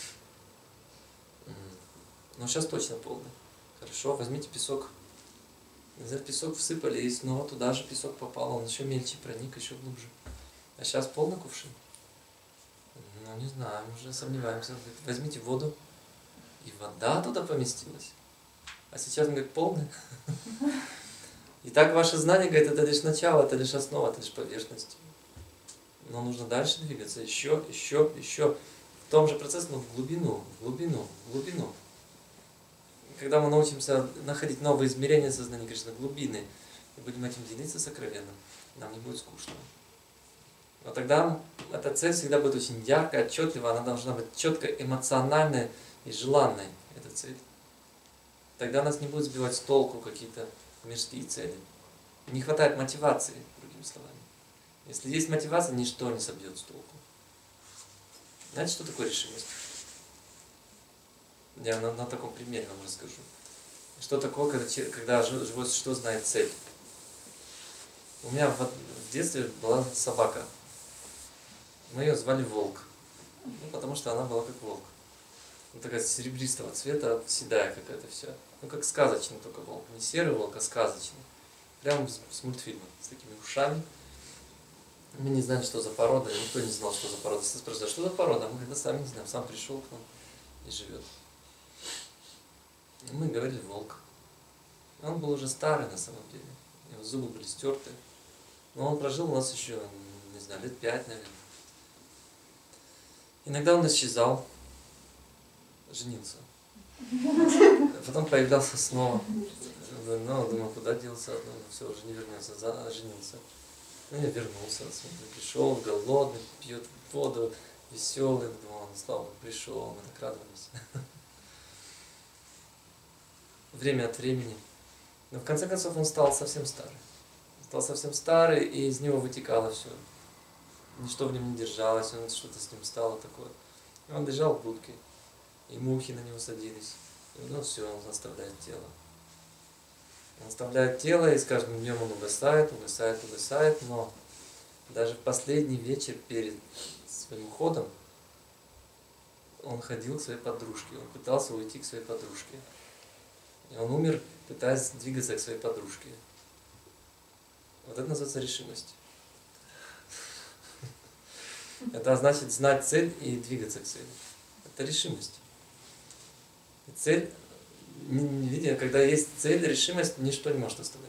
[SPEAKER 1] Ну, сейчас точно полный. Хорошо, возьмите песок. Взяли песок, всыпали, и снова туда же песок попал, он еще мельче проник, еще глубже. А сейчас полный кувшин? Ну, не знаю, мы уже сомневаемся. Говорит, возьмите воду, и вода туда поместилась. А сейчас он говорит, полный. Итак, ваше знание, говорит, это лишь начало, это лишь основа, это лишь поверхность. Но нужно дальше двигаться, еще. В том же процессе, но в глубину. Когда мы научимся находить новые измерения сознания Кришны, глубины, и будем этим делиться сокровенным, нам не будет скучно. Но тогда эта цель всегда будет очень яркая, отчетливая, она должна быть четко эмоциональной и желанной, эта цель. Тогда нас не будет сбивать с толку какие-то мирские цели. Не хватает мотивации, другими словами. Если есть мотивация, ничто не собьет с толку. Знаете, что такое решимость? Я на таком примере вам расскажу. Что такое, когда живое существо знает цель? У меня в детстве была собака. Мы ее звали Волк. Ну, потому что она была как волк. Ну, такая серебристого цвета, седая какая-то вся. Ну, как сказочный только волк. Не серый волк, а сказочный. Прямо с мультфильма, с такими ушами. Мы не знаем, что за порода, никто не знал, что за порода. Если спрашивают, что за порода? Мы говорим, сами не знаем, сам пришел к нам и живет. И мы говорили волк. Он был уже старый на самом деле. Его зубы были стерты. Но он прожил у нас еще, не знаю, лет 5, наверное. Иногда он исчезал, женился. Потом появлялся снова. Ну, думаю, куда делся? Ну, все, уже не вернется, женился. Ну, я вернулся, пришел, голодный, пьет воду, веселый. Думал, слава Богу, пришел, мы так радовались. Время от времени. Но в конце концов он стал совсем старый. Стал совсем старый, и из него вытекало все. Ничто в нем не держалось, что-то с ним стало такое. И он лежал в будке, и мухи на него садились. И ну все, он оставляет тело. Он оставляет тело, и с каждым днем он угасает, но даже в последний вечер перед своим уходом он ходил к своей подружке, он пытался уйти к своей подружке. И он умер, пытаясь двигаться к своей подружке. Вот это называется решимость. Это значит знать цель и двигаться к цели. Это решимость. И цель, видите, когда есть цель, решимость, ничто не может остановить.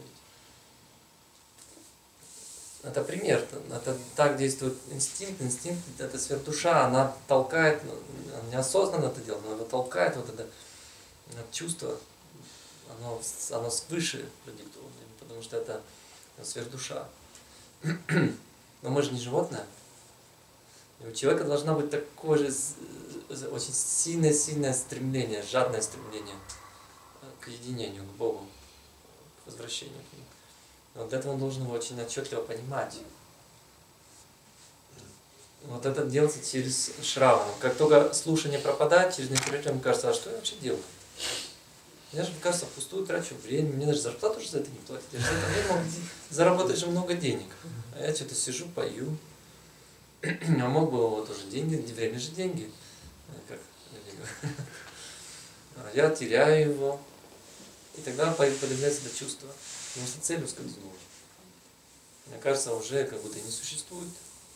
[SPEAKER 1] Это пример. Это так действует инстинкт. Инстинкт – это сверхдуша, она толкает, неосознанно это делает, но она толкает вот это чувство, оно свыше продиктовано, потому что это сверхдуша. Но мы же не животное. И у человека должна быть такое же очень сильное стремление, жадное стремление к единению, к Богу, к возвращению к Нему. Но для этого он должен его очень отчетливо понимать. Вот это делается через шравану. Как только слушание пропадает, через некоторое время кажется, а что я вообще делаю? Мне же кажется, впустую трачу время, мне даже зарплату уже за это не платят. Я же за это время мог заработать же много денег. А я что-то сижу, пою. А мог бы вот уже деньги, время же деньги. Как я теряю его. И тогда появляется это чувство. Потому что цель ускользнула. Мне кажется, уже как будто не существует.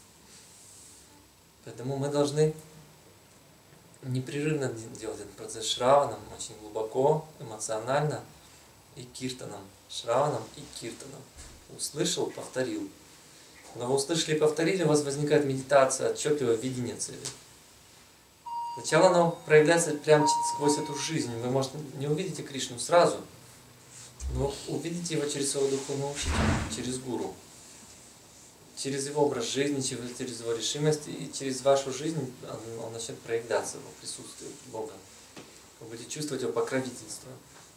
[SPEAKER 1] Поэтому мы должны непрерывно делать этот процесс шраваном, очень глубоко, эмоционально и киртаном. Шраваном и киртаном. Услышал, повторил. Когда вы услышали и повторили, у вас возникает медитация, отчетливое видение цели. Сначала оно проявляется прямо сквозь эту жизнь. Вы, может, не увидите Кришну сразу, но увидите его через своего духовного учителя, через гуру. Через его образ жизни, через его решимость и через вашу жизнь он начнет проявляться, его присутствие Бога. Вы будете чувствовать его покровительство.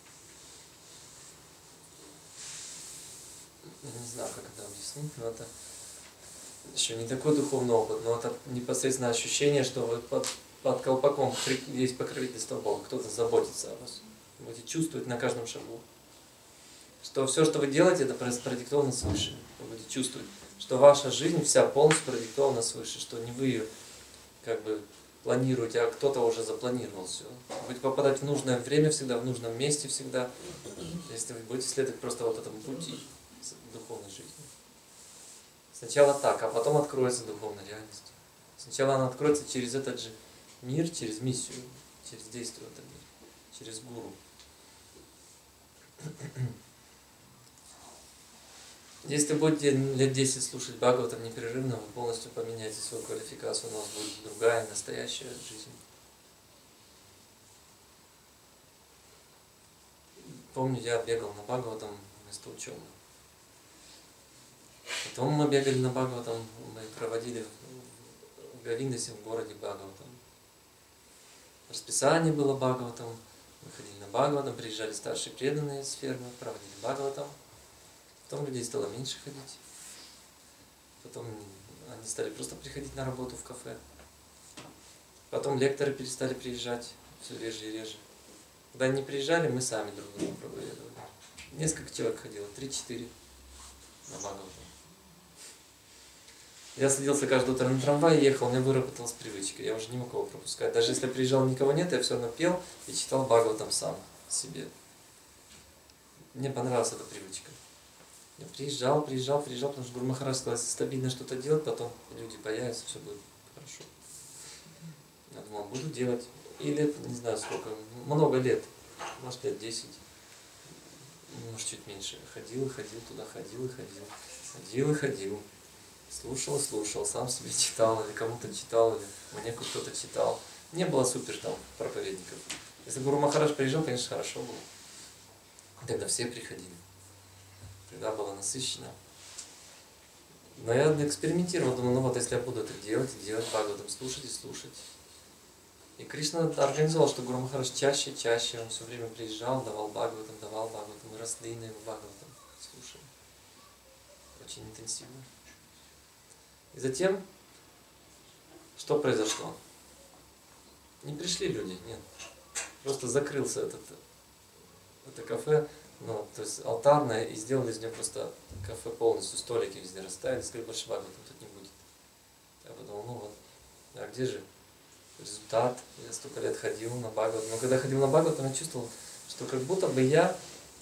[SPEAKER 1] Я не знаю, как это объяснить, но это еще не такой духовный опыт, но это непосредственно ощущение, что вы под колпаком есть покровительство Бога, кто-то заботится о вас. Вы будете чувствовать на каждом шагу, что все, что вы делаете, это продиктовано свыше. Вы будете чувствовать, что ваша жизнь вся полностью продиктована свыше, что не вы ее как бы планируете, а кто-то уже запланировал все. Вы будете попадать в нужное время всегда, в нужном месте всегда, если вы будете следовать просто вот этому пути духовной жизни. Сначала так, а потом откроется духовная реальность. Сначала она откроется через этот же мир, через миссию, через действие в этом мире, через гуру. Если будете лет 10 слушать Бхагаватам непрерывно, вы полностью поменяете свою квалификацию, у вас будет другая, настоящая жизнь. Помню, я бегал на Бхагаватам вместо ученого. Потом мы бегали на Бхагаватам, мы проводили в Говиндасе, в городе Бхагаватам. Расписание было Бхагаватам, мы ходили на Бхагаватам, приезжали старшие преданные с фермы, проводили Бхагаватам. Потом людей стало меньше ходить. Потом они стали просто приходить на работу в кафе. Потом лекторы перестали приезжать все реже и реже. Когда они не приезжали, мы сами друг друга проповедовали. Несколько человек ходило, 3-4 на Бхагаватам. Я садился каждое утро на трамвай и ехал, у меня выработалась привычка, я уже не мог его пропускать. Даже если приезжал, никого нет, я все равно пел и читал Бхагаватам сам себе. Мне понравилась эта привычка. Я приезжал, потому что Гуру Махарадж сказал, если стабильно что-то делать, потом люди появятся, все будет хорошо. Я думал, буду делать. И лет, не знаю сколько, много лет, может лет 10, может чуть меньше. Ходил, туда ходил. Слушал, сам себе читал, или кому-то читал, или мне кто-то читал. Не было супер там проповедников. Если Гуру Махарадж приезжал, конечно, хорошо было. Тогда все приходили. Тогда было насыщенно. Но я экспериментировал, думал, ну вот если я буду это делать, Бхагаватам, слушать и слушать. И Кришна организовал, что Гуру Махарадж чаще, он все время приезжал, давал Бхагаватам, мы росли на его Бхагаватам, слушали. Очень интенсивно. И затем, что произошло? Не пришли люди, нет. Просто закрылся это кафе, ну, то есть алтарное, и сделали из него просто кафе полностью, столики везде расставили, сказали, больше Бхагаватам тут не будет. Я подумал, ну вот, а где же результат? Я столько лет ходил на Бхагаватам. Но когда ходил на Бхагаватам, я чувствовал, что как будто бы я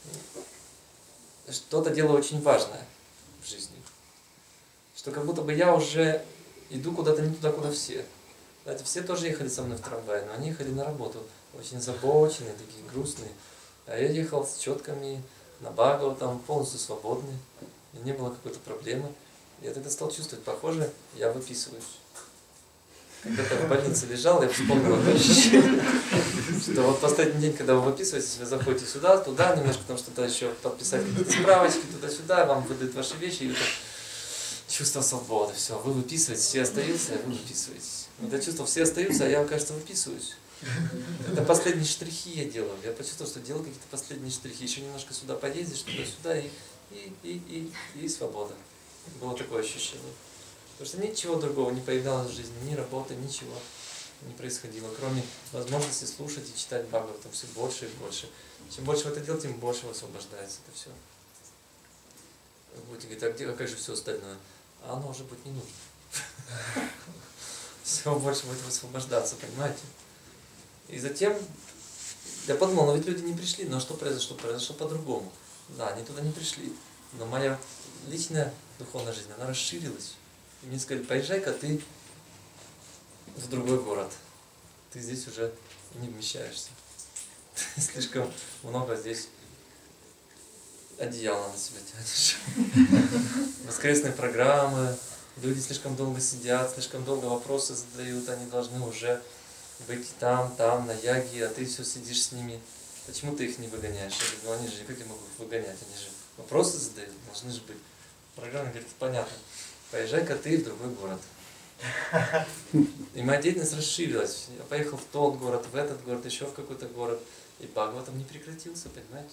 [SPEAKER 1] что-то делаю очень важное в жизни. Что как будто бы я уже иду куда-то не туда, куда все. Знаете, все тоже ехали со мной в трамвае, но они ехали на работу, очень озабоченные, такие грустные. А я ехал с четками на Бхагаватам, полностью свободный, и не было какой-то проблемы. Я тогда стал чувствовать, похоже, я выписываюсь. Когда-то в больнице лежал, я вспомнил это ощущение, что вот последний день, когда вы выписываетесь, вы заходите сюда, туда, немножко там что-то еще подписать, какие-то справочки, туда-сюда, вам выдают ваши вещи, и это чувство свободы, все, вы выписываетесь, все остаются, а вы выписываетесь. Вот я чувствовал, все остаются, а я, кажется, выписываюсь. Это последние штрихи я делаю. Я почувствовал, что делаю какие-то последние штрихи. Еще немножко сюда поездишь, туда-сюда, и свобода. Было такое ощущение. Потому что ничего другого не появлялось в жизни, ни работы, ничего не происходило, кроме возможности слушать и читать Бхагаватам все больше и больше. Чем больше вы это делаете, тем больше высвобождается это все. Вы будете говорить, а как же все остальное? А оно уже будет не нужно. Все больше будет высвобождаться, понимаете? И затем я подумал, но ведь люди не пришли, но что произошло? Произошло по-другому. Да, они туда не пришли, но моя личная духовная жизнь, она расширилась. И мне сказали, поезжай-ка ты в другой город. Ты здесь уже не вмещаешься. Ты слишком много здесь одеяла на себя тянешь. Воскресные программы, люди слишком долго сидят, слишком долго вопросы задают, они должны уже быть там, на яге, а ты все сидишь с ними. Почему ты их не выгоняешь? Я говорю, ну они же, как я могу их выгонять? Они же вопросы задают, должны же быть. Программа говорит, понятно, поезжай-ка ты в другой город. И моя деятельность расширилась. Я поехал в тот город, в этот город, еще в какой-то город. И Бхагаватам не прекратился, понимаете?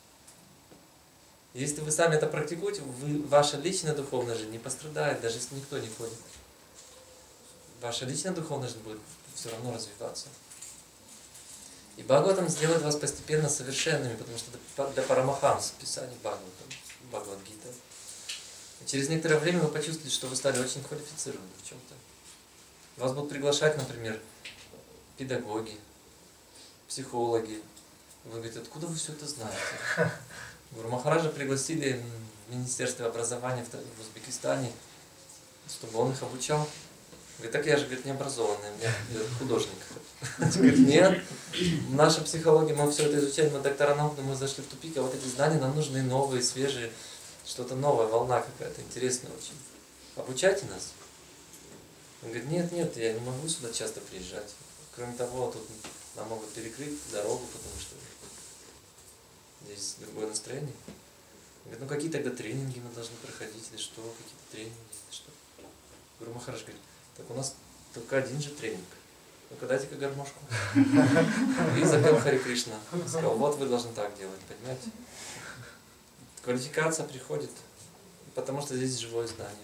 [SPEAKER 1] Если вы сами это практикуете, ваша личная духовная жизнь не пострадает, даже если никто не ходит. Ваша личная духовная жизнь будет все равно развиваться. И Бхагаватам сделает вас постепенно совершенными, потому что это для Парамахамс писание Бхагаватам, Бхагавад-гита. И через некоторое время вы почувствуете, что вы стали очень квалифицированы в чем-то. Вас будут приглашать, например, педагоги, психологи. Вы говорите, откуда вы все это знаете? Гуру Махараджа пригласили в Министерство образования в Узбекистане, чтобы он их обучал. Говорит, так я же, говорит, необразованный, я художник. Говорит, нет, наша психология, мы все это изучаем, мы доктора наук, но мы зашли в тупик, а вот эти знания нам нужны новые, свежие, что-то новое, волна какая-то, интересная очень. Обучайте нас. Он говорит, нет, я не могу сюда часто приезжать. Кроме того, тут нам могут перекрыть дорогу, потому что здесь другое настроение. Он говорит, ну какие тогда тренинги мы должны проходить, или что, какие-то тренинги, или что. Гуру Махарадж говорит, так у нас только один же тренинг. Ну-ка дайте-ка гармошку. И запел Хари Кришна. Сказал, вот вы должны так делать, понимаете? Квалификация приходит, потому что здесь живое знание.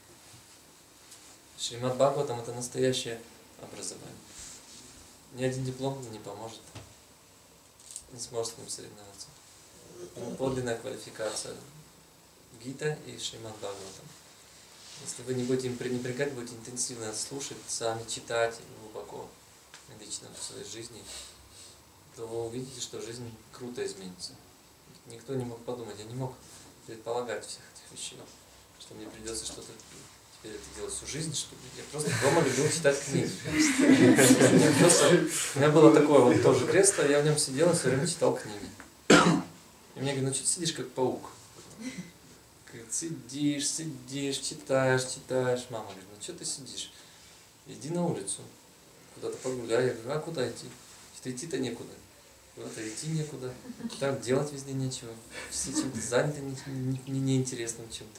[SPEAKER 1] Шримад Бхагаватам это настоящее образование. Ни один диплом не поможет. Не сможет с ним соревноваться. Подлинная квалификация Гита и Шримад Бхагаватам. Если вы не будете им пренебрегать, будете интенсивно слушать, сами читать глубоко, лично в своей жизни, то вы увидите, что жизнь круто изменится. Никто не мог подумать, я не мог предполагать всех этих смущено, что мне придется что-то теперь это делать всю жизнь, что я просто дома любил читать книги. У меня было такое вот тоже кресло, я в нем сидел и все время читал книги. И мне говорят, ну что ты сидишь как паук? Говорит, сидишь, читаешь. Мама говорит, ну что ты сидишь? Иди на улицу, куда-то погуляй. Я говорю, а куда идти? Что идти-то некуда. Куда-то идти некуда. Там делать везде нечего. Все чем-то заняты неинтересным чем-то.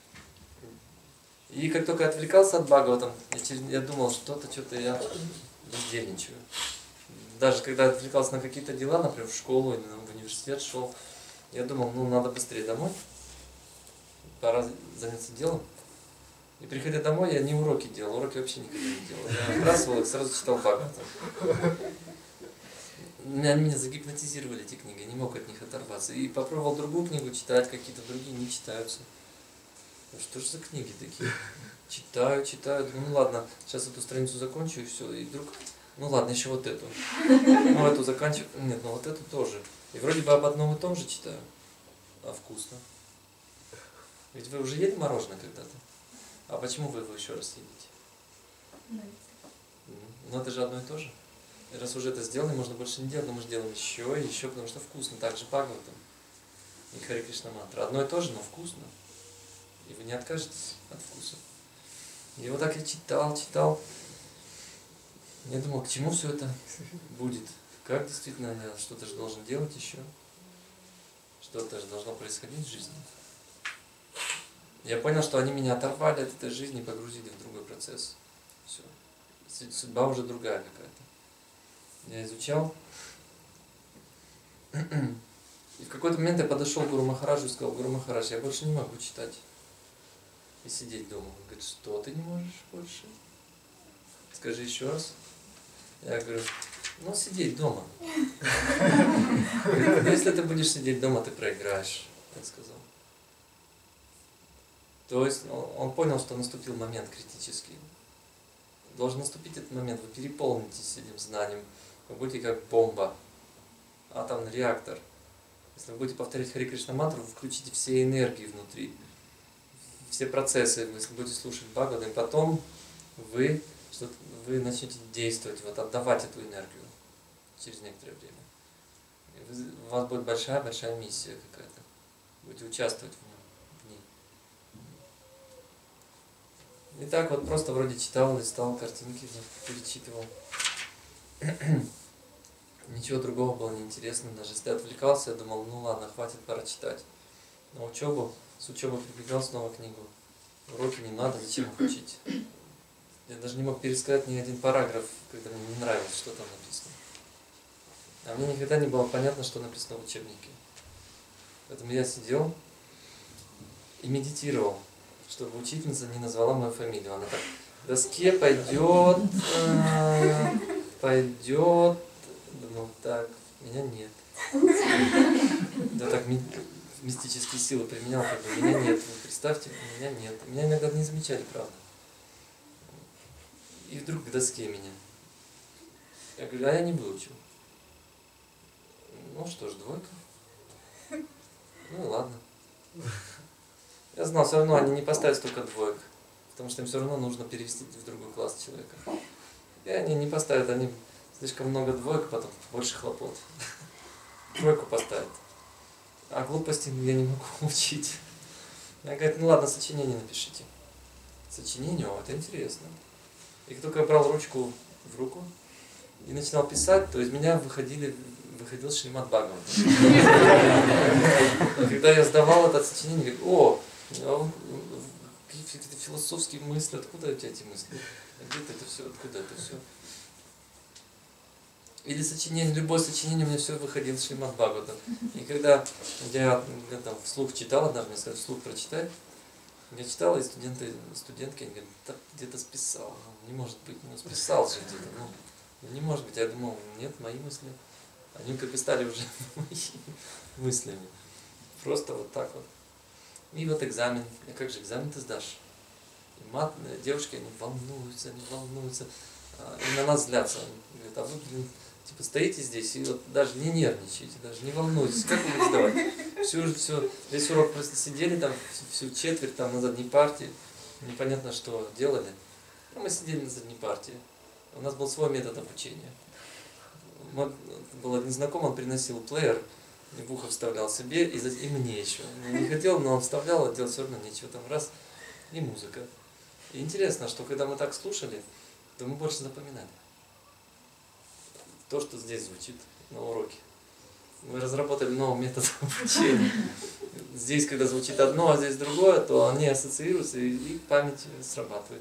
[SPEAKER 1] И как только отвлекался от Бхагаватам, я думал, что-то я бездельничаю. Даже когда отвлекался на какие-то дела, например, в школу или в университет шел, я думал, ну надо быстрее домой, пора заняться делом. И приходя домой, я не уроки делал, уроки вообще никогда не делал. Я отбрасывал их, сразу читал Бхагаватам. Меня загипнотизировали эти книги, я не мог от них оторваться. И попробовал другую книгу читать, какие-то другие не читаются. Ну что же за книги такие? Читаю. Ну ладно, сейчас эту страницу закончу и все. И вдруг, ну ладно, еще вот эту. Ну эту заканчиваю. Нет, ну вот эту тоже. И вроде бы об одном и том же читаю. А вкусно. Ведь вы уже ели мороженое когда-то? А почему вы его еще раз едите? Ну это же одно и то же. И раз уже это сделали, можно больше не делать, но мы же делаем еще и еще, потому что вкусно. Так же Бхагаватам и Харе Кришна мантра. Одно и то же, но вкусно. И вы не откажетесь от вкуса. И вот так я читал. Я думал, к чему все это будет. Как действительно я что-то же должен делать еще. Что-то же должно происходить в жизни. Я понял, что они меня оторвали от этой жизни и погрузили в другой процесс. Все. Судьба уже другая какая-то. Я изучал. И в какой-то момент я подошел к Гуру Махараджу и сказал, Гуру Махарадж, я больше не могу читать и сидеть дома. Он говорит, что ты не можешь больше? Скажи еще раз. Я говорю, ну сидеть дома. Говорит, ну, если ты будешь сидеть дома, ты проиграешь, так сказал. То есть он понял, что наступил момент критический. Должен наступить этот момент, вы переполнитесь этим знанием, вы будете как бомба, атомный реактор. Если вы будете повторять Харе Кришна мантру, вы включите все энергии внутри, все процессы, если будете слушать Бхагаватам, и потом вы начнете действовать, вот, отдавать эту энергию через некоторое время. У вас будет большая миссия какая-то. Будете участвовать в ней. И так вот просто вроде читал, листал картинки, перечитывал. Ничего другого было неинтересно. Даже если отвлекался, я думал, ну ладно, хватит, пора читать. На учебу, с учебы прибегал снова книгу. Уроки не надо, зачем их учить? Я даже не мог пересказать ни один параграф, когда мне не нравилось, что там написано. А мне никогда не было понятно, что написано в учебнике. Поэтому я сидел и медитировал, чтобы учительница не назвала мою фамилию. Она так, к доске пойдет. Думал, так, меня нет. Да так мистические силы применял, как бы, меня нет. Вы представьте, меня нет. Меня иногда не замечали, правда. И вдруг к доске меня. Я говорю, а я не выучил. Ну что ж, двойка. Ну и ладно. Я знал, все равно они не поставят столько двоек. Потому что им все равно нужно перевести в другой класс человека. И они не поставят, они слишком много двоек, потом больше хлопот. Тройку поставят. А глупости я не могу учить. Я говорю, ну ладно, сочинение напишите. Сочинение, о, это интересно. И как только я брал ручку в руку и начинал писать, то из меня выходил Шримад Бхагаватам. Когда я сдавал это сочинение, говорю, какие-то философские мысли, откуда у тебя эти мысли? Где-то это все, откуда это все? Или сочинение, любое сочинение, у меня все выходило Шримад Бхагаватам. И когда я там вслух читал, однажды мне сказали, вслух прочитай, я читал, и студентки, они говорят, так где-то списал. Не может быть, ну списал же где-то. Ну, не может быть. Я думал, нет, мои мысли. Они как бы стали уже моими мыслями. Просто вот так вот. И вот экзамен. А как же экзамен ты сдашь? И девушки, они волнуются. И на нас злятся. Они говорят, а вы, блин, типа стоите здесь и вот даже не нервничаете, даже не волнуйтесь. Как вы будете сдавать? Весь урок просто сидели там, всю четверть там на задней партии, непонятно что делали. Но мы сидели на задней партии. У нас был свой метод обучения. Был один знакомый, он приносил плеер, и в ухо вставлял себе, и мне еще. Не хотел, но он вставлял, а делать все равно нечего. Там раз, и музыка. И интересно, что когда мы так слушали, то мы больше запоминали. То, что здесь звучит на уроке. Мы разработали новый метод обучения. Здесь, когда звучит одно, а здесь другое, то они ассоциируются, и память срабатывает.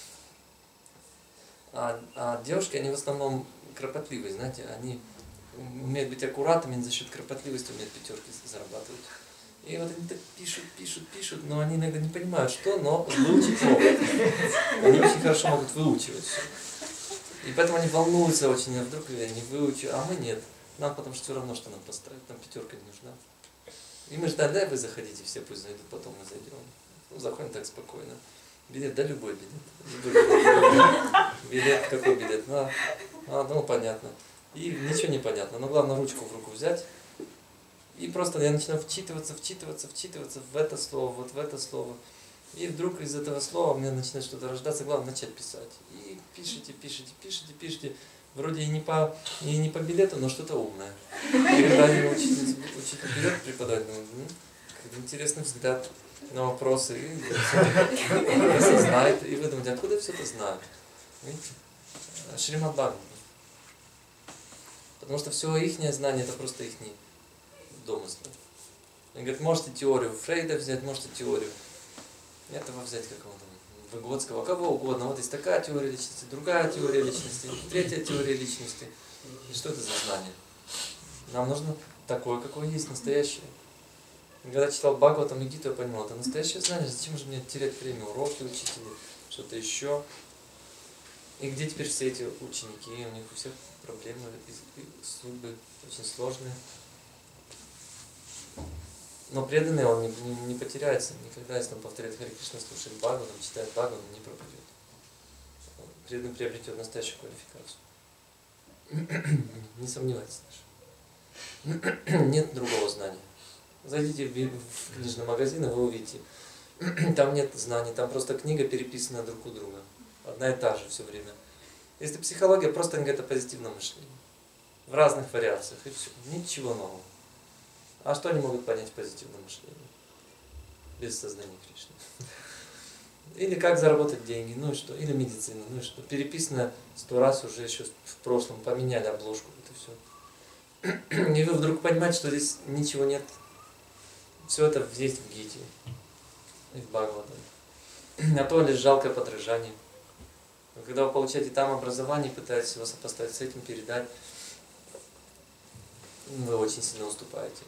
[SPEAKER 1] А девушки, они в основном кропотливые, знаете, они умеют быть аккуратными, за счет кропотливости умеют пятерки зарабатывать. И вот они так пишут, но они иногда не понимают, что, но выучить могут. Они очень хорошо могут выучивать все. И поэтому они волнуются очень, а вдруг я не выучу, а мы нет. Нам потому что все равно, что нам поставить, нам пятерка не нужна. И мы ждали, да, вы заходите, все пусть зайдут, потом мы зайдем. Ну, заходим так спокойно. Билет, да, любой билет. Билет, какой билет? Ну, понятно. И ничего не понятно. Но главное ручку в руку взять. И просто я начинаю вчитываться в это слово, вот в это слово. И вдруг из этого слова у меня начинает что-то рождаться. Главное начать писать. И пишите. Вроде и не по билету, но что-то умное. И когда учитель берет преподаватель, какой-то интересный взгляд на вопросы, и осознает, и вы думаете, откуда я все это знаю? Видите? Шримад Бхагаватам. Потому что все их знание это просто их домыслы. Он говорит, можете теорию Фрейда взять, можете теорию этого взять какого-то Выгодского, кого угодно. Вот есть такая теория личности, другая теория личности, третья теория личности. И что это за знание? Нам нужно такое, какое есть, настоящее. Когда читал Бхагаватам и Гиту, я понимал, это настоящее знание, зачем же мне терять время, уроки учить или что-то еще. И где теперь все эти ученики, у них у всех проблемы, судьбы очень сложные. Но преданный он не потеряется никогда, если он повторяет Харе Кришна, слушает Бхагаватам, читает Бхагаватам, не пропадет. Преданный приобретет настоящую квалификацию. Не сомневайтесь даже. Нет другого знания. Зайдите в книжный магазин, и вы увидите. Там нет знаний, там просто книга переписана друг у друга. Одна и та же все время. Если психология, просто это позитивное мышление. В разных вариациях, и все. Ничего нового. А что они могут понять в позитивном мышлении? Без сознания Кришны. Или как заработать деньги, ну и что? Или медицина, ну и что? Переписано 100 раз уже еще в прошлом, поменяли обложку, это все. И вы вдруг понимаете, что здесь ничего нет. Все это есть в Гите и в Бхагаватам. А то лишь жалкое подражание. Но когда вы получаете там образование, пытаетесь его сопоставить с этим, передать, вы очень сильно уступаете.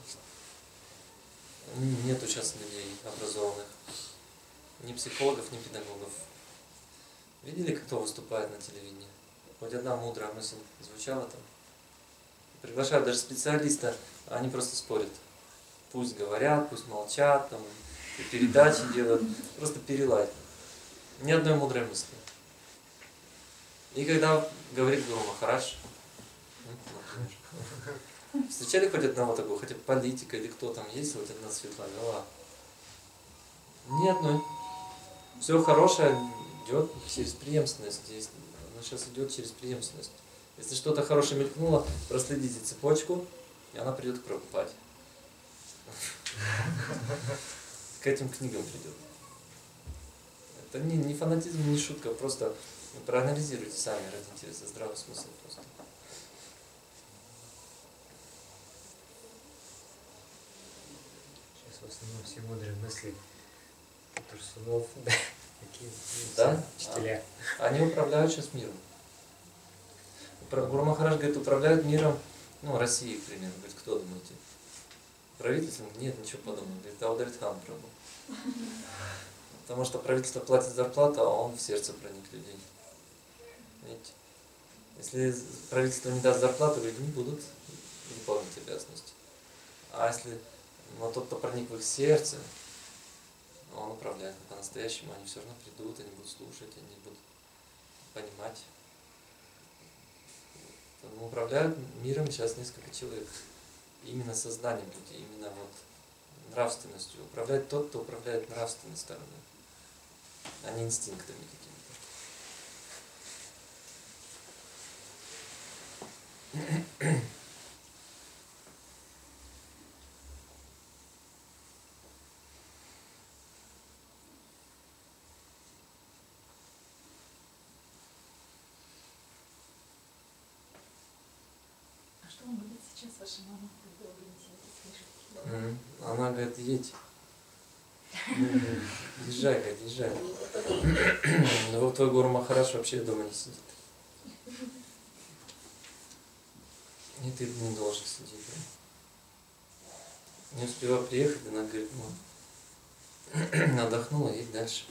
[SPEAKER 1] Нету сейчас людей образованных. Ни психологов, ни педагогов. Видели, кто выступает на телевидении? Хоть одна мудрая мысль звучала там. Приглашают даже специалиста, а они просто спорят. Пусть говорят, пусть молчат, там, и передачи делают. Просто перелай. Ни одной мудрой мысли. И когда говорит Гуру Махарадж, встречали хоть одного такого, хотя политика или кто там есть, хоть одна светлая голова? Ни одной. Все хорошее идет через преемственность. Оно сейчас идет через преемственность. Если что-то хорошее мелькнуло, проследите цепочку, и она придет к Прабхупаде. К этим книгам придет. Это не фанатизм, не шутка, просто проанализируйте сами ради интереса, здравый смысл просто.
[SPEAKER 5] Сейчас в основном все мудрые мысли Турсунов, такие
[SPEAKER 1] Да?
[SPEAKER 5] учителя.
[SPEAKER 1] Они управляют сейчас миром. Гуру Махарадж говорит, управляют миром, ну, Россией, к примеру. Говорит, кто думаете? Правительство? Нет, ничего подобного. Говорит, Авдаритхан Прабху. Потому что правительство платит зарплату, а он в сердце проник людей. Видите? Если правительство не даст зарплату, люди не будут выполнять обязанности. А если тот, кто проник в их сердце, он управляет по-настоящему, они все равно придут, они будут слушать, они будут понимать. Управляют миром сейчас несколько человек. Именно сознанием людей, именно вот нравственностью. Управляет тот, кто управляет нравственной стороной, а не инстинктами какими-то.
[SPEAKER 7] А что вам говорит сейчас ваша мама, когда вы говорите, слышите?
[SPEAKER 1] Она говорит, едь. Езжай, говорит, езжай. Но вот твой Гуру Махарадж вообще дома не сидит. И ты не должен сидеть. Не успела приехать, она говорит, ну, отдохнула, едь дальше.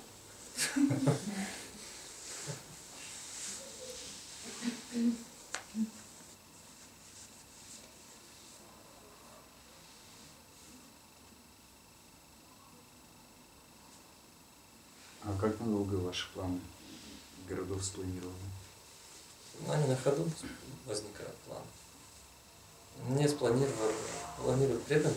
[SPEAKER 8] А как надолго ваши планы городов спланированы?
[SPEAKER 1] Ну, они на ходу возникают планы. Мне планируют преданные.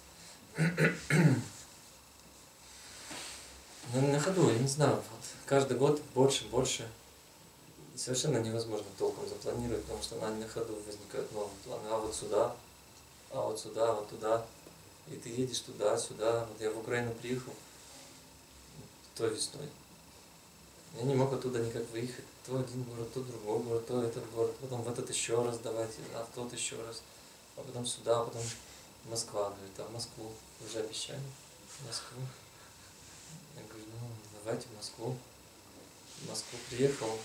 [SPEAKER 1] Но на ходу, я не знаю, вот, каждый год больше. Совершенно невозможно толком запланировать, потому что на ходу возникают новые планы. А вот сюда, а вот сюда, а вот туда. И ты едешь туда, сюда. Вот я в Украину приехал той весной. Я не мог оттуда никак выехать. То один город, то другой город, то этот город. Потом в этот еще раз давайте, а в тот еще раз. А потом сюда, а потом Москва. Говорит, а в Москву уже обещали. В Москву. Я говорю, ну давайте в Москву. В Москву приехал.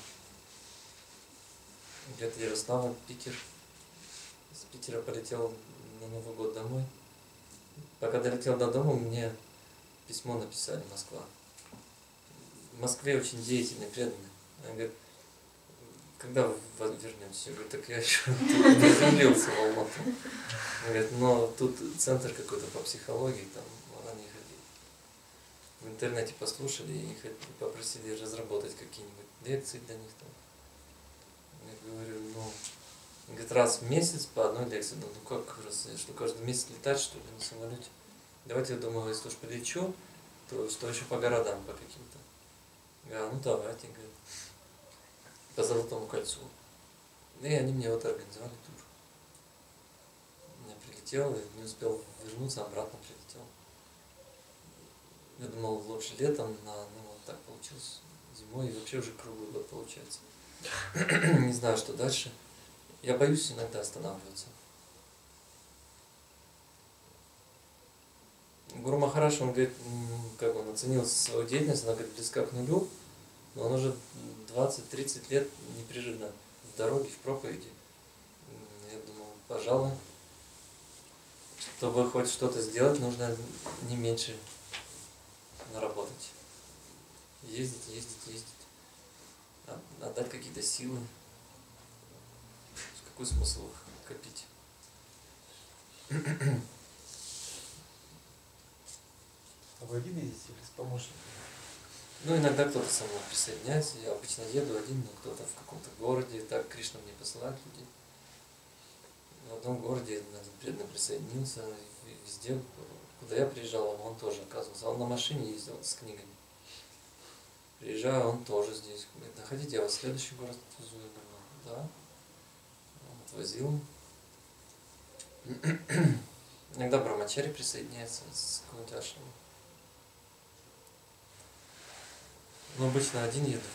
[SPEAKER 1] Где-то Ярославль, Питер. С Питера полетел на Новый год домой. Пока долетел до дома, мне письмо написали, Москва. В Москве очень деятельные, преданные. Они говорят, когда вы вернетесь? Я говорю, так я еще приземлился в Алмату. Они говорят, но тут центр какой-то по психологии, там они в интернете послушали и попросили разработать какие-нибудь лекции для них там. Я говорю, ну, говорит, раз в месяц по одной лекции. Ну как раз, что каждый месяц летать, что ли, на самолете? Давайте, я думаю, если уж полечу, то что еще по городам, по каким-то. Я, ну давайте, говорит, по Золотому кольцу. И они мне вот организовали тур. Я прилетел, и не успел вернуться, обратно прилетел. Я думал, лучше летом, ну вот так получилось зимой, и вообще уже круглый год получается. Не знаю, что дальше. Я боюсь иногда останавливаться. Гуру Махарадж, он говорит, как он оценил свою деятельность, она говорит, близка к нулю, но он уже 20-30 лет непрерывно в дороге, в проповеди. Я думал, пожалуй, чтобы хоть что-то сделать, нужно не меньше наработать. Ездить. Отдать какие-то силы. Какой смысл их копить?
[SPEAKER 4] А вы один ездите или с помощником?
[SPEAKER 1] Ну, иногда кто-то со мной присоединяется. Я обычно еду один, но кто-то в каком-то городе. Так Кришна мне посылает людей. В одном городе один преданный присоединился. Везде, куда я приезжал, он тоже оказывался. Он на машине ездил с книгами. Приезжаю, он тоже здесь. Говорит, находите, я вас в следующий город отвезу. Я говорю, да. Он отвозил. Иногда Брамачари присоединяется с какой-нибудь ашрамом. Но обычно один еду.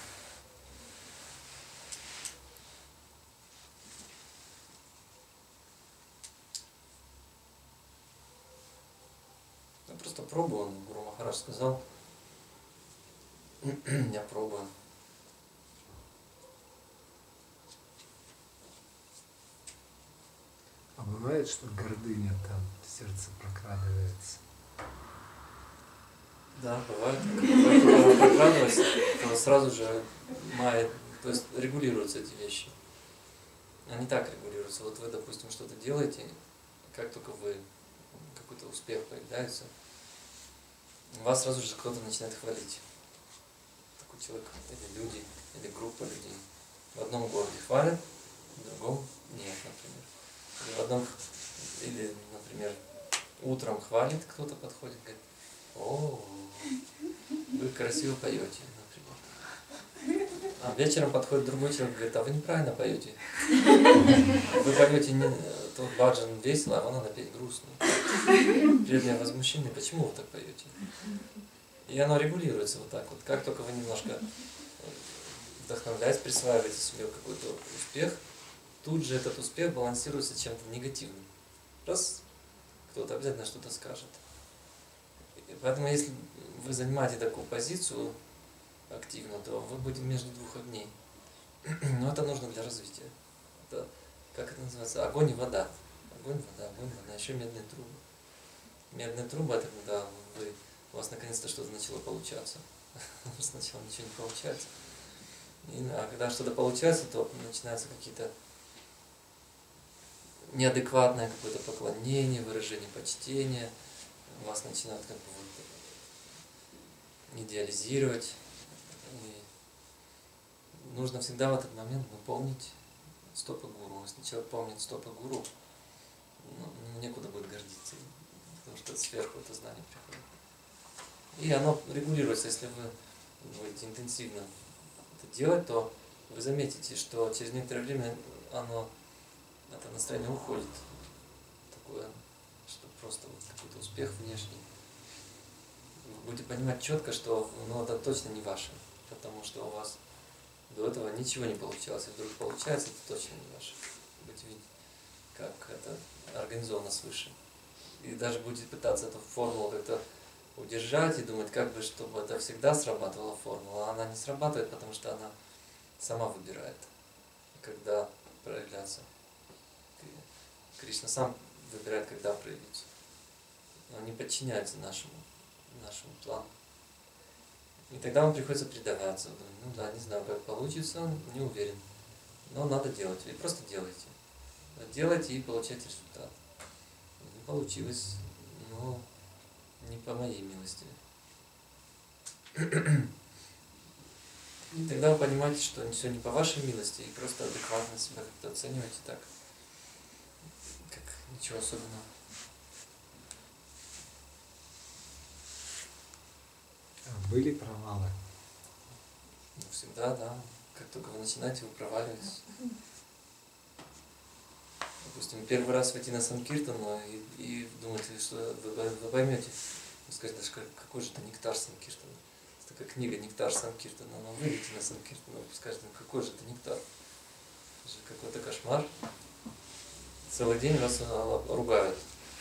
[SPEAKER 1] Я просто пробую, Гуру Махарадж сказал. Я пробую.
[SPEAKER 5] А бывает, что гордыня там в сердце прокрадывается?
[SPEAKER 1] Да, бывает. Когда прокрадывается, то сразу же мает, то есть регулируются эти вещи. Они так регулируются. Вот вы, допустим, что-то делаете, как только вы какой-то успех появляется, вас сразу же кто-то начинает хвалить. Такой человек, или люди, или группа людей. В одном городе хвалят, в другом нет, например. Или в одном, или, например, Утром хвалит, кто-то подходит, говорит: о, вы красиво поете, например. А вечером подходит другой человек, говорит: а вы неправильно поете. Вы поете не тот баджан весело, а вам надо петь грустно. Преданное возмущение: почему вы так поете? И оно регулируется вот так вот. Как только вы немножко вдохновляетесь, присваиваете себе какой-то успех, тут же этот успех балансируется чем-то негативным. Раз, кто-то обязательно что-то скажет. И поэтому если вы занимаете такую позицию активно, то вы будете между двух огней. Но это нужно для развития. Это, как это называется? Огонь и вода. Огонь, вода, огонь, вода. Еще медные трубы. Медные трубы — это когда у вас наконец-то что-то начало получаться. Сначала ничего не получается. А когда что-то получается, то начинаются какие-то неадекватное какое-то поклонение, выражение почтения. Вас начинают как бы вот идеализировать. И нужно всегда в этот момент помнить стопы гуру. Если человек помнит стопы гуру, ну, некуда будет гордиться, потому что сверху это знание приходит. И оно регулируется. Если вы будете интенсивно это делать, то вы заметите, что через некоторое время это настроение уходит. Такое, что просто вот какой-то успех внешний. Вы будете понимать четко, что это точно не ваше, потому что у вас до этого ничего не получалось, и вдруг получается, это точно не ваше. Будете видеть, как это организовано свыше. И даже будете пытаться эту формулу как-то удержать и думать, как бы, чтобы это всегда срабатывала формула. А она не срабатывает, потому что она сама выбирает, когда проявляться. Кришна сам выбирает, когда проявиться. Он не подчиняется нашему плану. И тогда вам приходится предаваться. Ну да, не знаю, как получится, не уверен. Но надо делать. И просто делайте. Делайте и получайте результат. Не получилось, но не по моей милости. И тогда вы понимаете, что все не по вашей милости, и просто адекватно себя как-то оцениваете так, как ничего особенного.
[SPEAKER 5] А были провалы?
[SPEAKER 1] Ну, всегда, да. Как только вы начинаете, вы проваливаетесь. Допустим, первый раз войти на Санкиртану и думаете, что вы поймете. Вы скажете: даже какой же это нектар Санкиртана. Такая книга «Нектар Санкиртана». Но выйдете на Санкиртану, вы скажете: ну какой же это нектар? Это же какой-то кошмар. Целый день вас ругают.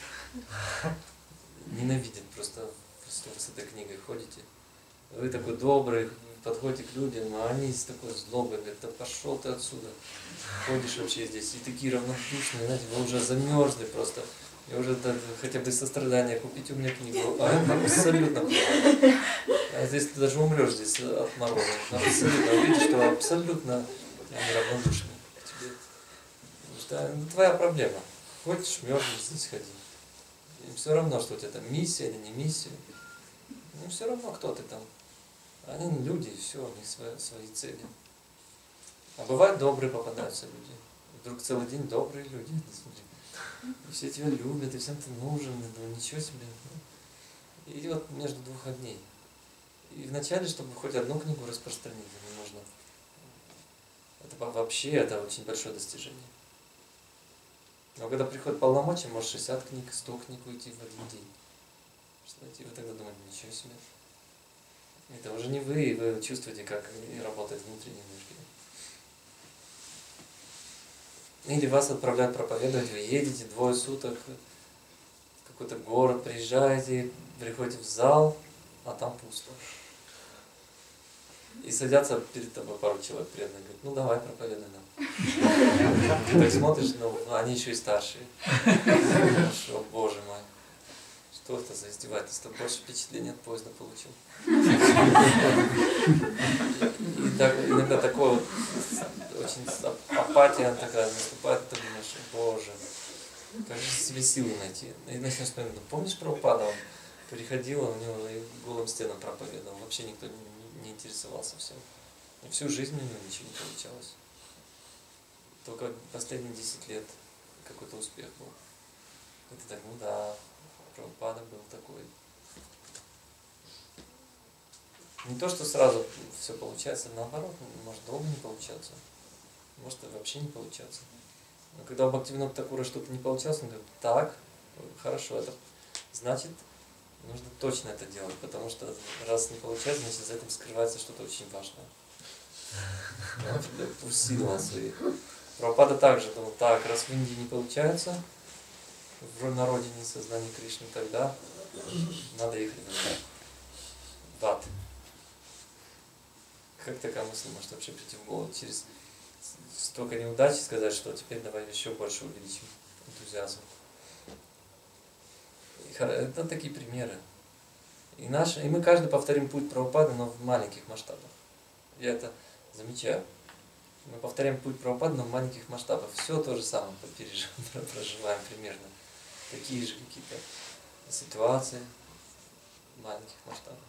[SPEAKER 1] Ненавидят просто, что вы с этой книгой ходите. Вы такой добрый, подходите к людям, а они с такой злобой говорят: да пошел ты отсюда. Ходишь вообще здесь, и такие равнодушные, знаете, вы уже замерзли просто. И уже хотя бы из сострадания купите у меня книгу. А им абсолютно плохо. А здесь ты даже умрешь здесь от мороза. Абсолютно. Видишь, что абсолютно они равнодушны к тебе. Потому что это твоя проблема. Хочешь, мерзнешь, здесь ходи. Им все равно, что у тебя там миссия или не миссия. Им все равно, кто ты там. Они люди, и все, у них свои цели. А бывают добрые попадаются люди. Вдруг целый день добрые люди. И все тебя любят, и всем ты нужен, ну ничего себе. И вот между двух огней. И вначале, чтобы хоть одну книгу распространить, не нужно. Это вообще это очень большое достижение. Но когда приходит полномочия, может 60 книг, 100 книг уйти в один день. Знаете, вы тогда думаете: ничего себе. Это уже не вы, и вы чувствуете, как работает внутренняя энергия. Или вас отправляют проповедовать, вы едете 2 суток в какой-то город, приезжаете, приходите в зал, а там пусто. И садятся перед тобой пару человек преданных, говорят: ну давай, проповедуй нам. Ты так смотришь, ну они еще и старшие. Хорошо, Боже мой. Что это за издевательство? Больше впечатления от поезда получил. И так, иногда такое вот, очень апатия такая наступает, ты думаешь: Боже, как же себе силы найти? И начнешь вспоминать: ну, помнишь Прабхупада, он приходил, у него и голым стенам проповедовал, вообще никто не интересовался всем. И всю жизнь у него ничего не получалось. Только последние 10 лет какой-то успех был. Это так, ну да, Прабхупада был такой. Не то, что сразу все получается, наоборот, может долго не получаться, может и вообще не получаться. Но когда у Бхактивинода Тхакура что-то не получалось, он говорит, так, хорошо, это значит, нужно точно это делать, потому что раз не получается, значит за этим скрывается что-то очень важное. Он усилил свои. Прабхупада также думал, так, раз в Индии не получается, на родине сознания Кришны, тогда надо ехать в ад. Как такая мысль может вообще прийти в голову? Через столько неудач сказать, что теперь давай еще больше увеличим энтузиазм. Это такие примеры. И мы каждый повторим путь Прабхупады, но в маленьких масштабах. Я это замечаю. Мы повторяем путь Прабхупады, но в маленьких масштабах. Все то же самое проживаем примерно. Такие же какие-то ситуации в маленьких масштабах.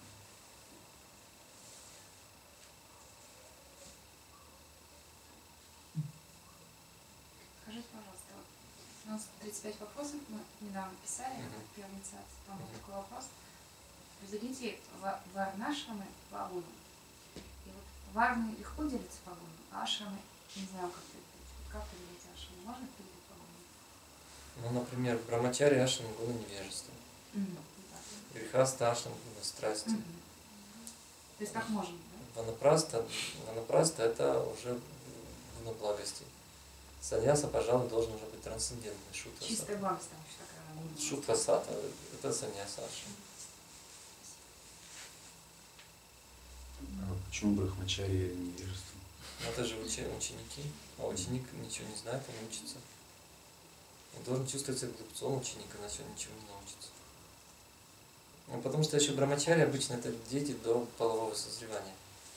[SPEAKER 7] Скажите, пожалуйста, у нас 35 вопросов мы недавно писали, первый инициации, там был такой вопрос. Разделите варнашрамы по агунам. И вот варны легко делятся по агунам, а ашрамы, не знаю, как поделить ашрамы. Можно поделить по агунам?
[SPEAKER 1] Ну, например, брамачари ашрам гуна невежества. Грихаста ашрам гуна страсти.
[SPEAKER 7] То есть как можно, да?
[SPEAKER 1] Ванапраста это уже гуна благости. Саньяса, пожалуй, должен уже быть трансцендентный.
[SPEAKER 7] Чистая благость там еще такая.
[SPEAKER 1] Шутвасата. Это саньяса ашрам.
[SPEAKER 8] А почему брахмачарья невежество?
[SPEAKER 1] Это же ученики. А ученик ничего не знает, он учится. Он должен чувствовать себя глупцом ученик, иначе он ничего не научится. Ну, потому что еще брамачари обычно это дети до полового созревания.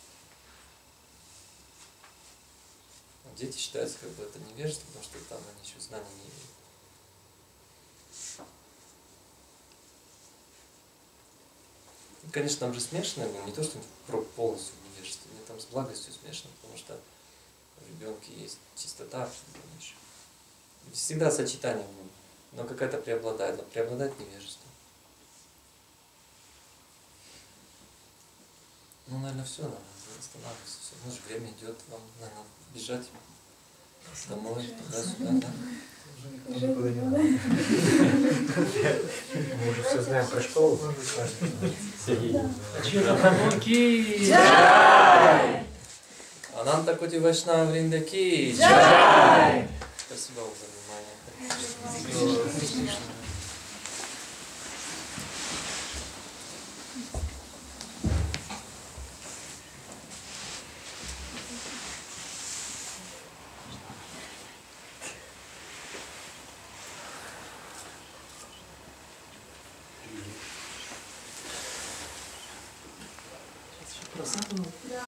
[SPEAKER 1] А дети считаются как бы это невежество, потому что там они еще знаний не имеют. И, конечно, там же смешанное было, не то, что полностью невежество, не там с благостью смешано, потому что в ребенке есть чистота, еще. Всегда сочетание гун, но какая-то преобладает, но преобладает невежество. Ну, наверное, все, надо останавливаться. Все. Ну, же время идет, вам надо бежать домой, туда-сюда, да?
[SPEAKER 5] Уже никуда не надо. Мы уже все знаем про школу.
[SPEAKER 1] Ананта Коти Вайшнава Вринда Ки Джай! Спасибо вам за внимание.